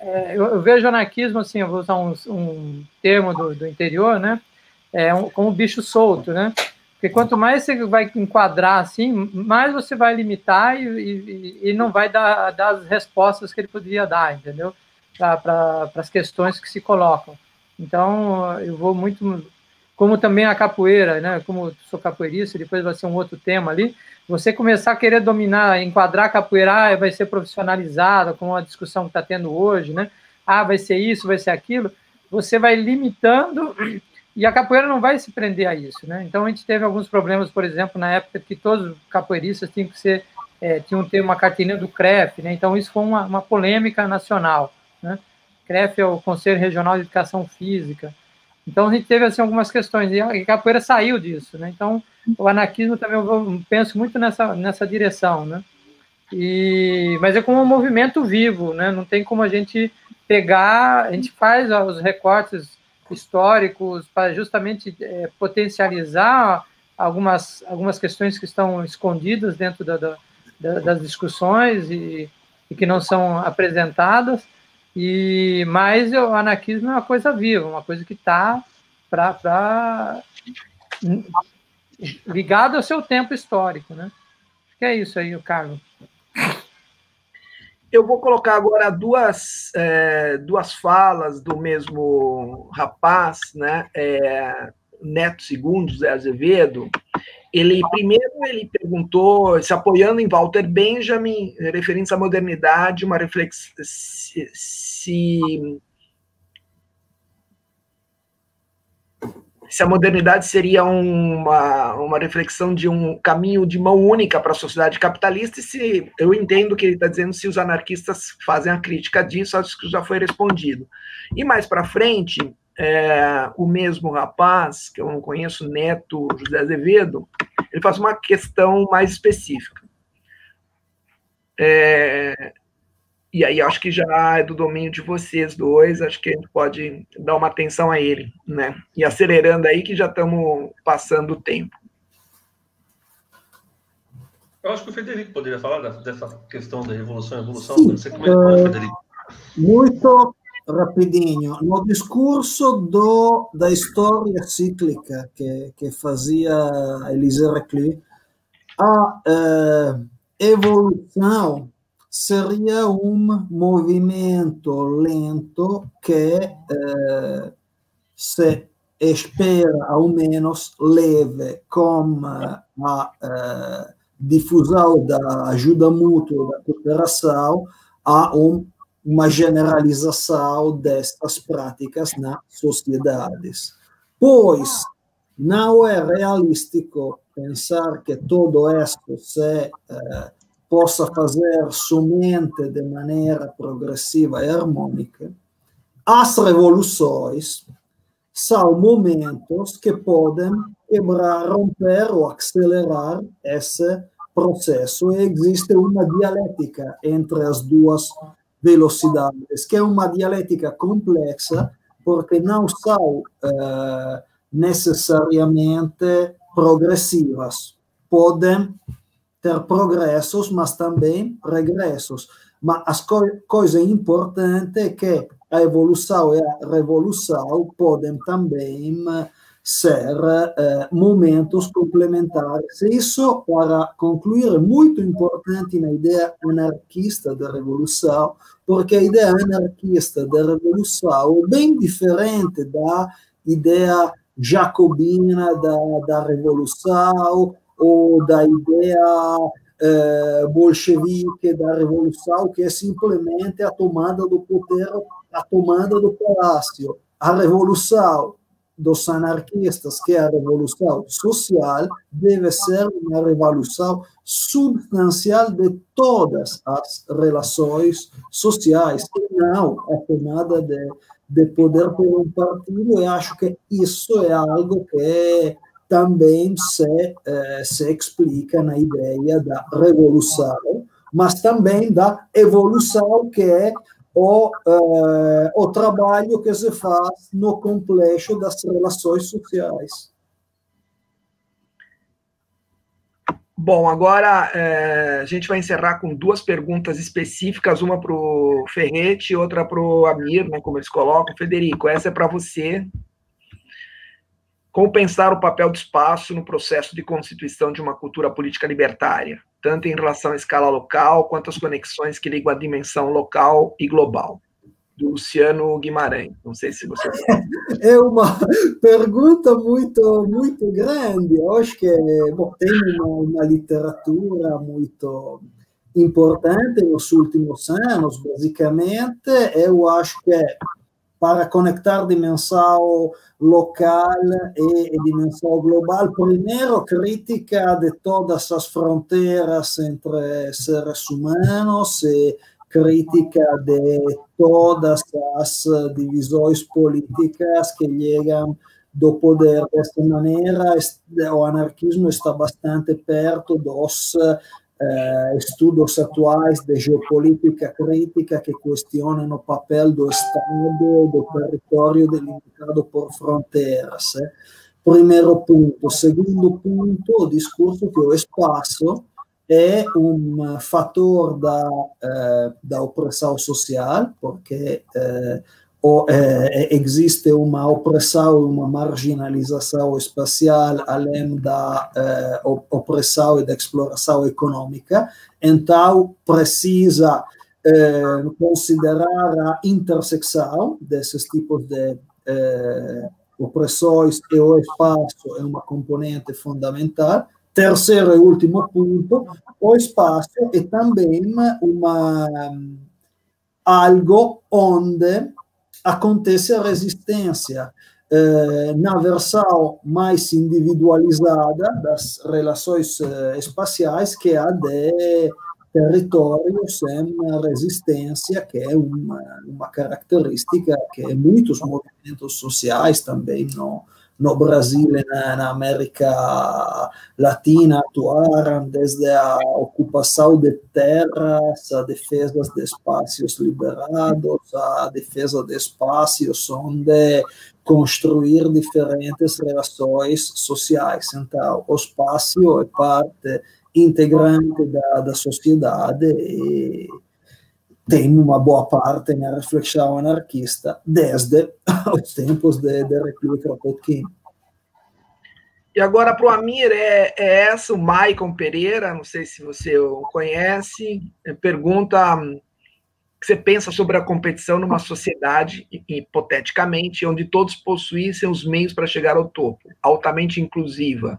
é, eu, eu vejo anarquismo, assim, eu vou usar um, um termo do, do interior, né? É um, como um bicho solto, né? Porque quanto mais você vai enquadrar, assim, mais você vai limitar e, e, e não vai dar, dar as respostas que ele poderia dar, entendeu? Para as questões que se colocam. Então, eu vou muito... Como também a capoeira, né? Como eu sou capoeirista, depois vai ser um outro tema ali. Você começar a querer dominar, enquadrar a capoeira, ah, vai ser profissionalizada, como a discussão que está tendo hoje, né? Ah, vai ser isso, vai ser aquilo. Você vai limitando e a capoeira não vai se prender a isso, né? Então, a gente teve alguns problemas, por exemplo, na época que todos os capoeiristas tinham que ser, é, tinham que ter uma carteirinha do C R E F, né? Então, isso foi uma, uma polêmica nacional, né? C R E F é o Conselho Regional de Educação Física. Então, a gente teve assim, algumas questões, e a capoeira saiu disso, né? Então, o anarquismo também eu penso muito nessa, nessa direção, né? E, mas é como um movimento vivo, né? Não tem como a gente pegar, a gente faz os recortes históricos para justamente é, potencializar algumas, algumas questões que estão escondidas dentro da, da, das discussões e, e que não são apresentadas. E, mas o anarquismo é uma coisa viva, uma coisa que está para ligado ao seu tempo histórico, né? Acho que é isso aí, Carlos. Eu vou colocar agora duas, é, duas falas do mesmo rapaz, né? É, Neto segundo, Zé Azevedo. Ele, primeiro, ele perguntou, se apoiando em Walter Benjamin, referência à modernidade, uma reflexão, se, se, se a modernidade seria uma, uma reflexão de um caminho de mão única para a sociedade capitalista, e se, eu entendo que ele está dizendo se os anarquistas fazem a crítica disso, acho que já foi respondido. E mais para frente, é, o mesmo rapaz, que eu não conheço, Neto José Azevedo, ele faz uma questão mais específica. É, e aí acho que já é do domínio de vocês dois, acho que a gente pode dar uma atenção a ele, né? E acelerando aí que já estamos passando o tempo. Eu acho que o Federico poderia falar dessa questão da revolução e evolução. Sim, Você comentou, uh, Federico. Muito rapidinho. No discurso do, da história cíclica que, que fazia Élisée Reclus, a uh, evolução seria um movimento lento que uh, se espera, ao menos, leve com a uh, difusão da ajuda mútua, da cooperação, a um, uma generalização destas práticas nas sociedades. Pois não é realístico pensar que todo isto se uh, possa fazer somente de maneira progressiva e harmônica. As revoluções são momentos que podem quebrar, romper ou acelerar esse processo. E existe uma dialética entre as duas velocidades, que é uma dialética complexa, porque não são uh, necessariamente progressivas. Podem ter progressos, mas também regressos. Mas a co coisa importante é que a evolução e a revolução podem também ser uh, momentos complementares. Isso, para concluir, é muito importante na ideia anarquista da revolução, porque a ideia anarquista da revolução é bem diferente da ideia jacobina da, da revolução ou da ideia eh, bolchevique da revolução, que é simplesmente a tomada do poder, a tomada do palácio. A revolução dos anarquistas, que é a revolução social, deve ser uma revolução substancial de todas as relações sociais, e não a tomada de, de poder por um partido. Eu acho que isso é algo que também se, eh, se explica na ideia da revolução, mas também da evolução, que é o, eh, o trabalho que se faz no complexo das relações sociais. Bom, agora é, a gente vai encerrar com duas perguntas específicas, uma para o Ferretti e outra para o Amir, né, como eles colocam. Federico, essa é para você. Como pensar o papel do espaço no processo de constituição de uma cultura política libertária, tanto em relação à escala local, quanto às conexões que ligam a dimensão local e global? Do Luciano Guimarães. Não sei se você... É uma pergunta muito, muito grande. Eu acho que bom, tem uma, uma literatura muito importante nos últimos anos, basicamente. Eu acho que para conectar dimensão local e, e dimensão global, primeiro, crítica de todas as fronteiras entre seres humanos e crítica de todas as divisões políticas que chegam do poder. Desta maneira, o anarquismo está bastante perto dos eh, estudos atuais de geopolítica crítica que questionam o papel do Estado, do território delimitado por fronteiras. Eh. Primeiro ponto. Segundo ponto, o discurso que o espaço é um fator da, uh, da opressão social, porque uh, o, uh, existe uma opressão e uma marginalização espacial, além da uh, opressão e da exploração econômica. Então, precisa uh, considerar a intersecção desses tipos de uh, opressões, e o espaço é uma componente fundamental. Terceiro e último ponto, o espaço é também uma, algo onde acontece a resistência. Eh, na versão mais individualizada das relações eh, espaciais, que é a de territórios em resistência, que é uma, uma característica que muitos movimentos sociais também não no Brasil e na, na América Latina atuaram, desde a ocupação de terras, a defesa de espaços liberados, a defesa de espaços onde construir diferentes relações sociais. Então, o espaço é parte integrante da, da sociedade e tem uma boa parte na reflexão anarquista desde os tempos de, de República Kropotkin. E agora para o Amir, é, é essa, o Maicon Pereira, não sei se você o conhece, pergunta o que você pensa sobre a competição numa sociedade, hipoteticamente, onde todos possuíssem os meios para chegar ao topo, altamente inclusiva.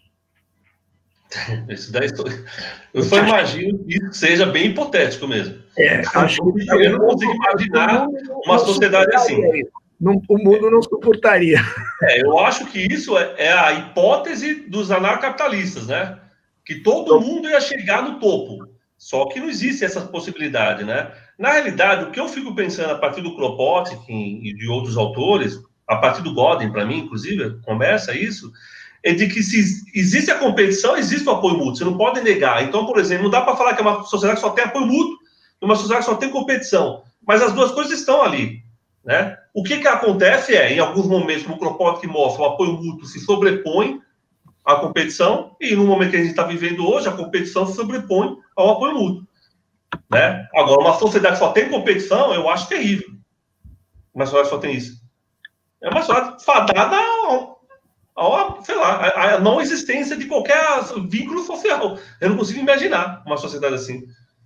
Isso daí, eu só imagino que isso seja bem hipotético mesmo. É, acho que eu não consigo imaginar uma sociedade assim. Não, o mundo não suportaria. É, eu acho que isso é, é a hipótese dos anarcapitalistas, né? Que todo mundo ia chegar no topo. Só que não existe essa possibilidade, né? Na realidade, o que eu fico pensando a partir do Kropotkin e de outros autores, a partir do Godin, para mim, inclusive, conversa isso, é de que se existe a competição, existe o apoio mútuo. Você não pode negar. Então, por exemplo, não dá para falar que é uma sociedade que só tem apoio mútuo, uma sociedade que só tem competição. Mas as duas coisas estão ali, né? O que, que acontece é, em alguns momentos, como o Kropotkin mostra, o apoio mútuo se sobrepõe à competição, e no momento que a gente está vivendo hoje, a competição se sobrepõe ao apoio mútuo, né? Agora, uma sociedade que só tem competição, eu acho terrível. Uma sociedade que só tem isso. É uma sociedade fadada a, a, sei lá, a, a não existência de qualquer vínculo social. Eu não consigo imaginar uma sociedade assim.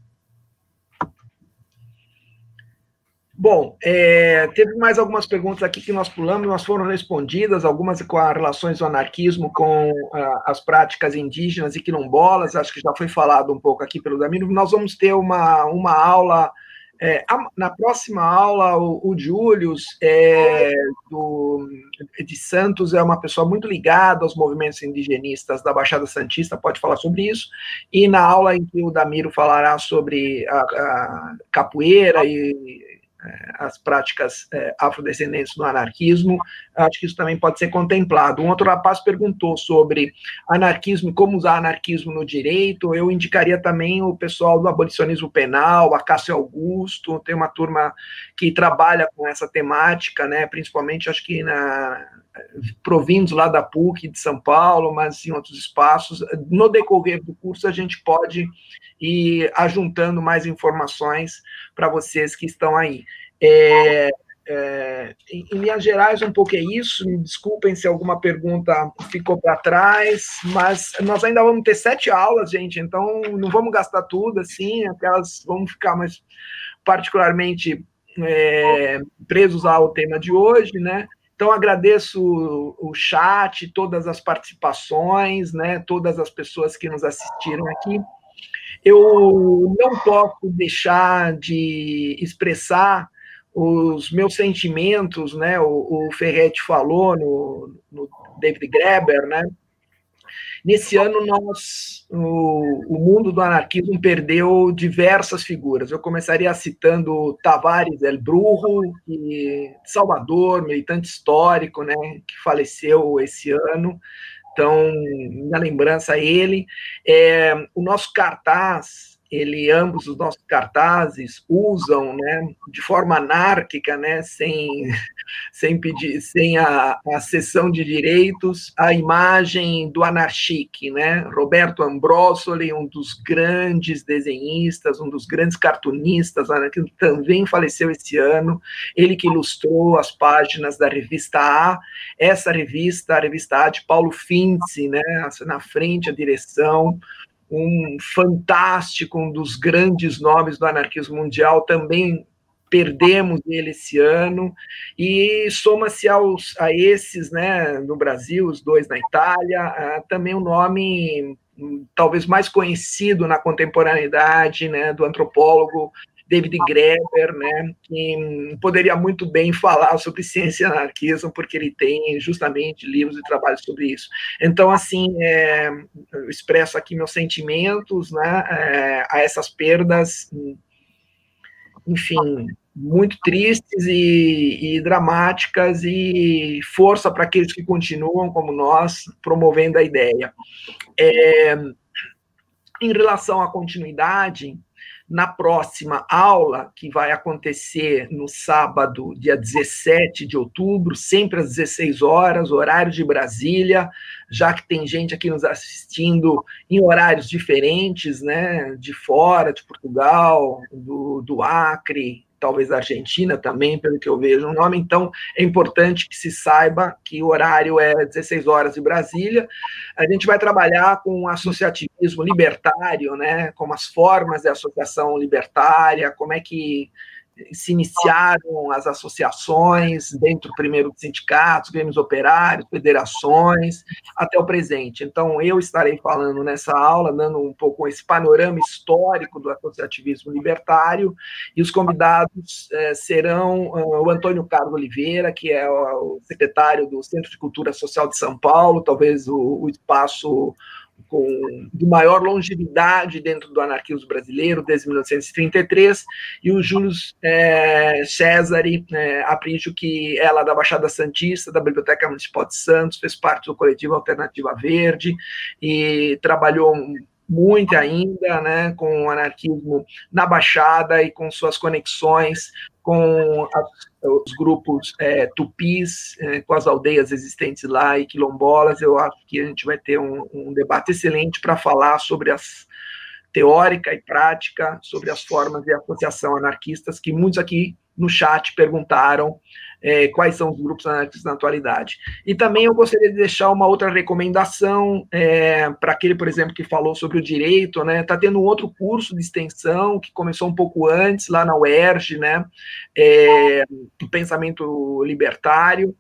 Bom, é, teve mais algumas perguntas aqui que nós pulamos, nós foram respondidas, algumas com as relações do anarquismo com uh, as práticas indígenas e quilombolas, acho que já foi falado um pouco aqui pelo Damiro. Nós vamos ter uma, uma aula, é, na próxima aula, o, o Július, é, do, de Santos, é uma pessoa muito ligada aos movimentos indigenistas da Baixada Santista, pode falar sobre isso, e na aula em que o Damiro falará sobre a, a capoeira e as práticas é, afrodescendentes no anarquismo, acho que isso também pode ser contemplado. Um outro rapaz perguntou sobre anarquismo e como usar anarquismo no direito. Eu indicaria também o pessoal do abolicionismo penal, a Cássio Augusto, tem uma turma que trabalha com essa temática, né, principalmente, acho que na, provindos lá da P U C de São Paulo, mas em outros espaços. No decorrer do curso, a gente pode ir ajuntando mais informações para vocês que estão aí. É, é, em, em linhas gerais, um pouco é isso. Me desculpem se alguma pergunta ficou para trás, mas nós ainda vamos ter sete aulas, gente, então não vamos gastar tudo, assim, aquelas vamos ficar mais particularmente é, presos ao tema de hoje, né? Então, agradeço o chat, todas as participações, né, todas as pessoas que nos assistiram aqui. Eu não posso deixar de expressar os meus sentimentos, né, o, o Ferretti falou no, no David Graeber, né. Nesse ano, nós, o, o mundo do anarquismo perdeu diversas figuras. Eu começaria citando Tavares El Brujo, que, Salvador, militante histórico, né, que faleceu esse ano. Então, minha lembrança a ele. É, o nosso cartaz, ele, ambos os nossos cartazes usam, né, de forma anárquica, né, sem, sem, pedir, sem a, a cessão de direitos, a imagem do Anarchique, né, Roberto Ambrosoli, um dos grandes desenhistas, um dos grandes cartunistas, que também faleceu esse ano, ele que ilustrou as páginas da revista A, essa revista, a revista A de Paulo Finzi, né, na frente, a direção, um fantástico, um dos grandes nomes do anarquismo mundial, também perdemos ele esse ano, e soma-se aos, a esses, né, no Brasil, os dois na Itália, também um nome talvez mais conhecido na contemporaneidade, né, do antropólogo David Graeber, né, que poderia muito bem falar sobre ciência e anarquismo, porque ele tem justamente livros e trabalhos sobre isso. Então, assim, é, eu expresso aqui meus sentimentos, né, é, a essas perdas, enfim, muito tristes e, e dramáticas, e força para aqueles que continuam, como nós, promovendo a ideia. É, em relação à continuidade, na próxima aula, que vai acontecer no sábado, dia dezessete de outubro, sempre às dezesseis horas, horário de Brasília, já que tem gente aqui nos assistindo em horários diferentes, né, de fora, de Portugal, do, do Acre, talvez da Argentina também, pelo que eu vejo o nome. Então, é importante que se saiba que o horário é dezesseis horas de Brasília. A gente vai trabalhar com associativismo libertário, né, como as formas de associação libertária, como é que se iniciaram as associações, dentro primeiro de sindicatos, grêmios operários, federações, até o presente. Então, eu estarei falando nessa aula, dando um pouco esse panorama histórico do associativismo libertário, e os convidados eh, serão uh, o Antônio Carlos Oliveira, que é o secretário do Centro de Cultura Social de São Paulo, talvez o, o espaço com, de maior longevidade dentro do anarquismo brasileiro, desde mil novecentos e trinta e três, e o Júlio é, Cesare é, Aprígio, que é lá da Baixada Santista, da Biblioteca Municipal de Santos, fez parte do coletivo Alternativa Verde, e trabalhou muito ainda, né, com o anarquismo na Baixada e com suas conexões com as, os grupos é, tupis, é, com as aldeias existentes lá e quilombolas. Eu acho que a gente vai ter um, um debate excelente para falar sobre as teórica e prática, sobre as formas de associação anarquistas, que muitos aqui no chat perguntaram é, quais são os grupos anarquistas na atualidade. E também eu gostaria de deixar uma outra recomendação é, para aquele, por exemplo, que falou sobre o direito, né? Está tendo um outro curso de extensão que começou um pouco antes, lá na U E R J, né? É, do pensamento libertário,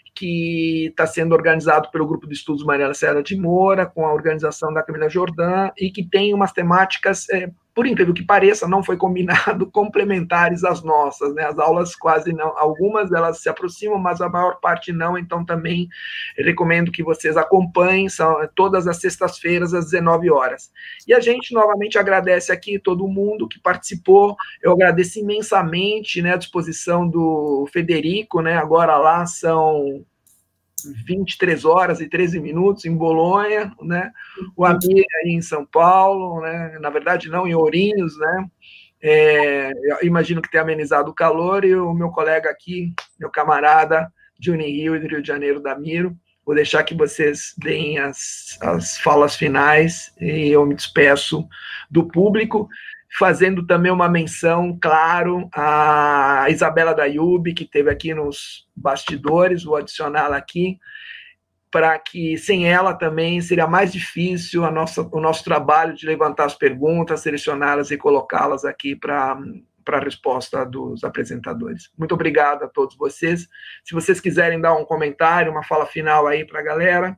que está sendo organizado pelo Grupo de Estudos Mariana Serra de Moura, com a organização da Camila Jordan, e que tem umas temáticas, é, por incrível que pareça, não foi combinado, complementares às nossas, né? As aulas quase não, algumas delas se aproximam, mas a maior parte não, então também recomendo que vocês acompanhem, são todas as sextas-feiras, às dezenove horas. E a gente, novamente, agradece aqui todo mundo que participou, eu agradeço imensamente, né, a disposição do Federico, né, agora lá são vinte e três horas e treze minutos em Bolonha, né? O Amir aí em São Paulo, né? Na verdade não, em Ourinhos, né? É, eu imagino que tenha amenizado o calor, e o meu colega aqui, meu camarada de Unirio e do Rio de Janeiro, Damiro. Vou deixar que vocês deem as, as falas finais e eu me despeço do público, fazendo também uma menção, claro, a Isabela Dayub, que esteve aqui nos bastidores, vou adicioná-la aqui, para que sem ela também seria mais difícil a nossa, o nosso trabalho de levantar as perguntas, selecioná-las e colocá-las aqui para para a resposta dos apresentadores. Muito obrigado a todos vocês. Se vocês quiserem dar um comentário, uma fala final aí para a galera.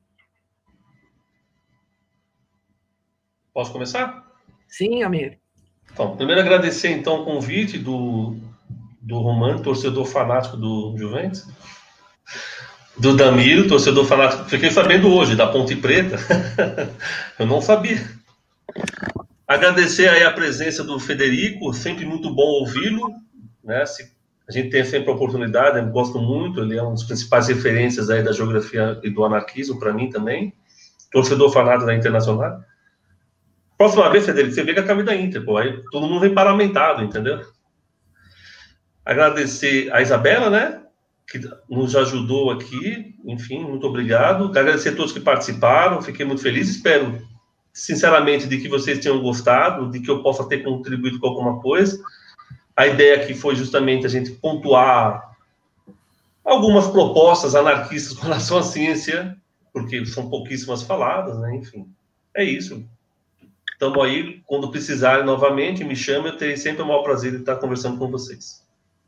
Posso começar? Sim, Amir. Então, primeiro agradecer então o convite do, do Romano, torcedor fanático do Juventus, do Damiro, torcedor fanático, fiquei sabendo hoje, da Ponte Preta, eu não sabia. Agradecer aí a presença do Federico, sempre muito bom ouvi-lo, né? Se, a gente tem sempre a oportunidade, eu gosto muito, ele é uma das principais referências aí da geografia e do anarquismo para mim também, torcedor fanático da Internacional. Próxima vez, Federico, você vê que a camisa da Inter, pô, aí todo mundo vem paramentado, entendeu? Agradecer a Isabela, né, que nos ajudou aqui, enfim, muito obrigado. Agradecer a todos que participaram, fiquei muito feliz, espero sinceramente, de que vocês tenham gostado, de que eu possa ter contribuído com alguma coisa. A ideia aqui foi justamente a gente pontuar algumas propostas anarquistas com relação à ciência, porque são pouquíssimas faladas, né? Enfim, é isso. Estamos aí, quando precisarem novamente, me chame, eu terei sempre o maior prazer de estar conversando com vocês.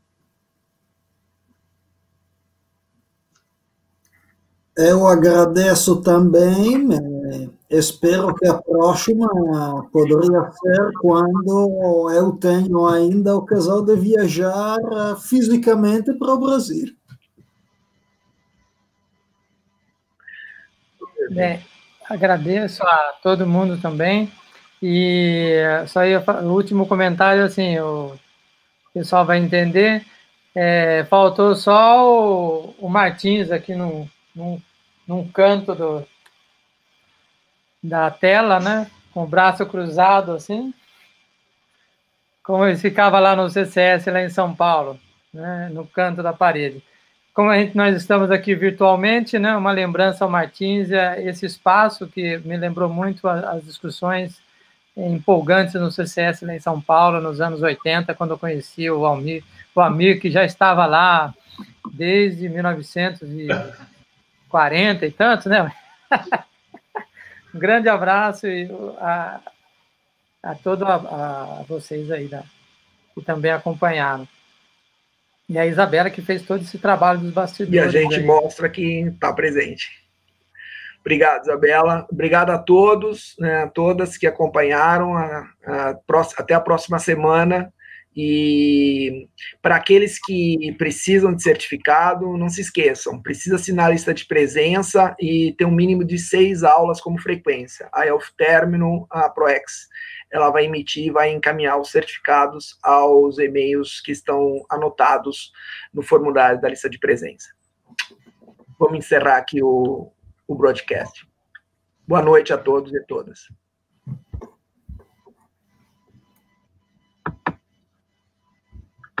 Eu agradeço também, espero que a próxima poderia ser quando eu tenho ainda a ocasião de viajar fisicamente para o Brasil. Bem, agradeço a todo mundo também, e só ia, o último comentário, assim, o pessoal vai entender, é, faltou só o, o Martins aqui no, no, num canto do, da tela, né, com o braço cruzado, assim, como ele ficava lá no C C S, lá em São Paulo, né, no canto da parede. Como a gente, nós estamos aqui virtualmente, né, uma lembrança ao Martins, esse espaço que me lembrou muito as discussões empolgantes no C C S lá em São Paulo, nos anos oitenta, quando eu conheci o Almir, o Amir, que já estava lá desde mil novecentos e quarenta e tantos, né? Um grande abraço e a, a todos a, a vocês aí da, que também acompanharam. E a Isabela, que fez todo esse trabalho dos bastidores. E a gente aí mostra que está presente. Obrigado, Isabela. Obrigado a todos, né, a todas que acompanharam. A, a, até a próxima semana. E para aqueles que precisam de certificado, não se esqueçam, precisa assinar a lista de presença e ter um mínimo de seis aulas como frequência. Aí, ao término, a ProEx ela vai emitir e vai encaminhar os certificados aos e-mails que estão anotados no formulário da lista de presença. Vamos encerrar aqui o, o broadcast. Boa noite a todos e todas.